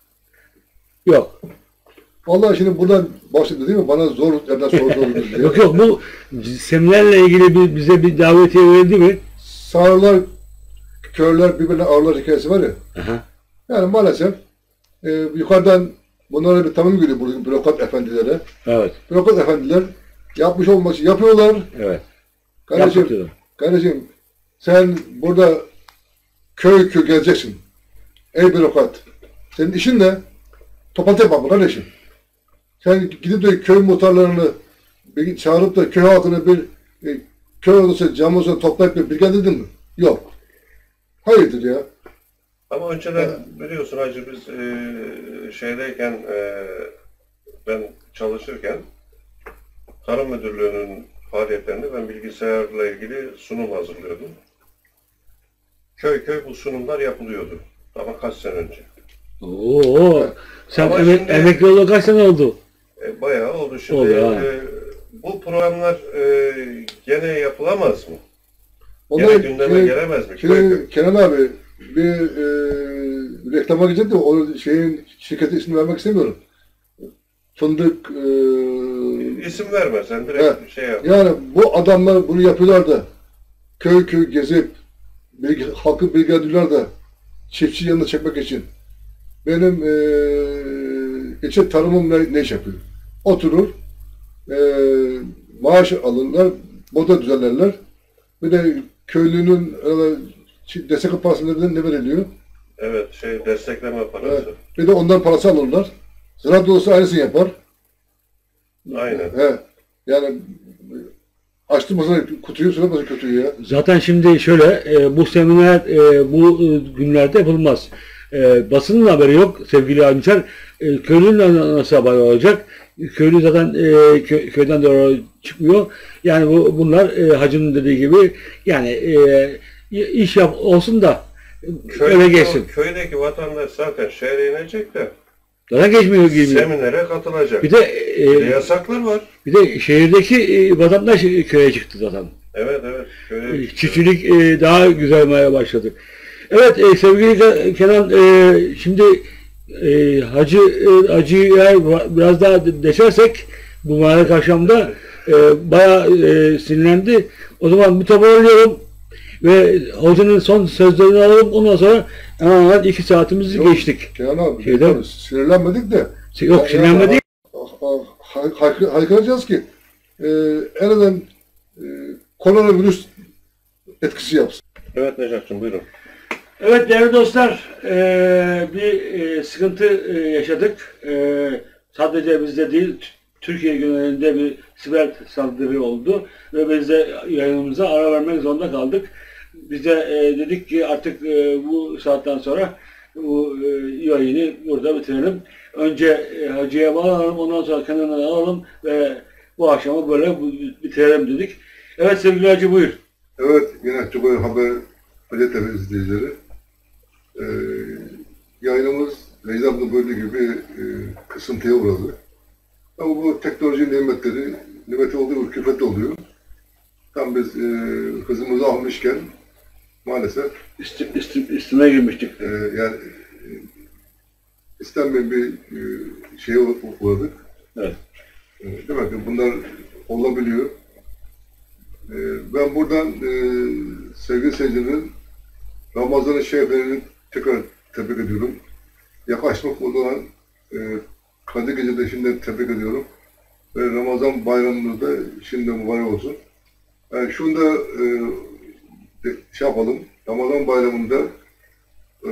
Yok. Vallahi şimdi buradan başladı değil mi? Bana zor yerden soru sorulur. Yok yok, bu seminerle ilgili bir, bize bir davetiye verildi mi? Sağırlar, körler birbirine ağırlar hikayesi var ya. Aha. Yani maalesef e, yukarıdan bunlara bir tanım geliyor buradaki bürokrat efendilere. Evet. Bürokrat efendiler yapmış olması yapıyorlar. Evet. Kardeşim, kardeşim sen burada köy köy gezeceksin. Ey bürokrat. Senin işin ne? Toplantı yapmak kardeşim. Sen gidip de köy muhtarlarını bir çağırıp da köy halkını bir e, köy odası, cam odasını toplayıp bir bilgilendirdin mi? Yok. Hayırdır ya? Ama önceden biliyorsun hacı biz e, şeydeyken e, ben çalışırken Tarım Müdürlüğü'nün faaliyetlerinde ben bilgisayarla ilgili sunum hazırlıyordum. Köy köy bu sunumlar yapılıyordu. Ama kaç sene önce. Oo, sen Ama emek, şimdi- emekli olalı kaç sene oldu? E, bayağı oldu şimdi. Oldu, ha. e, bu programlar e, gene yapılamaz mı? Onlar- Gene gündeme şimdi- gelemez mi? Şimdi Kenan abi bir e, reklama gidecek de o şeyin şirketi ismini vermek istemiyorum. Fındık e, İsim verme sen direkt Evet. şey yap. Yani bu adamlar bunu yapıyorlar da köy köy gezip bilgi, halkı bilgilendiriyorlar da çiftçi yanına çekmek için. Benim eee içe tarımım ne, ne iş yapıyor? Oturur, eee maaş alırlar, boda düzenlerler. Bir de köylünün öyle destek parası ne veriliyor? Evet, şey destekleme parası. Evet. Bir de ondan parası alırlar. Ziraat Odası aynısını yapar. Aynen. He. Yani açtırmasına kutuyu süremezsin kötüyü ya. Zaten şimdi şöyle, e, bu seminer e, bu e, günlerde yapılmaz. E, basının haberi yok sevgili Avniçer. E, köylünün nasıl haberi olacak? Köylü zaten e, kö, köyden doğru çıkmıyor. Yani bu bunlar e, hacının dediği gibi yani e, iş yap olsun da öyle geçsin. Köydeki vatandaş zaten şehre inecek de Zaten geçmiyor gibi. seminere katılacak. Bir de, e, Bir de yasaklar var. Bir de şehirdeki e, vatandaş köye çıktı zaten. Evet evet. Köye Çiftçilik e, daha güzel olmaya başladı. Evet e, sevgili Ke- Kenan e, şimdi e, hacı e, hacıyı eğer biraz daha de- deşersek bu mübarek akşamda e, bayağı e, sinirlendi. O zaman bir toparlayalım ve hocanın son sözlerini alalım. Ondan sonra hemen iki saatimizi Yok, geçtik. Kenan abi Şeyden- tabii sinirlenmedik de. Yok, sinirlenmedik. Hay- hay- Haykıracağız ki e, en azından e, koronavirüs etkisi yapsın. Evet Necat'cığım buyurun. Evet değerli dostlar, eee, bir eee, sıkıntı eee, yaşadık. Eee, sadece bizde değil, T- Türkiye genelinde bir siber saldırı oldu ve biz de yayınımıza ara vermek zorunda kaldık. Biz de eee, dedik ki artık eee, bu saatten sonra bu eee, yayını burada bitirelim. Önce eee, hacıya bağlanalım, ondan sonra Kenan'ı alalım ve bu akşamı böyle bu- bitirelim dedik. Evet sevgili hacı buyur. Evet, yine Tugay Haber Gazetesi izleyicileri. Ee, yayınımız Necdet'in bölüğü gibi e, kısıntıya uğradı. Ama bu teknoloji nimetleri, nimeti olduğu gibi külfet oluyor. Tam biz e, hızımızı almışken maalesef İstim, istim, istime girmiştik. e, yani e, istenmeyen bir e, şeye uğradık. Evet. E, demek ki bunlar olabiliyor. E, ben buradan e, sevgili seyircilerin Ramazan-ı Şeriflerini tekrar tebrik ediyorum. Yaklaşmakta olan e, Kadir Gece'de şimdi tebrik ediyorum. Ve Ramazan bayramımız da şimdi mübarek olsun. Yani şunu da e, de, şey yapalım, Ramazan bayramında e,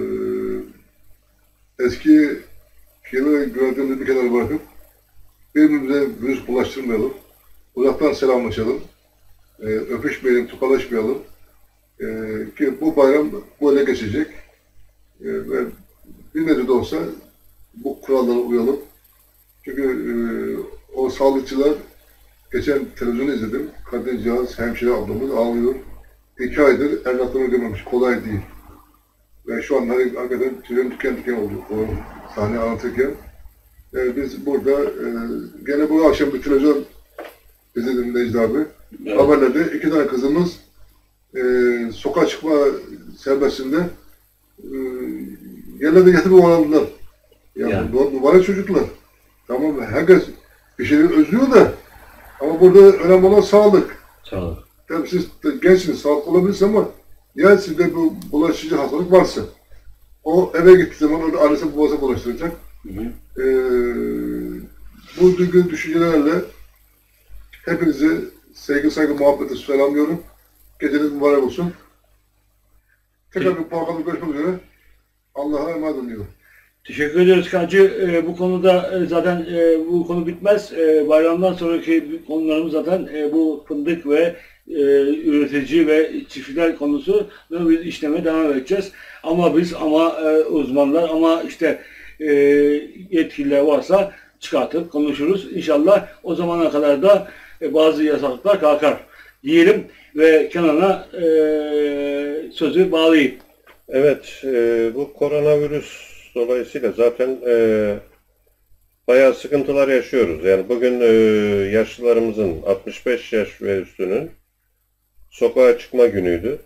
eski kirli gördüğümüz bir kenara bırakıp birbirimize virüs bulaştırmayalım. Uzaktan selamlaşalım. e, öpüşmeyelim, tokalaşmayalım. E, ki bu bayram böyle geçecek. E, ve bir nebze de olsa bu kurallara uyalım. Çünkü e, o sağlıkçılar, geçen televizyon izledim, kadıncağız, hemşire ablamız ağlıyor. İki aydır evlatlarını görmemiş, kolay değil. Ve şu an hani, hakikaten tüylerim diken diken oldu o sahne anlatırken. E, biz burada, e, gene bu akşam bir televizyon izledim Necdi abi. Evet. Haberlerde iki tane kızımız e, sokağa çıkma serbestinde e, yerlerde yatıp oynandılar. Yani, yani. Numara çocuklar. Tamam mı? Herkes bir şeyleri özlüyor da ama burada önemli olan sağlık. Sağlık. Tabii siz gençsiniz, sağlıklı olabilirsiniz ama ya sizde bu bulaşıcı hastalık varsa o eve gittiği zaman orada annesi babası bulaştıracak. Hı hı. Ee, bu duygu düşüncelerle hepinizi sevgi, saygı, muhabbeti selamlıyorum. Geceniz mübarek olsun. Tekrar bir programda görüşmek üzere. Allah'a emanet olun. Teşekkür ediyoruz Kancı. E, bu konuda e, zaten e, bu konu bitmez. E, bayramdan sonraki konularımız zaten e, bu fındık ve e, üretici ve çiftçiler konusu biz işlemeye devam edeceğiz. Ama biz ama e, uzmanlar ama işte e, yetkililer varsa çıkartıp konuşuruz. İnşallah o zamana kadar da e, bazı yasaklar kalkar diyelim ve Kenan'a e, sözü bağlayayım. Evet, e, bu koronavirüs dolayısıyla zaten e, bayağı sıkıntılar yaşıyoruz. Yani bugün e, yaşlılarımızın altmış beş yaş ve üstünün sokağa çıkma günüydü.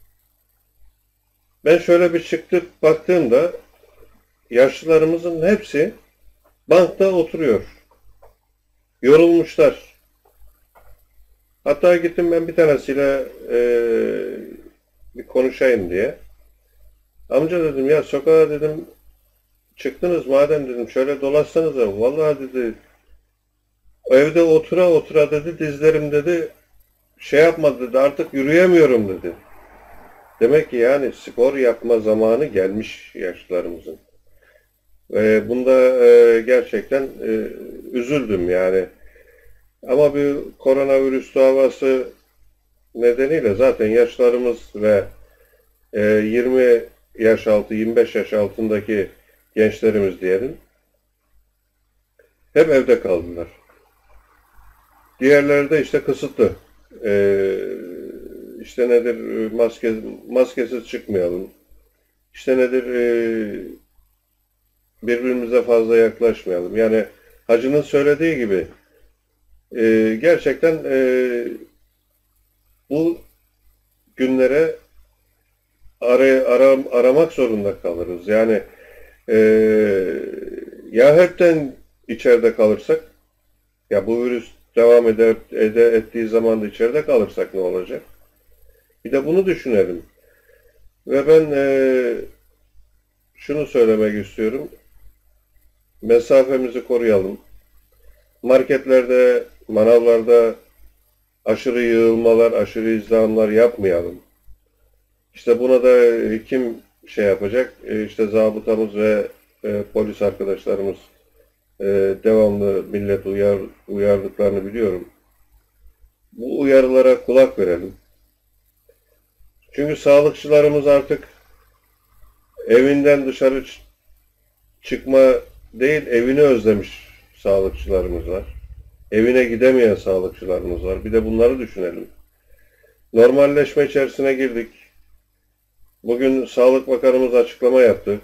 Ben şöyle bir çıktıp baktığımda yaşlılarımızın hepsi bankta oturuyor. Yorulmuşlar. Hatta gittim ben bir tanesiyle e, bir konuşayım diye. Amca dedim ya sokağa dedim çıktınız madem dedim şöyle dolaşsanıza. Vallahi dedi evde otura otura dedi dizlerim dedi şey yapmadı dedi artık yürüyemiyorum dedi. Demek ki yani spor yapma zamanı gelmiş yaşlılarımızın. Ve bunda e, gerçekten e, üzüldüm yani. Ama bir koronavirüs davası nedeniyle zaten yaşlarımız ve e, yirmi yaş altı, yirmi beş yaş altındaki gençlerimiz diyelim, hep evde kaldılar. Diğerleri de işte kısıtlı. Ee, işte nedir maske, maskesiz çıkmayalım. İşte nedir e, birbirimize fazla yaklaşmayalım. Yani hacının söylediği gibi e, gerçekten e, bu günlere aray, aram, aramak zorunda kalırız. Yani e, ya hepten içeride kalırsak, ya bu virüs devam eder, ede, ettiği zaman da içeride kalırsak ne olacak? Bir de bunu düşünelim. Ve ben e, şunu söylemek istiyorum. Mesafemizi koruyalım. Marketlerde, manavlarda aşırı yığılmalar, aşırı izdihamlar yapmayalım. İşte buna da kim şey yapacak? E, işte zabıtamız ve e, polis arkadaşlarımız e, devamlı millet uyar, uyardıklarını biliyorum. Bu uyarılara kulak verelim. Çünkü sağlıkçılarımız artık evinden dışarı çıkma değil, evini özlemiş sağlıkçılarımız var. Evine gidemeyen sağlıkçılarımız var. Bir de bunları düşünelim. Normalleşme içerisine girdik. Bugün Sağlık Bakanımız açıklama yaptı.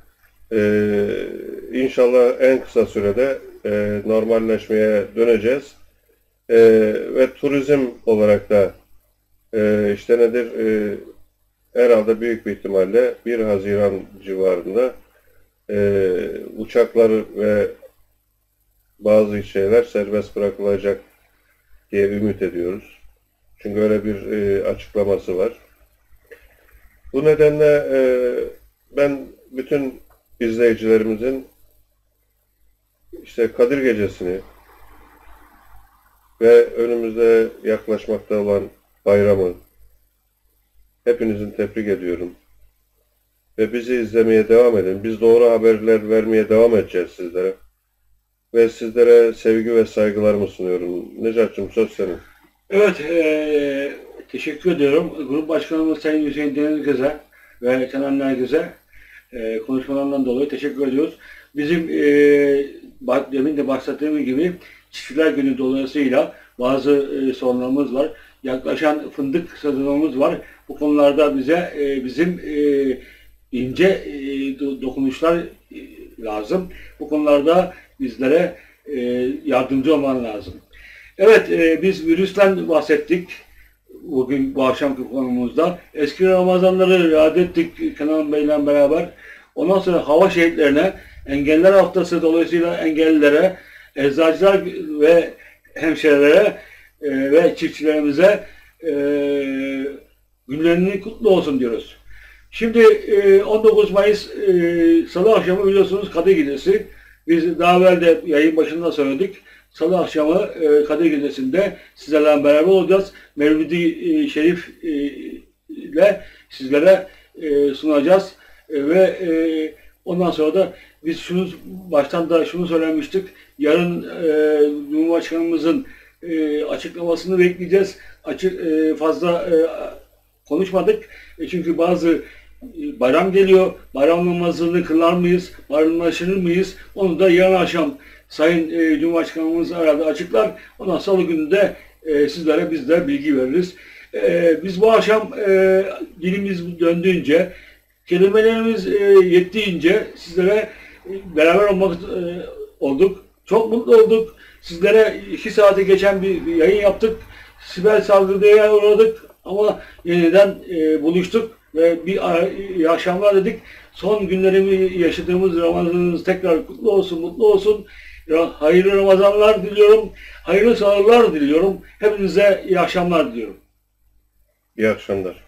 Ee, İnşallah en kısa sürede e, normalleşmeye döneceğiz. E, ve turizm olarak da e, işte nedir? E, herhalde büyük bir ihtimalle bir Haziran civarında e, uçaklar ve bazı şeyler serbest bırakılacak diye ümit ediyoruz. Çünkü öyle bir e, açıklaması var. Bu nedenle e, ben bütün izleyicilerimizin işte Kadir Gecesi'ni ve önümüzde yaklaşmakta olan bayramı hepinizin tebrik ediyorum. Ve bizi izlemeye devam edin. Biz doğru haberler vermeye devam edeceğiz sizlere. Ve sizlere sevgi ve saygılarımı sunuyorum. Necat'cığım söz senin. Evet, e, teşekkür ediyorum. Grup Başkanımız Sayın Hüseyin Denizgöz'e ve Kenan Nergöz'e e, konuşmalarından dolayı teşekkür ediyoruz. Bizim e, demin de bahsettiğim gibi Çiftçiler Günü dolayısıyla bazı e, sorunlarımız var. Yaklaşan fındık sezonumuz var. Bu konularda bize e, bizim e, ince e, dokunuşlar e, lazım. Bu konularda bizlere e, yardımcı olman lazım. Evet, e, biz virüsten bahsettik bugün bu akşamki konumuzda. Eski Ramazanları yad ettik Kenan Bey'le beraber. Ondan sonra hava şehitlerine, engeller haftası dolayısıyla engellilere, eczacılar ve hemşirelere e, ve çiftçilerimize e, günlerinin kutlu olsun diyoruz. Şimdi e, on dokuz Mayıs e, Salı akşamı biliyorsunuz Kadir Gecesi. Biz daha evvel de yayın başında söyledik. Salı akşamı e, Kadir Gecesi'nde sizlerle beraber olacağız. Mevlid-i e, Şerif e, ile sizlere e, sunacağız. E, ve e, ondan sonra da biz şunu baştan da şunu söylemiştik. Yarın e, Cumhurbaşkanımızın e, açıklamasını bekleyeceğiz. Açık e, fazla e, konuşmadık. E, çünkü bazı e, bayram geliyor. Bayram namazını kılar mıyız? Bayramlaşır mıyız? Onu da yarın akşam Sayın e, Cumhurbaşkanımız arada açıklar. Ondan salı günü de e, sizlere biz de bilgi veririz. E, biz bu akşam e, dilimiz döndüğünce, kelimelerimiz e, yettiğince sizlere e, beraber olmak e, olduk. Çok mutlu olduk. Sizlere iki saate geçen bir, bir yayın yaptık. Siber saldırıya uğradık ama yeniden e, buluştuk ve bir iyi akşamlar dedik. Son günlerimi yaşadığımız Ramazanınız tekrar kutlu olsun, mutlu olsun. Hayırlı Ramazanlar diliyorum. Hayırlı sahurlar diliyorum. Hepinize iyi akşamlar diliyorum. İyi akşamlar.